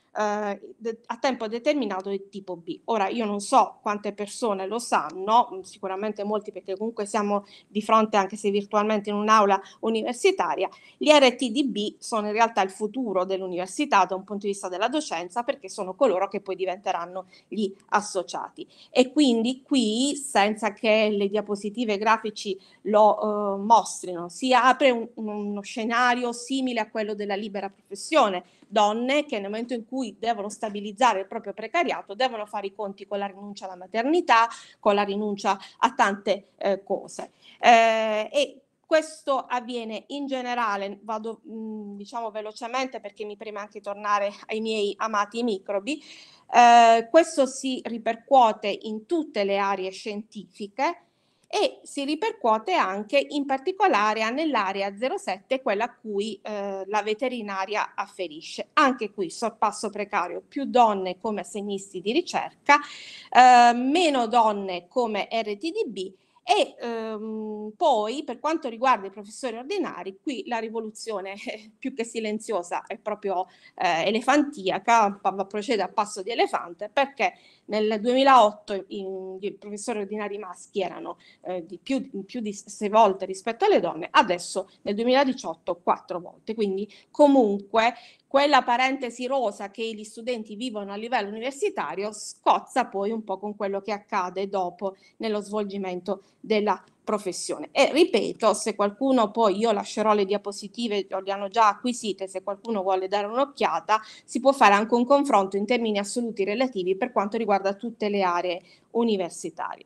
eh, de- a tempo determinato di tipo B. Ora io non so quante persone lo sanno, sicuramente molti, perché comunque siamo di fronte, anche se virtualmente, in un'aula universitaria. Gli R T D B sono in realtà il futuro dell'università da un punto di vista della docenza, perché sono coloro che poi diventeranno gli associati. E quindi qui, senza che le diapositive grafici lo eh, mostrino, si apre un, uno scenario simile a quello della libera professione. Donne che nel momento in cui devono stabilizzare il proprio precariato devono fare i conti con la rinuncia alla maternità, con la rinuncia a tante eh, cose. Eh, e questo avviene in generale, vado mh, diciamo velocemente perché mi preme anche tornare ai miei amati microbi. Eh, questo si ripercuote in tutte le aree scientifiche e si ripercuote anche in particolare nell'area zero sette, quella a cui eh, la veterinaria afferisce. Anche qui sorpasso precario, più donne come assegnisti di ricerca, eh, meno donne come R T D B. E ehm, poi per quanto riguarda i professori ordinari, qui la rivoluzione eh, più che silenziosa è proprio eh, elefantiaca, procede a passo di elefante, perché nel duemilaotto i, i professori ordinari maschi erano eh, di più, più di sei volte rispetto alle donne, adesso nel duemiladiciotto quattro volte, quindi comunque quella parentesi rosa che gli studenti vivono a livello universitario scozza poi un po' con quello che accade dopo nello svolgimento della professione. E ripeto, se qualcuno, poi io lascerò le diapositive, le hanno già acquisite, se qualcuno vuole dare un'occhiata, si può fare anche un confronto in termini assoluti relativi per quanto riguarda tutte le aree universitarie.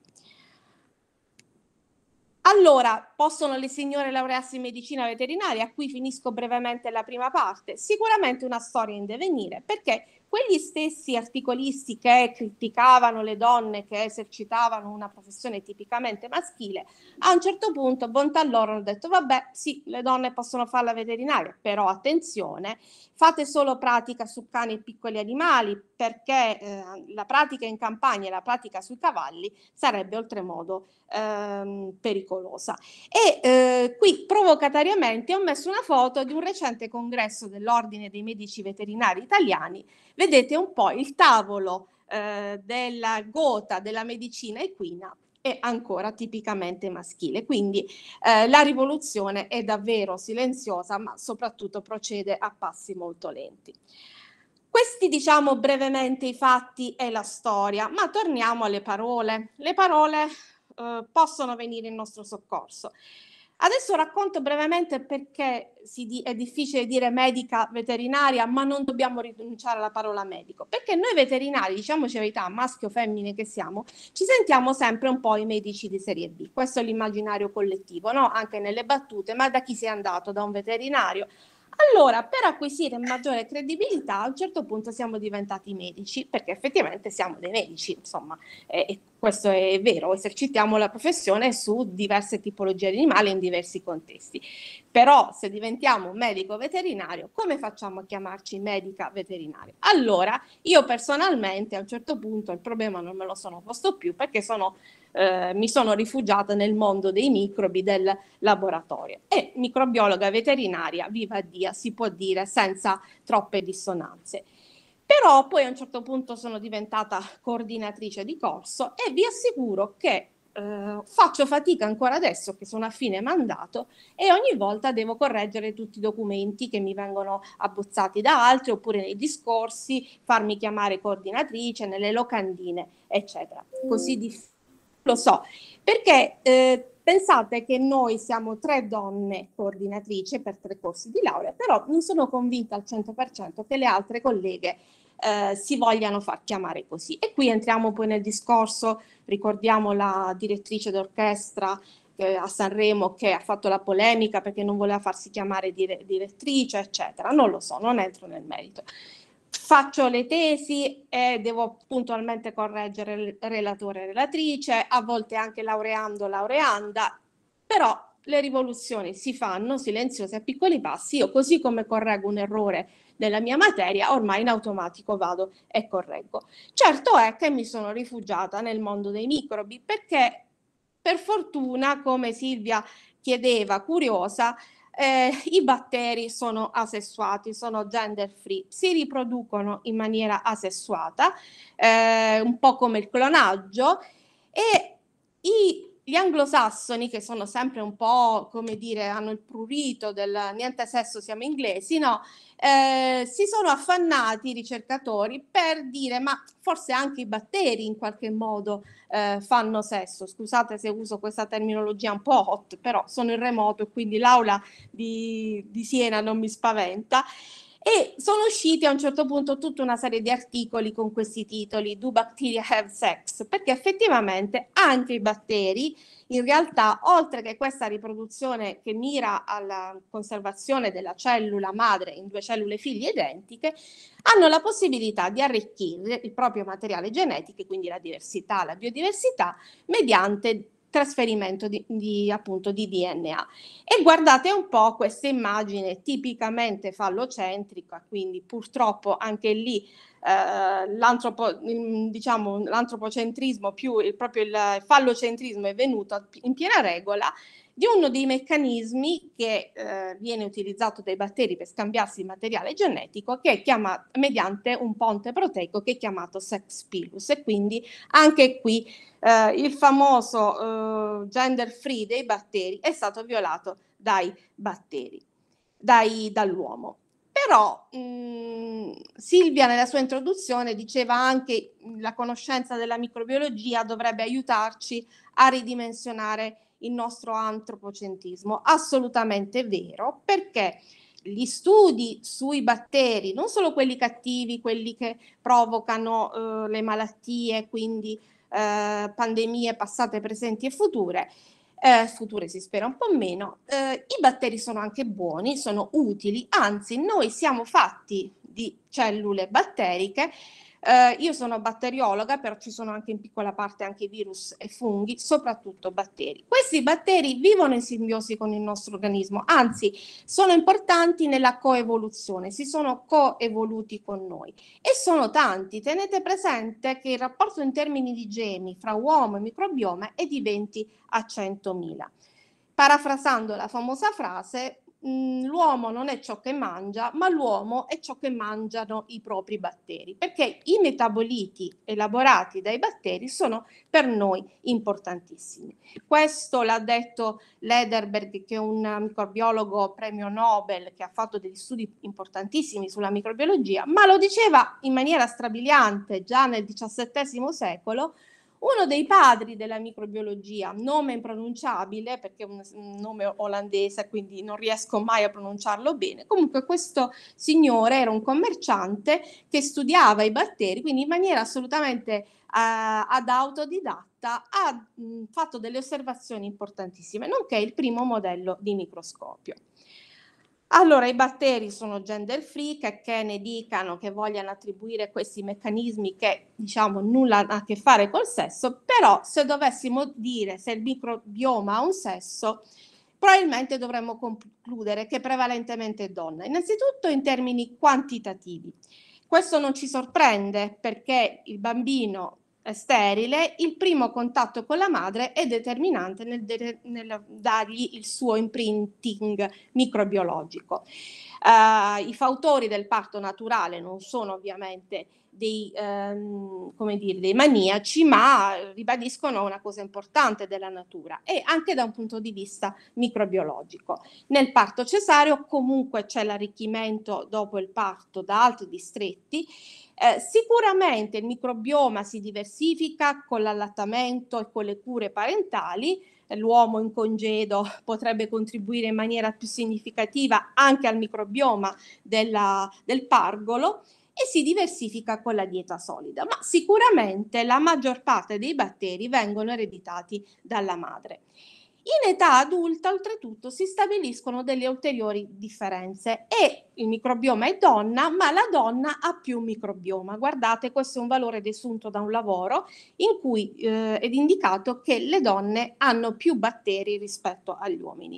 Allora, possono le signore laurearsi in medicina veterinaria? Qui finisco brevemente la prima parte. Sicuramente una storia in divenire, perché quegli stessi articolisti che criticavano le donne che esercitavano una professione tipicamente maschile, a un certo punto, bontà loro, hanno detto vabbè, sì, le donne possono fare la veterinaria, però attenzione, fate solo pratica su cani e piccoli animali, perché eh, la pratica in campagna e la pratica sui cavalli sarebbe oltremodo ehm, pericolosa. E eh, qui provocatariamente ho messo una foto di un recente congresso dell'Ordine dei Medici Veterinari Italiani. Vedete un po' il tavolo eh, della gota della medicina equina è ancora tipicamente maschile, quindi eh, la rivoluzione è davvero silenziosa, ma soprattutto procede a passi molto lenti. Questi, diciamo brevemente, i fatti e la storia, ma torniamo alle parole. Le parole eh, possono venire in nostro soccorso. Adesso racconto brevemente perché si di- è difficile dire medica veterinaria, ma non dobbiamo rinunciare alla parola medico, perché noi veterinari, diciamoci la verità, maschio o femmine che siamo, ci sentiamo sempre un po' i medici di serie B. Questo è l'immaginario collettivo, no? Anche nelle battute, ma da chi sei andato? Da un veterinario? Allora, per acquisire maggiore credibilità, a un certo punto siamo diventati medici, perché effettivamente siamo dei medici, insomma, eh, e questo è vero, esercitiamo la professione su diverse tipologie di animali in diversi contesti. Però se diventiamo un medico veterinario, come facciamo a chiamarci medica veterinaria? Allora, io personalmente a un certo punto il problema non me lo sono posto più, perché sono Eh, mi sono rifugiata nel mondo dei microbi del laboratorio e microbiologa veterinaria, viva Dio, si può dire senza troppe dissonanze. Però poi a un certo punto sono diventata coordinatrice di corso e vi assicuro che eh, faccio fatica ancora adesso che sono a fine mandato e ogni volta devo correggere tutti i documenti che mi vengono abbozzati da altri oppure nei discorsi, farmi chiamare coordinatrice, nelle locandine, eccetera. Così difficile. Lo so, perché eh, pensate che noi siamo tre donne coordinatrici per tre corsi di laurea, però non sono convinta al cento per cento che le altre colleghe eh, si vogliano far chiamare così. E qui entriamo poi nel discorso, ricordiamo la direttrice d'orchestra eh, a Sanremo che ha fatto la polemica perché non voleva farsi chiamare dire- direttrice, eccetera. Non lo so, non entro nel merito. Faccio le tesi e devo puntualmente correggere il relatore e relatrice, a volte anche laureando laureanda, però le rivoluzioni si fanno silenziose a piccoli passi. Io così come correggo un errore nella mia materia, ormai in automatico vado e correggo. Certo è che mi sono rifugiata nel mondo dei microbi perché per fortuna, come Silvia chiedeva, curiosa, Eh, I batteri sono asessuati, sono gender free, si riproducono in maniera asessuata, eh, un po' come il clonaggio, e i, gli anglosassoni, che sono sempre un po', come dire, hanno il prurito del niente sesso, siamo inglesi, no? Eh, si sono affannati i ricercatori per dire ma forse anche i batteri in qualche modo eh, fanno sesso. Scusate se uso questa terminologia un po' hot, però sono in remoto e quindi l'aula di, di Siena non mi spaventa. E sono usciti a un certo punto tutta una serie di articoli con questi titoli: Do bacteria have sex? Perché effettivamente anche i batteri, in realtà, oltre che questa riproduzione che mira alla conservazione della cellula madre in due cellule figlie identiche, hanno la possibilità di arricchire il proprio materiale genetico, quindi la diversità, la biodiversità, mediante trasferimento di, di, appunto, di D N A. E guardate un po' questa immagine tipicamente fallocentrica, quindi purtroppo anche lì eh, l'antropo, diciamo, l'antropocentrismo più il, proprio il fallocentrismo è venuto in piena regola di uno dei meccanismi che eh, viene utilizzato dai batteri per scambiarsi il materiale genetico, che è chiamato mediante un ponte proteico che è chiamato sex pilus, e quindi anche qui eh, il famoso eh, gender free dei batteri è stato violato dai batteri, dai, dall'uomo. Però mh, Silvia nella sua introduzione diceva anche che la conoscenza della microbiologia dovrebbe aiutarci a ridimensionare il nostro antropocentrismo. Assolutamente vero, perché gli studi sui batteri, non solo quelli cattivi, quelli che provocano eh, le malattie, quindi eh, pandemie passate, presenti e future, eh, future si spera un po' meno, eh, i batteri sono anche buoni, sono utili, anzi noi siamo fatti di cellule batteriche. Uh, io sono batteriologa, però ci sono anche in piccola parte anche virus e funghi, soprattutto batteri. Questi batteri vivono in simbiosi con il nostro organismo, anzi sono importanti nella coevoluzione, si sono coevoluti con noi e sono tanti. Tenete presente che il rapporto in termini di geni fra uomo e microbioma è di venti a centomila. Parafrasando la famosa frase, l'uomo non è ciò che mangia, ma l'uomo è ciò che mangiano i propri batteri, perché i metaboliti elaborati dai batteri sono per noi importantissimi. Questo l'ha detto Lederberg, che è un microbiologo premio Nobel che ha fatto degli studi importantissimi sulla microbiologia, ma lo diceva in maniera strabiliante già nel diciassettesimo secolo uno dei padri della microbiologia, nome impronunciabile perché è un, un nome olandese, quindi non riesco mai a pronunciarlo bene. Comunque questo signore era un commerciante che studiava i batteri, quindi in maniera assolutamente uh, ad autodidatta ha mh, fatto delle osservazioni importantissime, nonché il primo modello di microscopio. Allora, i batteri sono gender free, che, che ne dicano, che vogliano attribuire questi meccanismi che, diciamo, nulla hanno a che fare col sesso, però se dovessimo dire se il microbioma ha un sesso, probabilmente dovremmo concludere che prevalentemente è donna, innanzitutto in termini quantitativi. Questo non ci sorprende perché il bambino è sterile, il primo contatto con la madre è determinante nel, de- nel dargli il suo imprinting microbiologico. Uh, I fautori del parto naturale non sono ovviamente dei, ehm, come dire, dei maniaci, ma ribadiscono una cosa importante della natura e anche da un punto di vista microbiologico. Nel parto cesareo comunque c'è l'arricchimento dopo il parto da altri distretti. Eh, sicuramente il microbioma si diversifica con l'allattamento e con le cure parentali. L'uomo in congedo potrebbe contribuire in maniera più significativa anche al microbioma della, del pargolo e si diversifica con la dieta solida, ma sicuramente la maggior parte dei batteri vengono ereditati dalla madre. In età adulta, oltretutto, si stabiliscono delle ulteriori differenze e il microbioma è donna, ma la donna ha più microbioma. Guardate, questo è un valore desunto da un lavoro in cui eh, è indicato che le donne hanno più batteri rispetto agli uomini.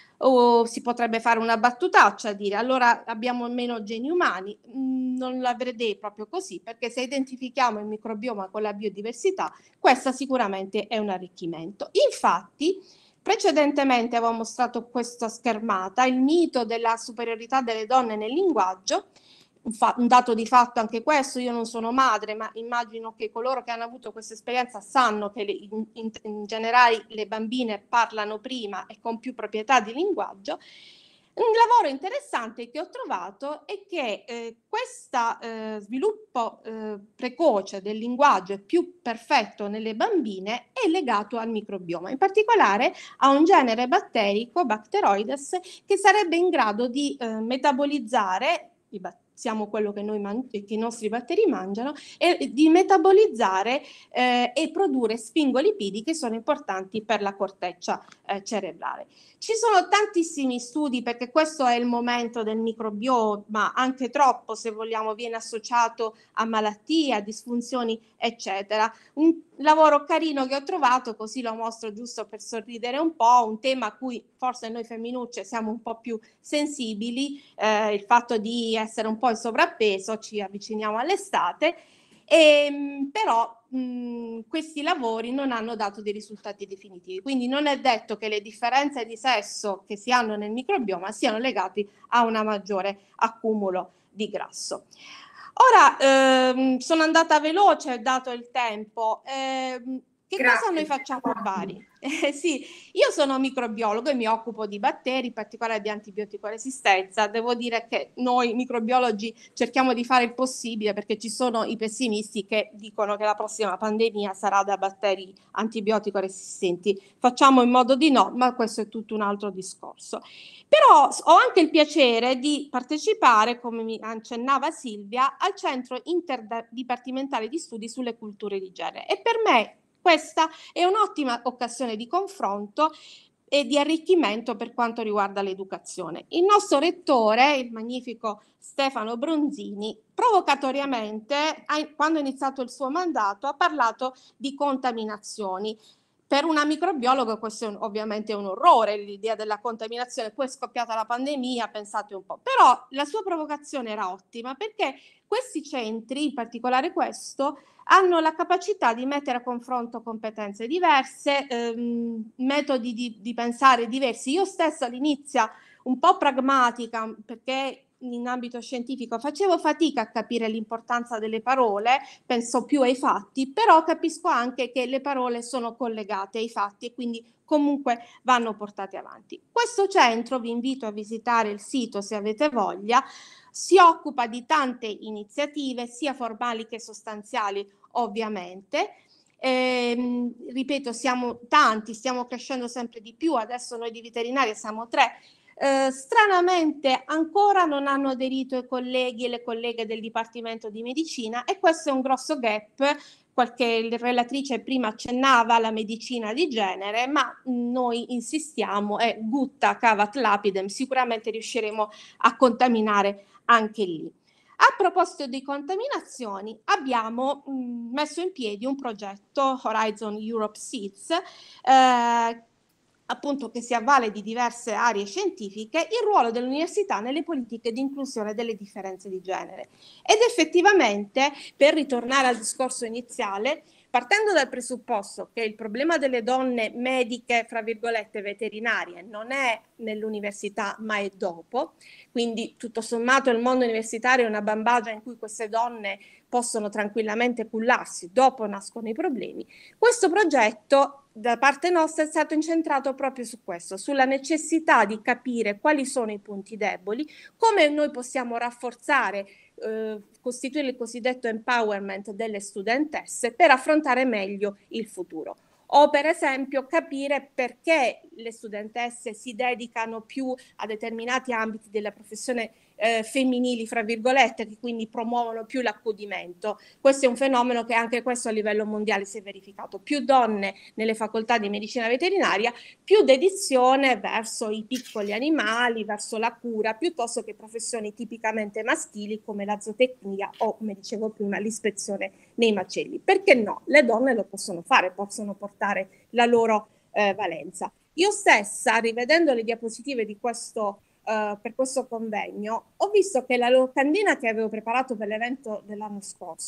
O si potrebbe fare una battutaccia, dire allora abbiamo meno geni umani. Mm, non la vedrei proprio così, perché se identifichiamo il microbioma con la biodiversità, questa sicuramente è un arricchimento. Infatti, Precedentemente avevo mostrato questa schermata, il mito della superiorità delle donne nel linguaggio, un, fa- un dato di fatto anche questo. Io non sono madre, ma immagino che coloro che hanno avuto questa esperienza sanno che le, in, in, in generale le bambine parlano prima e con più proprietà di linguaggio. Un lavoro interessante che ho trovato è che eh, questo eh, sviluppo eh, precoce del linguaggio più perfetto nelle bambine è legato al microbioma, in particolare a un genere batterico, Bacteroides, che sarebbe in grado di eh, metabolizzare i batteri. Siamo quello che, noi man- che i nostri batteri mangiano, e di metabolizzare eh, e produrre sfingolipidi che sono importanti per la corteccia eh, cerebrale. Ci sono tantissimi studi, perché questo è il momento del microbioma, anche troppo se vogliamo, viene associato a malattie, a disfunzioni eccetera. Un lavoro carino che ho trovato, così lo mostro giusto per sorridere un po', un tema a cui forse noi femminucce siamo un po' più sensibili, eh, il fatto di essere un po' in sovrappeso, ci avviciniamo all'estate, e, però mh, questi lavori non hanno dato dei risultati definitivi, quindi non è detto che le differenze di sesso che si hanno nel microbioma siano legate a un maggiore accumulo di grasso. Ora ehm, sono andata veloce, dato il tempo. Ehm, che Grazie. cosa noi facciamo a Bari? Eh, sì, io sono microbiologo e mi occupo di batteri, in particolare di antibiotico resistenza. Devo dire che noi microbiologi cerchiamo di fare il possibile, perché ci sono i pessimisti che dicono che la prossima pandemia sarà da batteri antibiotico resistenti. Facciamo in modo di no, ma questo è tutto un altro discorso. Però ho anche il piacere di partecipare, come mi accennava Silvia, al Centro Interdipartimentale di Studi sulle Culture di Genere, e per me questa è un'ottima occasione di confronto e di arricchimento per quanto riguarda l'educazione. Il nostro rettore, il magnifico Stefano Bronzini, provocatoriamente, quando ha iniziato il suo mandato, ha parlato di contaminazioni. Per una microbiologa questo è un, ovviamente un orrore, l'idea della contaminazione. Poi è scoppiata la pandemia, pensate un po'. Però la sua provocazione era ottima, perché questi centri, in particolare questo, hanno la capacità di mettere a confronto competenze diverse, ehm, metodi di, di pensare diversi. Io stessa all'inizio, un po' pragmatica, perché in ambito scientifico facevo fatica a capire l'importanza delle parole, penso più ai fatti, però capisco anche che le parole sono collegate ai fatti e quindi comunque vanno portate avanti. Questo centro, vi invito a visitare il sito se avete voglia, si occupa di tante iniziative, sia formali che sostanziali ovviamente. Eh, ripeto, siamo tanti, stiamo crescendo sempre di più, adesso noi di veterinaria siamo tre. Eh, stranamente ancora non hanno aderito i colleghi e le colleghe del Dipartimento di Medicina, e questo è un grosso gap. Qualche relatrice prima accennava alla medicina di genere, ma noi insistiamo e gutta cavat lapidem, sicuramente riusciremo a contaminare anche lì. A proposito di contaminazioni, abbiamo mh, messo in piedi un progetto Horizon Europe Seeds, eh, appunto, che si avvale di diverse aree scientifiche, il ruolo dell'università nelle politiche di inclusione delle differenze di genere. Ed effettivamente, per ritornare al discorso iniziale, partendo dal presupposto che il problema delle donne mediche, fra virgolette, veterinarie, non è nell'università ma è dopo, quindi tutto sommato il mondo universitario è una bambagia in cui queste donne possono tranquillamente cullarsi, dopo nascono i problemi. Questo progetto da parte nostra è stato incentrato proprio su questo, sulla necessità di capire quali sono i punti deboli, come noi possiamo rafforzare, eh, costituire il cosiddetto empowerment delle studentesse per affrontare meglio il futuro. O per esempio capire perché le studentesse si dedicano più a determinati ambiti della professione eh, femminili, fra virgolette, che quindi promuovono più l'accudimento. Questo è un fenomeno che anche questo a livello mondiale si è verificato. Più donne nelle facoltà di medicina veterinaria, più dedizione verso i piccoli animali, verso la cura, piuttosto che professioni tipicamente maschili come la zootecnia o, come dicevo prima, l'ispezione nei macelli. Perché no? Le donne lo possono fare, possono portare la loro eh, valenza. Io stessa, rivedendo le diapositive di questo Uh, per questo convegno, ho visto che la locandina che avevo preparato per l'evento dell'anno scorso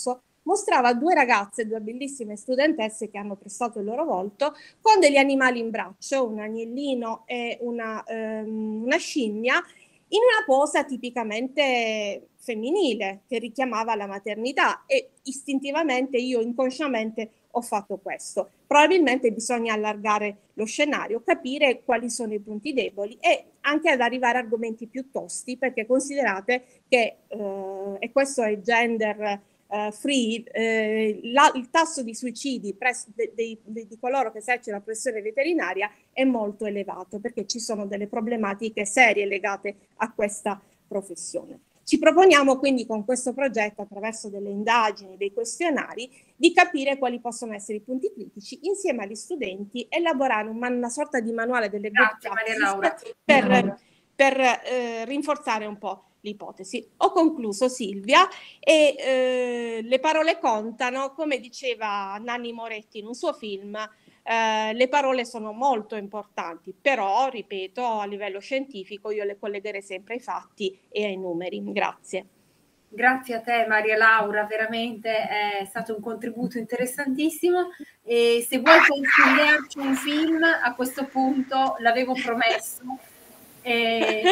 mostrava due ragazze, due bellissime studentesse che hanno prestato il loro volto, con degli animali in braccio, un agnellino e una, ehm, una scimmia, in una posa tipicamente femminile che richiamava la maternità, e istintivamente io inconsciamente ho fatto questo. Probabilmente bisogna allargare lo scenario, capire quali sono i punti deboli e anche ad arrivare a argomenti più tosti, perché considerate che, eh, e questo è gender eh, free, eh, la, il tasso di suicidi presso de, de, de, di coloro che esercitano la professione veterinaria è molto elevato, perché ci sono delle problematiche serie legate a questa professione. Ci proponiamo quindi con questo progetto, attraverso delle indagini, dei questionari, di capire quali possono essere i punti critici, insieme agli studenti elaborare una, una sorta di manuale delle good practices per, per eh, rinforzare un po' l'ipotesi. Ho concluso, Silvia, e eh, le parole contano, come diceva Nanni Moretti in un suo film. Eh, le parole sono molto importanti, però, ripeto, a livello scientifico io le collegherei sempre ai fatti e ai numeri. Grazie. Grazie a te Maria Laura, veramente è stato un contributo interessantissimo, e se vuoi consigliarci un film a questo punto, l'avevo promesso. E...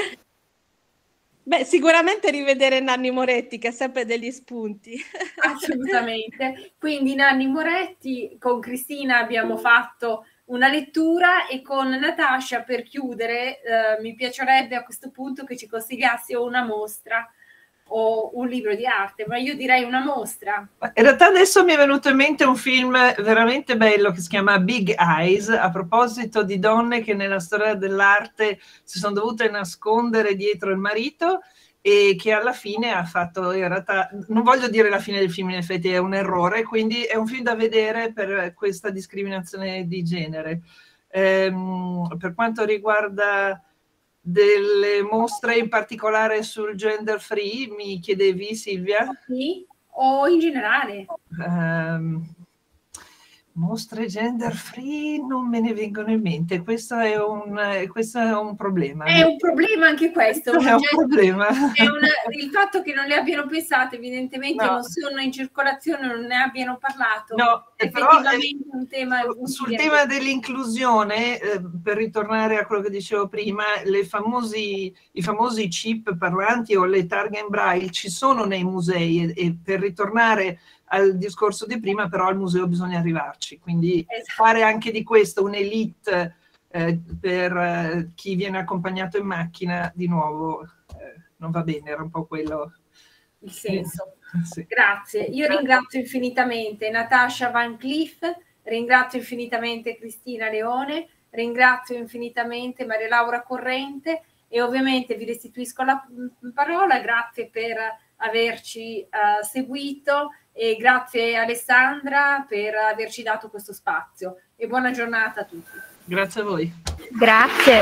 Beh, sicuramente rivedere Nanni Moretti, che ha sempre degli spunti. Assolutamente. Quindi Nanni Moretti, con Cristina abbiamo fatto una lettura, e con Natascia, per chiudere, eh, mi piacerebbe a questo punto che ci consigliassi una mostra o un libro di arte, ma io direi una mostra. In realtà adesso mi è venuto in mente un film veramente bello che si chiama Big Eyes, a proposito di donne che nella storia dell'arte si sono dovute nascondere dietro il marito, e che alla fine ha fatto, in realtà, non voglio dire la fine del film, in effetti è un errore, quindi è un film da vedere per questa discriminazione di genere. Ehm, per quanto riguarda delle mostre in particolare sul gender free, mi chiedevi, Silvia? Sì, o in generale? Um, mostre gender free non me ne vengono in mente, questo è un, questo è un problema. È un problema anche questo. È un cioè, problema. È una, il fatto che non le abbiano pensate, evidentemente No. non sono in circolazione, non ne abbiano parlato. No, è però effettivamente un tema sul, sul tema dell'inclusione, eh, per ritornare a quello che dicevo prima, le famosi, i famosi chip parlanti o le targhe in braille ci sono nei musei, e, e per ritornare al discorso di prima, però al museo bisogna arrivarci, quindi esatto. Fare anche di questo un'elite eh, per eh, chi viene accompagnato in macchina, di nuovo eh, non va bene, era un po' quello il senso. Sì. Grazie, io ringrazio infinitamente Natascia Van Cliff, ringrazio infinitamente Cristina Leone, ringrazio infinitamente Maria Laura Corrente, e ovviamente vi restituisco la parola. Grazie per averci uh, seguito, e grazie Alessandra per averci dato questo spazio, e buona giornata a tutti. Grazie a voi. Grazie.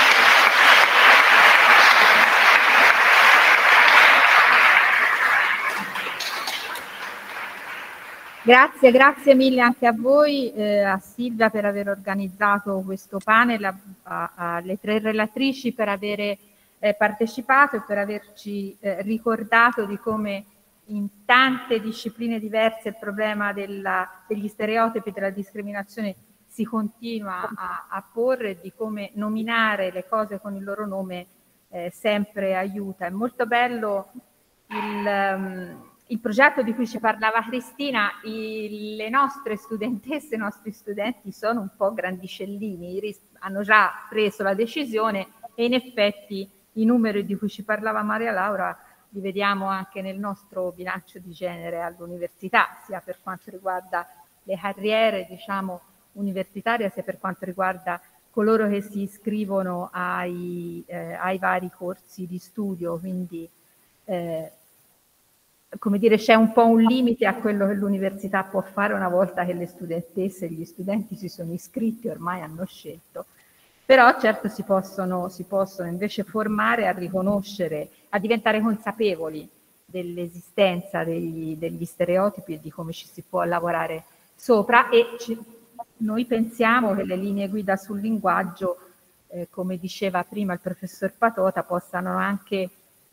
Grazie, grazie mille anche a voi, eh, a Silvia per aver organizzato questo panel, a, a, alle tre relatrici per avere eh, partecipato e per averci eh, ricordato di come in tante discipline diverse il problema della, degli stereotipi della discriminazione si continua a, a porre, di come nominare le cose con il loro nome eh, sempre aiuta. È molto bello il... Um, il progetto di cui ci parlava Cristina. I, le nostre studentesse, i nostri studenti sono un po' grandicellini, hanno già preso la decisione, e in effetti i numeri di cui ci parlava Maria Laura li vediamo anche nel nostro bilancio di genere all'università, sia per quanto riguarda le carriere, diciamo, universitarie, sia per quanto riguarda coloro che si iscrivono ai, eh, ai vari corsi di studio. Quindi eh, come dire, c'è un po' un limite a quello che l'università può fare una volta che le studentesse e gli studenti si sono iscritti, ormai hanno scelto. Però certo si possono, si possono invece formare a riconoscere, a diventare consapevoli dell'esistenza degli, degli stereotipi e di come ci si può lavorare sopra, e ci, noi pensiamo che le linee guida sul linguaggio, eh, come diceva prima il professor Patota, possano anche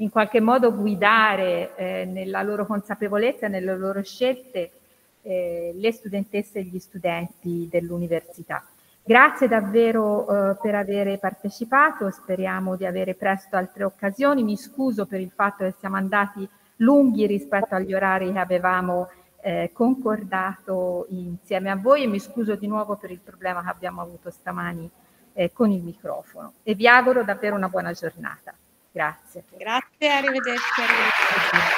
in qualche modo guidare eh, nella loro consapevolezza e nelle loro scelte eh, le studentesse e gli studenti dell'università. Grazie davvero eh, per aver partecipato, speriamo di avere presto altre occasioni. Mi scuso per il fatto che siamo andati lunghi rispetto agli orari che avevamo eh, concordato insieme a voi e mi scuso di nuovo per il problema che abbiamo avuto stamani eh, con il microfono e vi auguro davvero una buona giornata. Grazie. Grazie, arrivederci. arrivederci.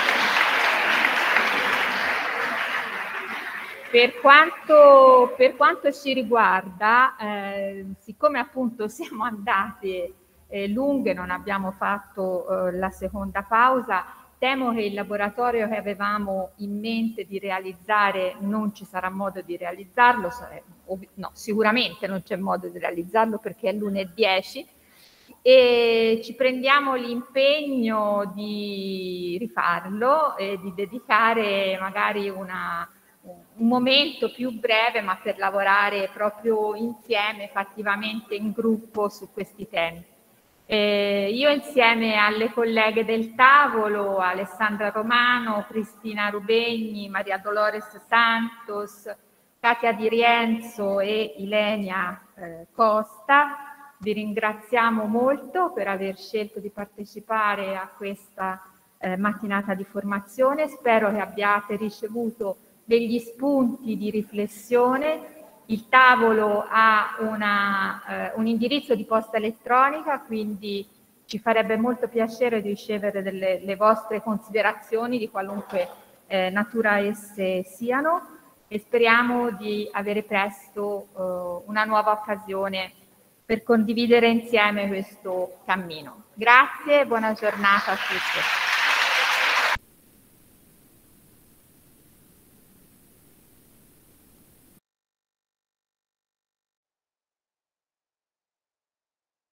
Per quanto, per quanto ci riguarda, eh, siccome appunto siamo andate eh, lunghe, non abbiamo fatto eh, la seconda pausa, temo che il laboratorio che avevamo in mente di realizzare non ci sarà modo di realizzarlo, no, sicuramente non c'è modo di realizzarlo perché è l'una e dieci e ci prendiamo l'impegno di rifarlo e di dedicare magari una un momento più breve ma per lavorare proprio insieme, fattivamente in gruppo su questi temi. Eh, io insieme alle colleghe del tavolo, Alessandra Romano, Cristina Rubegni, Maria Dolores Santos, Katia Di Rienzo e Ilenia eh, Costa, vi ringraziamo molto per aver scelto di partecipare a questa eh, mattinata di formazione. Spero che abbiate ricevuto degli spunti di riflessione. Il tavolo ha una, eh, un indirizzo di posta elettronica, quindi ci farebbe molto piacere di ricevere delle, le vostre considerazioni di qualunque eh, natura esse siano e speriamo di avere presto eh, una nuova occasione per condividere insieme questo cammino. Grazie e buona giornata a tutti.